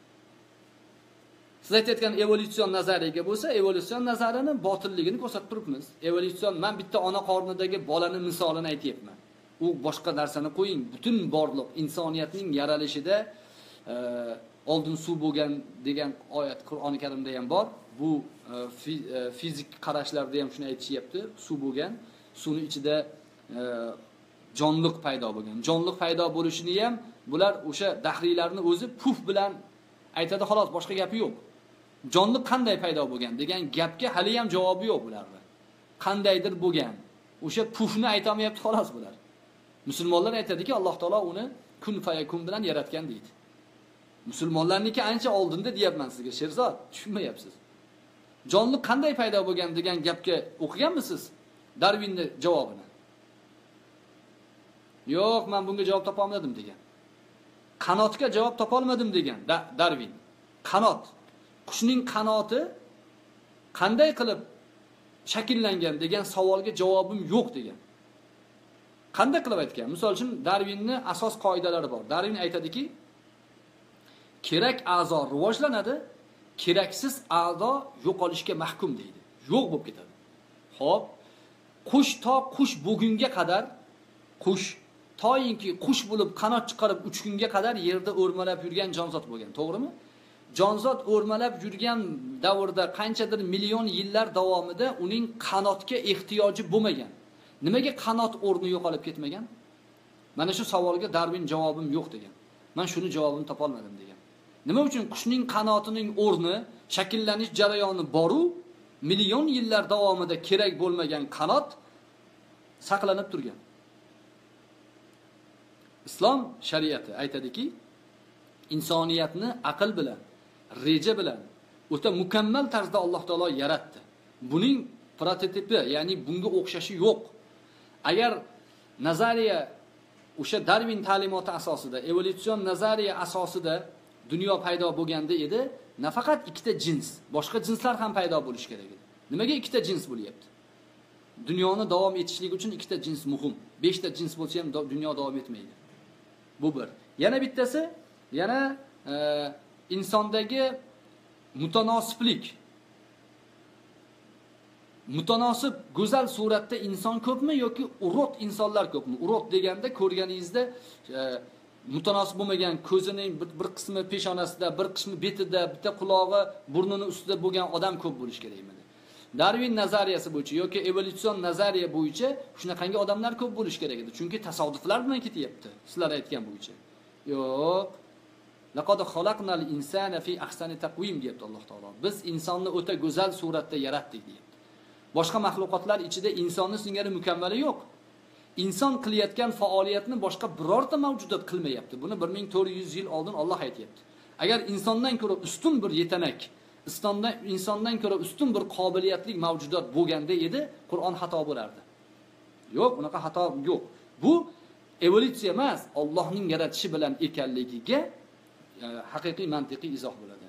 Speaker 1: Siz aytayotgan evolyutsion nazariyaga bo'lsa, evolyutsion nazarini botilligini ko'rsatib turibmiz. Evolyutsion, men bitta ona qornidagi bolani misolini aytayapman. U boshqa narsani qo'ying. Butun borliq insoniyatning yaralishida e, oldin suv bo'lgan degan oyat Qur'oni Karimda ham bor. Bu e, fizik qarashlarda ham shuni aytishyapti. Suv bo'lgan, suvning ichida e, jonliq paydo bo'lgan. Jonliq paydo bo'lishini ham bular o'sha dahriylarni o'zi puf bilan aytadi, xolos, boshqa gapi yo'q. Jonliq qanday paydo bo'lgan degan gapga hali ham javobi yo'q bularda. Qandaydir bo'lgan. O'sha pufni aytamayapti xolos bular. Musulmonlar aytadiki, Alloh taolo uni kun fayakun bilan yaratgan deydi. Musulmonlarniki ancha oldinda deyapman sizga, Sherzod, tushunmayapsiz. Jonliq qanday paydo bo'lgan degan gapga o'qiganmisiz Darwinning javobini? Yo'q, men bunga javob topa olmadim degan. Qanotga javob topa olmadim degan Darwin. Qanot. Qushning qanoti qanday qilib shakllangan degan savolga javobim yo'q degan. Qanday qilib aytgan? Misol uchun Darwinning asos qoidalari bor. Darwin aytadiki, kerak a'zo rivojlanadi, keraksiz a'zo yo'qolishga mahkum deydi. Yo'q bo'lib ketadi. Xo'p, qush to qush bugunga qadar, qush toyinki qush bo'lib qanot chiqarib uchgunga qadar yerda o'rmalab yurgan jonzot bo'lgan, to'g'rimi? Jonzot o'rmalab yurgan davrda qanchadir million yillar davomida uning qanotga ehtiyoji bo'lmagan. Nimaga qanot o'rni yo'qolib ketmagan? Mana shu savolga Darwin javobim yo'q degan. Men shuni javobini topa olmadim degan. Nima uchun qushning qanotining o'rni, shakllanish jarayoni boru, million yillar davomida kerak bo'lmagan qanot saqlanib turgan. Islom shariati aytadiki, insoniyatni aql bilan, reja bilan o'ta mukammal tarzda Alloh taolo yaratdi. Buning prototipi, ya'ni bunga o'xshashi yo'q. Agar nazariya o'sha Darwin ta'limoti asosida, evolyutsion nazariya asosida dunyo paydo bo'lganda edi, nafaqat ikkita jins, boshqa jinslar ham paydo bo'lish kerak edi. Nimaga ikkita jins bo'lyapti? Dunyoni davom etishligi uchun ikkita jins muhim. beshta jins bo'lsa ham dunyo davom etmaydi. Bu bir. Yana bittasi, yana e, insondagi mutanosiblik. Mutanosib, go'zal suratda inson ko'pmi yoki urot insonlar ko'pmi? Urot deganda ko'rganingizda e, mutanosib bo'lmagan ko'zining bir, bir qismi peshonasida, bir qismi betida, bitta qulog'i, burnini ustida bo'lgan odam ko'p bo'lish kerakmi? Darwin nazariyasi bo'yicha yoki evolyutsion nazariya bo'yicha shunaqangi odamlar ko'p bo'lish kerak edi. Chunki tasodiflar bilan ketyapti. Sizlar aytgan bo'yicha. Yo'q. Laqad xalaqnal insana fi ahsani taqvim deyapti Alloh taolo. Biz insonni o'ta go'zal suratda yaratdik deyapti. Boshqa mahluqotlar ichida insonni singari mukammali yo'q. Inson qilayotgan faoliyatni boshqa birorta mavjudot qilmayapti. Buni bir ming to'rt yuz yil oldin Alloh aytayapti. Agar insondan ko'ra ustun bir yetanak, insondan insondan ko'ra ustun bir qobiliyatli mavjudot bo'lganda edi, Qur'on xato bo'lardi. Yo'q, unaqa xato yo'q. Bu evolyutsiya emas, Allohning yaratishi bilan ekanligiga e, haqiqiy mantiqiy izoh bo'ladi.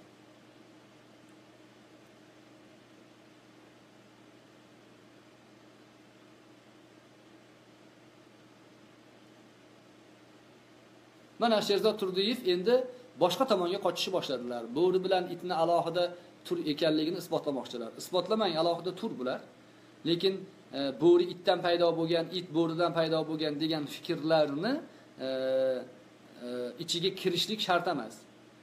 Speaker 1: Mana Sherzod Turdiyev endi boshqa tomonga qochishni boshladilar. Bo'ri bilan itni alohida tur ekanligini isbotlamoqchilar. Isbotlamang, alohida tur bular. Lekin e, bo'ri itdan paydo bo'lgan, it bo'ridan paydo bo'lgan degan fikrlarni e, e, ichiga kirishlik shart emas.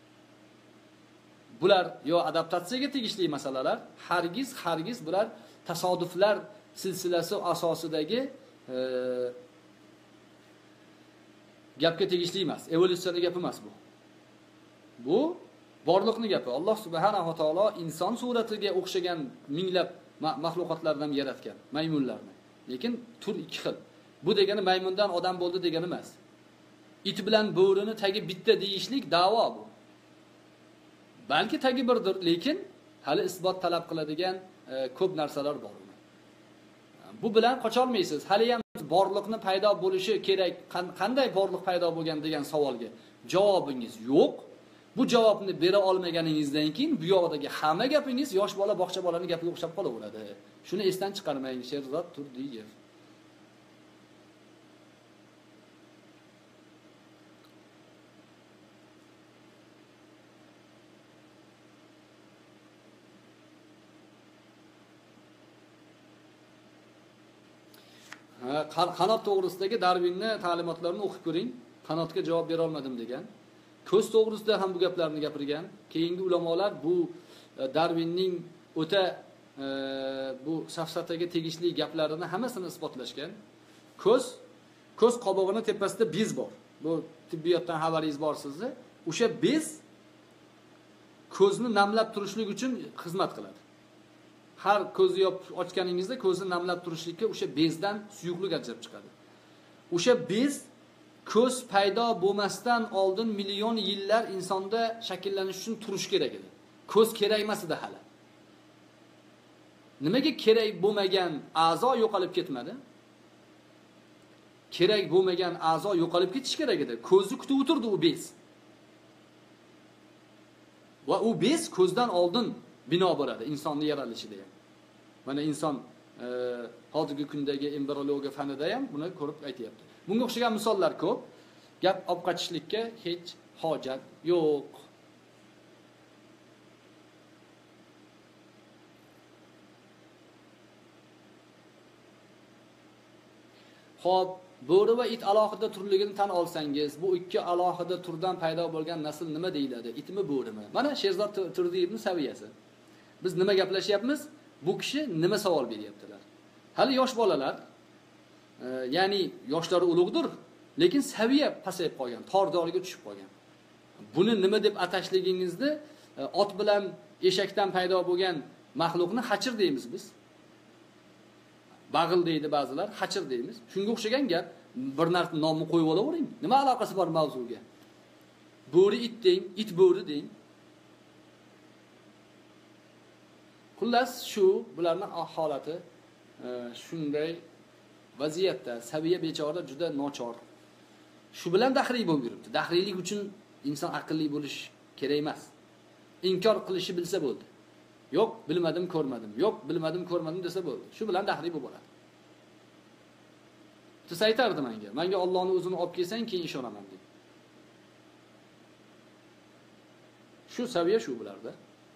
Speaker 1: Bular yo adaptatsiyaga tegishli masalalar, hargiz hargiz bular tasodiflar silsilasi asosidagi e, gapga tegishli emas. Evolyutsiyaning gapi emas bu. Bu borliqni gapi. Alloh subhanahu va taolo inson suratiga o'xshagan minglab mahluqotlardan yaratgan, maymunlarni. Lekin tur ikki xil. Bu degani maymundan odam bo'ldi degani emas. It bilan bo'rini tagi bitta deyishlik da'vo bu. Balki tagi birdir, lekin hali isbot talab qiladigan e, ko'p narsalar bor. Bu bilan qocha olmaysiz. Hali ham borliqni paydo bo'lishi kerak, qanday borliq paydo bo'lgan degan savolga javobingiz yo'q. Bu javobni bera olmaganingizdan keyin bu yoqdagi hamma gapingiz yosh bola, bog'cha bolaning gapiga o'xshab qolaveradi. Shuni esdan chiqarmang, Sherzod Turdiyev. Qanot to'g'risidagi Darwinning ta'limotlarini o'qib ko'ring. Qanotga javob bera olmadim degan. Ko'z to'g'risida ham bu gaplarni gapirgan. Keyingi ulamolar bu Darwinning o'ta e, bu safsataga tegishli gaplarini hammasini isbotlashgan. Ko'z ko'z qobig'ining tepasida bez bor. Bu tibbiyotdan xabaringiz bor sizni. O'sha bez ko'zni namlab turishlik uchun xizmat qiladi. Har ko'zni yopib ochganingizda ko'zni namlab turishlikka o'sha bezdan suyuqlik ajrab chiqadi. O'sha bez ko'z paydo bo'lmasdan oldin million yillar insonda shakllanish uchun turish kerak edi. Ko'z kerak emas edi hali. Nimaga kerak bo'lmagan a'zo yo'qolib ketmadi? Kerak bo'lmagan a'zo yo'qolib ketish kerak edi. Ko'zni kutib o'tirdi u bez. Va u bez ko'zdan oldin bino bo'ladi insonning yaralishida ham. Mana inson e, hozirgi kundagi embriologiya fanida ham buni ko'rib aytayapti. Bunga o'xshagan misollar ko'p. Gap olib qochishlikka hech hojat yo'q. Xo'p, bo'ri va it alohida turligini tan olsangiz, bu ikki alohida turdan paydo bo'lgan nasl nima deyiladi? Itmi, bo'rimi? Mana Sherzod Turdiyevning saviyasi. Biz nima gaplashyapmiz? Bu kishi nima savol beryaptilar? Hali yosh bolalar, e, ya'ni yoshlari ulug'dir, lekin saviya pasayib qolgan, tordoriga tushib qolgan. Buni nima deb atashligingizni e, ot bilan eshakdan paydo bo'lgan maxluqni hachir deymiz biz. Bag'il deydi ba'zilar, hachir deymiz. Shunga o'xshagan gap. Bir narsa nomni qo'yib olavering. Nima aloqasi bor mavzuga? Bo'ri it deng, it bo'ri deng. Xullas shu bularning holati e, shunday vaziyatda saviya bechora juda nochor. Shu bilan daxriy bo'lib yuribdi. Daxriylik uchun inson aqlli bo'lish kerak emas. Inkor qilishi bilsa bo'ldi. Yo'q, bilmadim, ko'rmadim. Yo'q, bilmadim, ko'rmadim desa bo'ldi. Shu bilan daxriy bo'lib bo'ladi. Siz aytardi menga, menga Allohning o'zini olib kelsang, keyin ishonaman deb. Shu saviya shu bularda.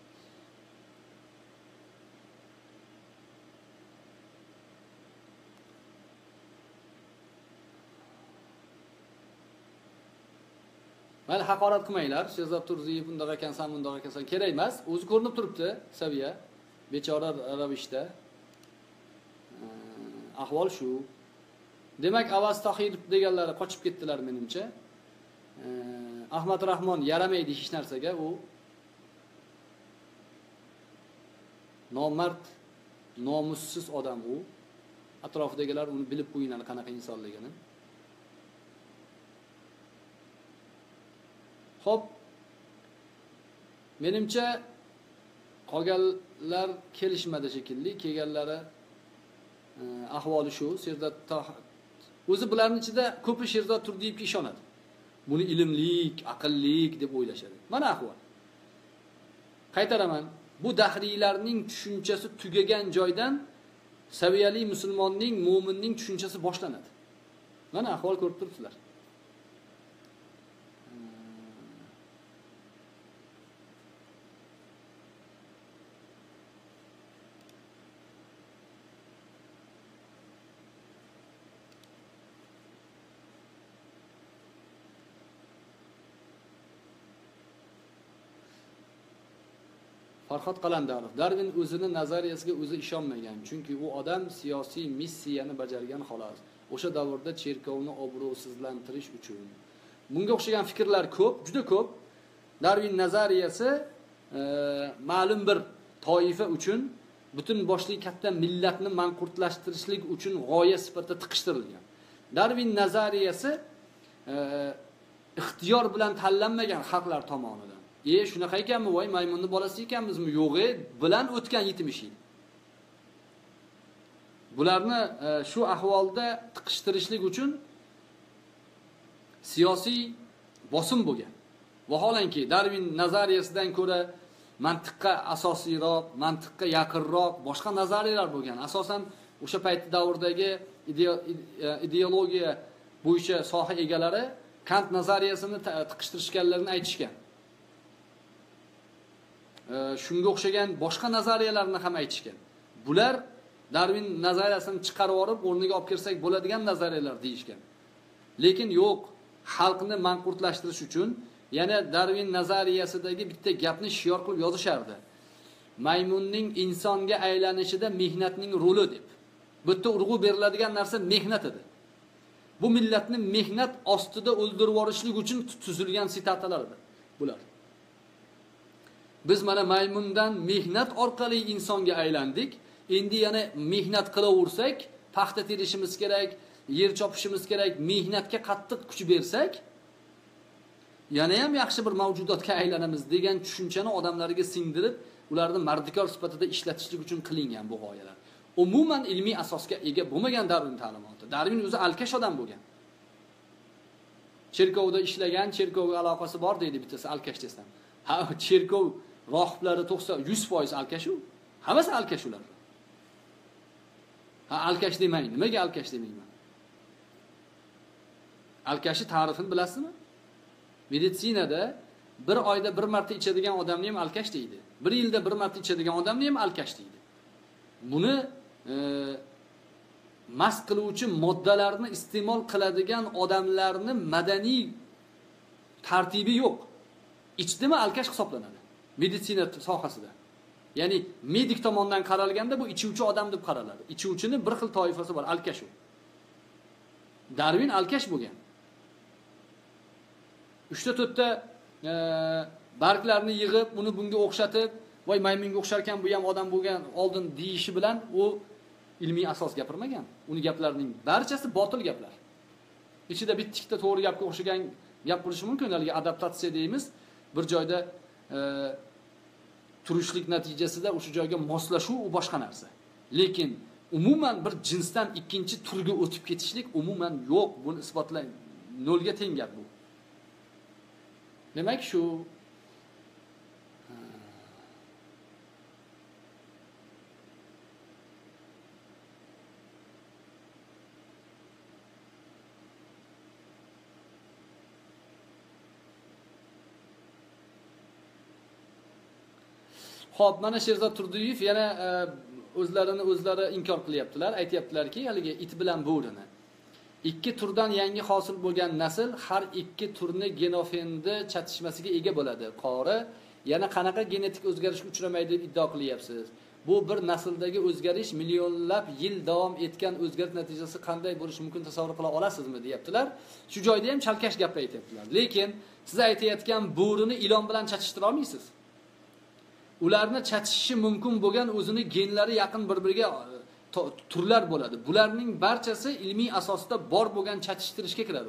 Speaker 1: Mayli haqorat qilmanglar. Sherzod Turdiyev bundoq ekansan, bundoq ekansan, kerak emas. O'zi ko'rinib turibdi saviya. Bechora ravishda. Ahvol shu. Demak, Avaz Tohir deganlari qochib ketdilar menimcha. Ahmad Rahmon yaramaydi hech narsaga, u nomard, nomussiz odam u. Atrofidagilar uni bilib qo'yinlar qanaqa insonligini. Xo'p, menimcha qolganlar kelishmadi shekilli, kelganlari e, ahvoli shu. Sherzod o'zi bularning ichida ko'pi Sherzod Turdiyevga ishonadi. Buni ilmlik, aqllik deb o'ylashadi. Mana ahvol. Qaytaraman, bu dahriylarning tushunchasi tugagan joydan saviyali musulmonning, mu'minning tushunchasi boshlanadi. Mana ahvol ko'rib turibsizlar. Farhod Qalandarov, Darwin o'zini nazariyasiga o'zi ishonmagan, chunki u odam siyosiy missiyani bajargan xolos. O'sha davrda cherkovni obro'sizlantirish uchun. Bunga o'xshagan fikrlar ko'p, juda ko'p. Darwin nazariyasi e, ma'lum bir toifa uchun, butun boshli katta millatni manqurtlashtirishlik uchun g'oya sifatida tiqishtirilgan. Darwin nazariyasi e, ixtiyor bilan tanlanmagan xalqlar tomonidan. E shunaqa ekanmi, voy maymunning bolasi ekanmizmi? Yo'g'e, bilan o'tgan yetmish yil. Bularni e, shu ahvolda tiqishtirishlik uchun siyosiy bosim bo'lgan. Vaholanki Darwin nazariyasidan ko'ra mantiqqa asosiyroq, mantiqqa yaqinroq boshqa nazariyalar bo'lgan. Asosan o'sha payt davrdagi ideologiya bo'yicha soha egalari Kant nazariyasini tiqishtirishganlarini aytishgan. Shunga o'xshagan boshqa nazariyalarni ham aytishgan. Bular Darwin nazariyasini chiqarib olib, o'rniga olib kirsak bo'ladigan nazariyalar deyishgan. Lekin yo'q, xalqni manqurtlashtirish uchun yana Darwin nazariyasidagi bitta gapni shior qilib yozishardi. Maymunning insonga aylanishida mehnatning roli deb. Bu yerda urg'u beriladigan narsa mehnat edi. Bu millatni mehnat ostida o'ldirib yorishlik uchun tuzilgan sitatalardir bular. Biz mana maymundan mehnat orqali insonga aylandik. Endi yana mehnat qilaversak, paxta terishimiz kerak, yer chopishimiz kerak, mehnatga qattiq kuch bersak, yana ham yaxshi bir mavjudotga aylanamiz degan tushunchani odamlarga singdirib, ularni mardikor sifatida ishlatishlik uchun qilingan bu g'oyalar. Umuman ilmiy asosga ega bo'lmagan Darwin ta'limoti. Darwin o'zi alkash odam bo'lgan. Cherkovda ishlagan, cherkovga aloqasi bor deydi bittasi alkash desam. Ha, cherkov rohiblari to'qson yuz foiz alkash u. Hammasi alkash ular. Ha, alkash demang. Nimaga alkash demayman? Alkashi ta'rifini bilasizmi? Meditsinada bir oyda bir marta ichadigan odamni ham alkash deydi. Bir yilda bir marta ichadigan odamni ham alkash deydi. Buni e, mast qiluvchi moddalarni iste'mol qiladigan odamlarni madaniy tartibi yo'q. Ichdimi alkash hisoblanadi meditsina sohasida. Ya'ni medik tomonidan qaralganda bu ichuvchi odam deb qaraladi. Ichuvchining bir xil toifasi bor, alkash u. Darwin alkash bo'lgan. uchta to'rtta e, barglarni yig'ib, uni bunga o'xshatib, voy maymunga o'xshar ekan, bu ham odam bo'lgan oldin deyishi bilan u ilmiy asos gapirmagan. Uni gaplarining barchasi botil gaplar. Ichida bitta to'g'ri gapga o'xshagan gap bo'lishi mumkin, ularga adaptatsiya deymiz. Bir joyda e, turishlik natijasida o'sha joyga moslashuv u boshqa narsa. Lekin umuman bir jinsdan ikkinchi turga o'tib ketishlik umuman yo'q. Buni isbotlang. Nolga teng gap bu. Demak shu Xo'p, mana Sherzod Turdiyev yana o'zlarini o'zlari inkor qilyaptilar. Aytayaptilarki, haligi it bilan bo'rini. Ikki turdan yangi hosil bo'lgan nasl har ikki turni genofendi chatishmasiga ega bo'ladi. Qori yana qanaqa genetik o'zgarishga uchramaydi deb iddao qilyapsiz. Bu bir nasldagi o'zgarish millionlab yil davom etgan o'zgarish natijasi qanday bo'lishi mumkin tasavvur qila olasizmi deyaptilar. Shu joyda ham chalkash gap aytayaptilar. Lekin siz aytayotgan bo'rini ilon bilan chatishtira olmaysiz. Ularni chatishishi mumkin bo'lgan o'zini genlari yaqin bir-biriga turlar bo'ladi. Bularning barchasi ilmiy asosda bor bo'lgan chatishtirishga kiradi.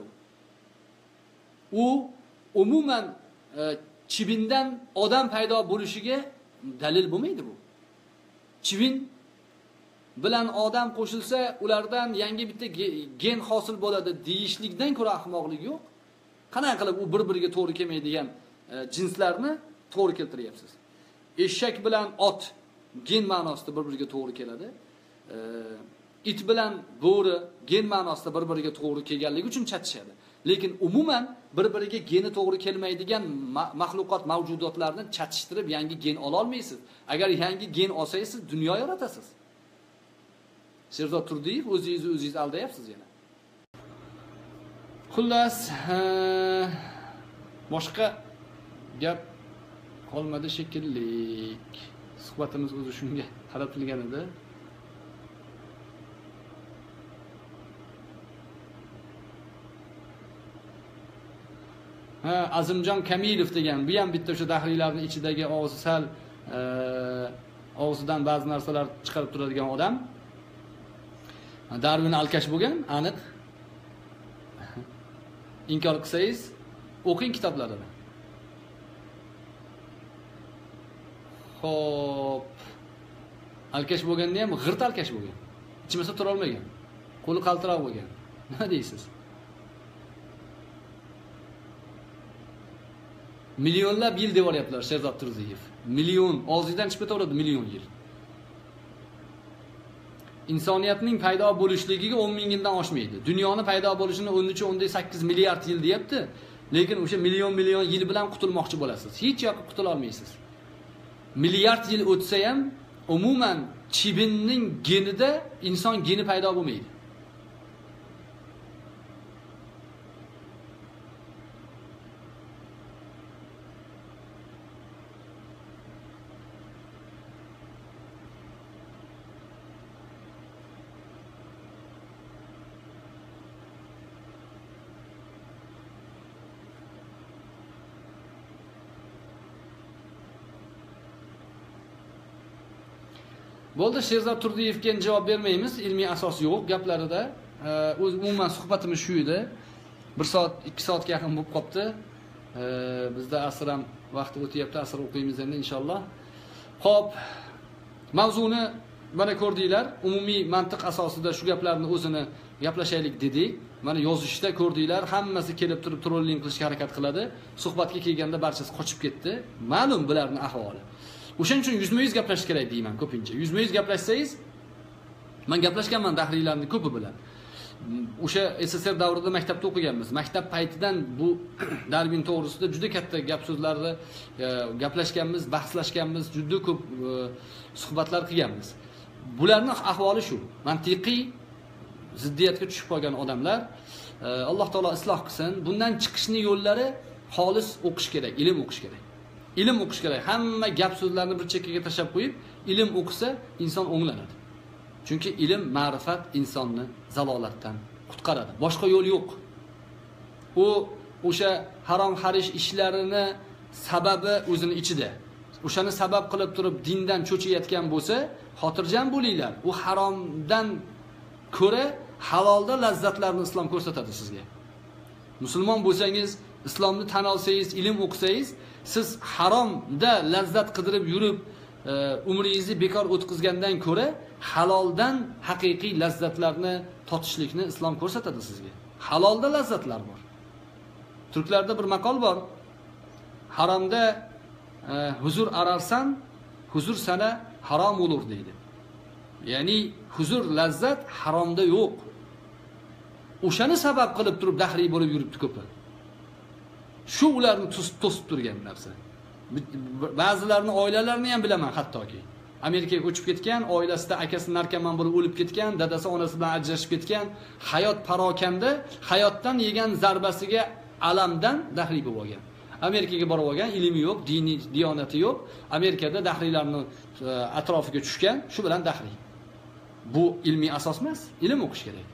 Speaker 1: U umuman e, chibindan odam paydo bo'lishiga dalil bo'lmaydi bu. Chivin bilan odam qo'shilsa, ulardan yangi bitta gen hosil bo'ladi deyishlikdan ko'ra ahmoqlik yo'q. Qanday qilib u bir-biriga to'g'ri kelmaydigan e, jinslarni to'g'ri keltiryapsiz? Eshak bilan ot gen ma'nosida bir-biriga to'g'ri keladi. E, it bilan bo'ri gen ma'nosida bir-biriga to'g'ri kelganligi uchun chatishadi. Lekin umuman bir-biriga geni to'g'ri kelmaydigan mahluqot mavjudotlarni chatishtirib yangi gen ola olmaysiz. Agar yangi gen olsangiz dunyo yaratasiz. Sherzod Turdiyev o'zingizni o'zingiz aldayapsiz yana. Xullas, boshqa gap qolmadi shekilli. Suhbatimiz o'zi shunga qaratilgan edi. Ha, Azimjon Kamilov degan, bu ham bitta o'sha dahriylarning ichidagi og'zi sal e, og'zidan ba'zi narsalar chiqarib turadigan odam. Darwin alkash bo'lgan, aniq. Inkor qilsangiz, o'qing kitoblarini. Xo'p. Alkash bo'lganda ham g'irt alkash bo'lgan. Ichmasa tura olmagan. Qo'li qaltiroq bo'lgan. Nima deysiz? Millionlab yil deb oryaptilar Sherzod Turdiyev. Million, og'zidan chiqib ketaveradi million yil. Insoniyatning paydo bo'lishligiga o'n ming yildan oshmaydi. Dunyoni paydo bo'lishini o'n uch o'n sakkiz milliard yil deyapti. Lekin o'sha million million yil bilan qutulmoqchi bo'lasiz. Hech yoqqa qutula olmaysiz. Milliard yil o'tsa ham umuman chibinning genida inson geni paydo bo'lmaydi. Bo'ldi, Sherzod Turdiyevga javob bermaymiz, ilmiy asos yo'q gaplarida. O'z umuman suhbatimiz shu edi. bir soat, ikki soatga yaqin bo'lib qopti. Bizda asr ham vaqt o'tyapti, asr o'qiymiz endi inshaalloh. Xo'p, mavzuni mana ko'rdinglar, umumiy mantiq asosida shu gaplarni o'zini gaplashaylik dedik. Mana yozishda ko'rdinglar, hammasi kelib turib trolling qilishga harakat qiladi. Suhbatga kelganda barchasi qochib ketdi. Ma'lum bularning ahvoli. O'shaning uchun yuzma yuz gaplash kerak deyman ko'pincha. yuzma yuz gaplashsangiz, men gaplashganman dahriylarning ko'pi bilan. O'sha S S R davrida maktabda o'qiganmiz. Maktab paytidan bu Darwin to'g'risida juda katta gap so'zlarni gaplashganmiz, bahslashganmiz, juda ko'p suhbatlar qilganmiz. Bularning ahvoli shu. Mantiqiy ziddiyatga tushib qolgan odamlar. Alloh taolo isloh qilsin. Bundan chiqishning yo'llari xolis o'qish kerak, ilm o'qish kerak. Ilm o'qish kerak. Hamma gap so'zlarni bir chekkaga tashlab qo'yib, ilm o'qisa inson o'nglanadi. Chunki ilm, ma'rifat insonni zalolatdan qutqaradi. Boshqa yo'l yo'q. U o'sha harom xarish ishlarini sababi o'zini ichida. O'shani sabab qilib turib dindan cho'chiyotgan bo'lsa, xotirjam bo'linglar. U haromdan ko'ra halolda lazzatlarni islom ko'rsatadi sizga. Musulmon bo'lsangiz, islomni tan olsangiz, ilm o'qisangiz, siz haromda lazzat qidirib yurib, umringizni bekor o'tkazgandan ko'ra haloldan haqiqiy lazzatlarni totishlikni islom ko'rsatadi sizga. Halolda lazzatlar bor. Turklarda bir maqol bor. Haromda e, huzur ararsan, huzur sana harom olur deydi. Ya'ni huzur, lazzat haromda yo'q. O'shani sabab qilib turib dahriy bo'lib yuribdi ko'pi. Shu ularni to'sib turgan narsa. Ba'zilarni oilalarini ham bilaman hattoki. Amerikaga ko'chib ketgan, oilasida akasi narkoman bo'lib o'lib ketgan, dadasi onasi bilan ajrashib ketgan, hayot parokanda, hayotdan yegan zarbasiga alamdan dahriy bo'lib olgan. Amerikaga borib olgan, ilmi yo'q, diniy diyonati yo'q. Amerikada dahriylarni atrofiga tushgan, shu bilan dahriy. Bu ilmiy asos emas, ilm o'qish kerak.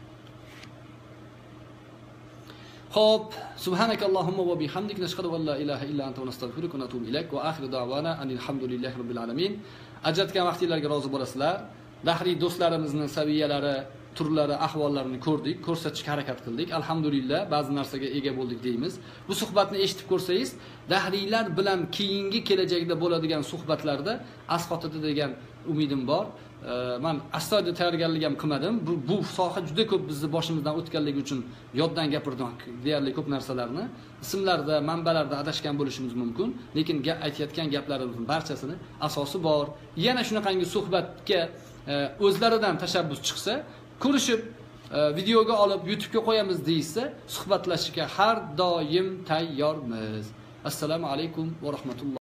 Speaker 1: Xo'p, subhanakallohumma va bihamdik nashhadu an la ilaha illa anta va nastagfiruka va natubu ilayk va oxiru da'wana alhamdulillahi robbil alamin. Ajratgan vaqtinglarga rozi bo'lasizlar. Dahriy do'stlarimizning saviyalari, turlari, ahvollarini ko'rdik, ko'rsatishga harakat qildik. Alhamdulillah, ba'zi narsaga ega bo'ldik deymiz. Bu suhbatni eshitib ko'rsangiz, dahriylar bilan keyingi kelajakda bo'ladigan suhbatlarda asqotadi degan umidim bor. Men astoydil tayyorgarlik ham qilmadim. Bu, bu soha juda ko'p bizni boshimizdan o'tganligi uchun yoddan gapirdim deyarli ko'p narsalarni. Ismlarda, manbalarda adashgan bo'lishimiz mumkin, lekin aytayotgan gaplarimizning barchasini asosi bor. Yana shunaqangi suhbatga o'zlaridan tashabbus chiqsa, ko'rishib, videoga olib YouTube'ga qo'yamiz deysa, suhbatlashishga har doim tayyormiz. Assalomu alaykum va rahmatulloh.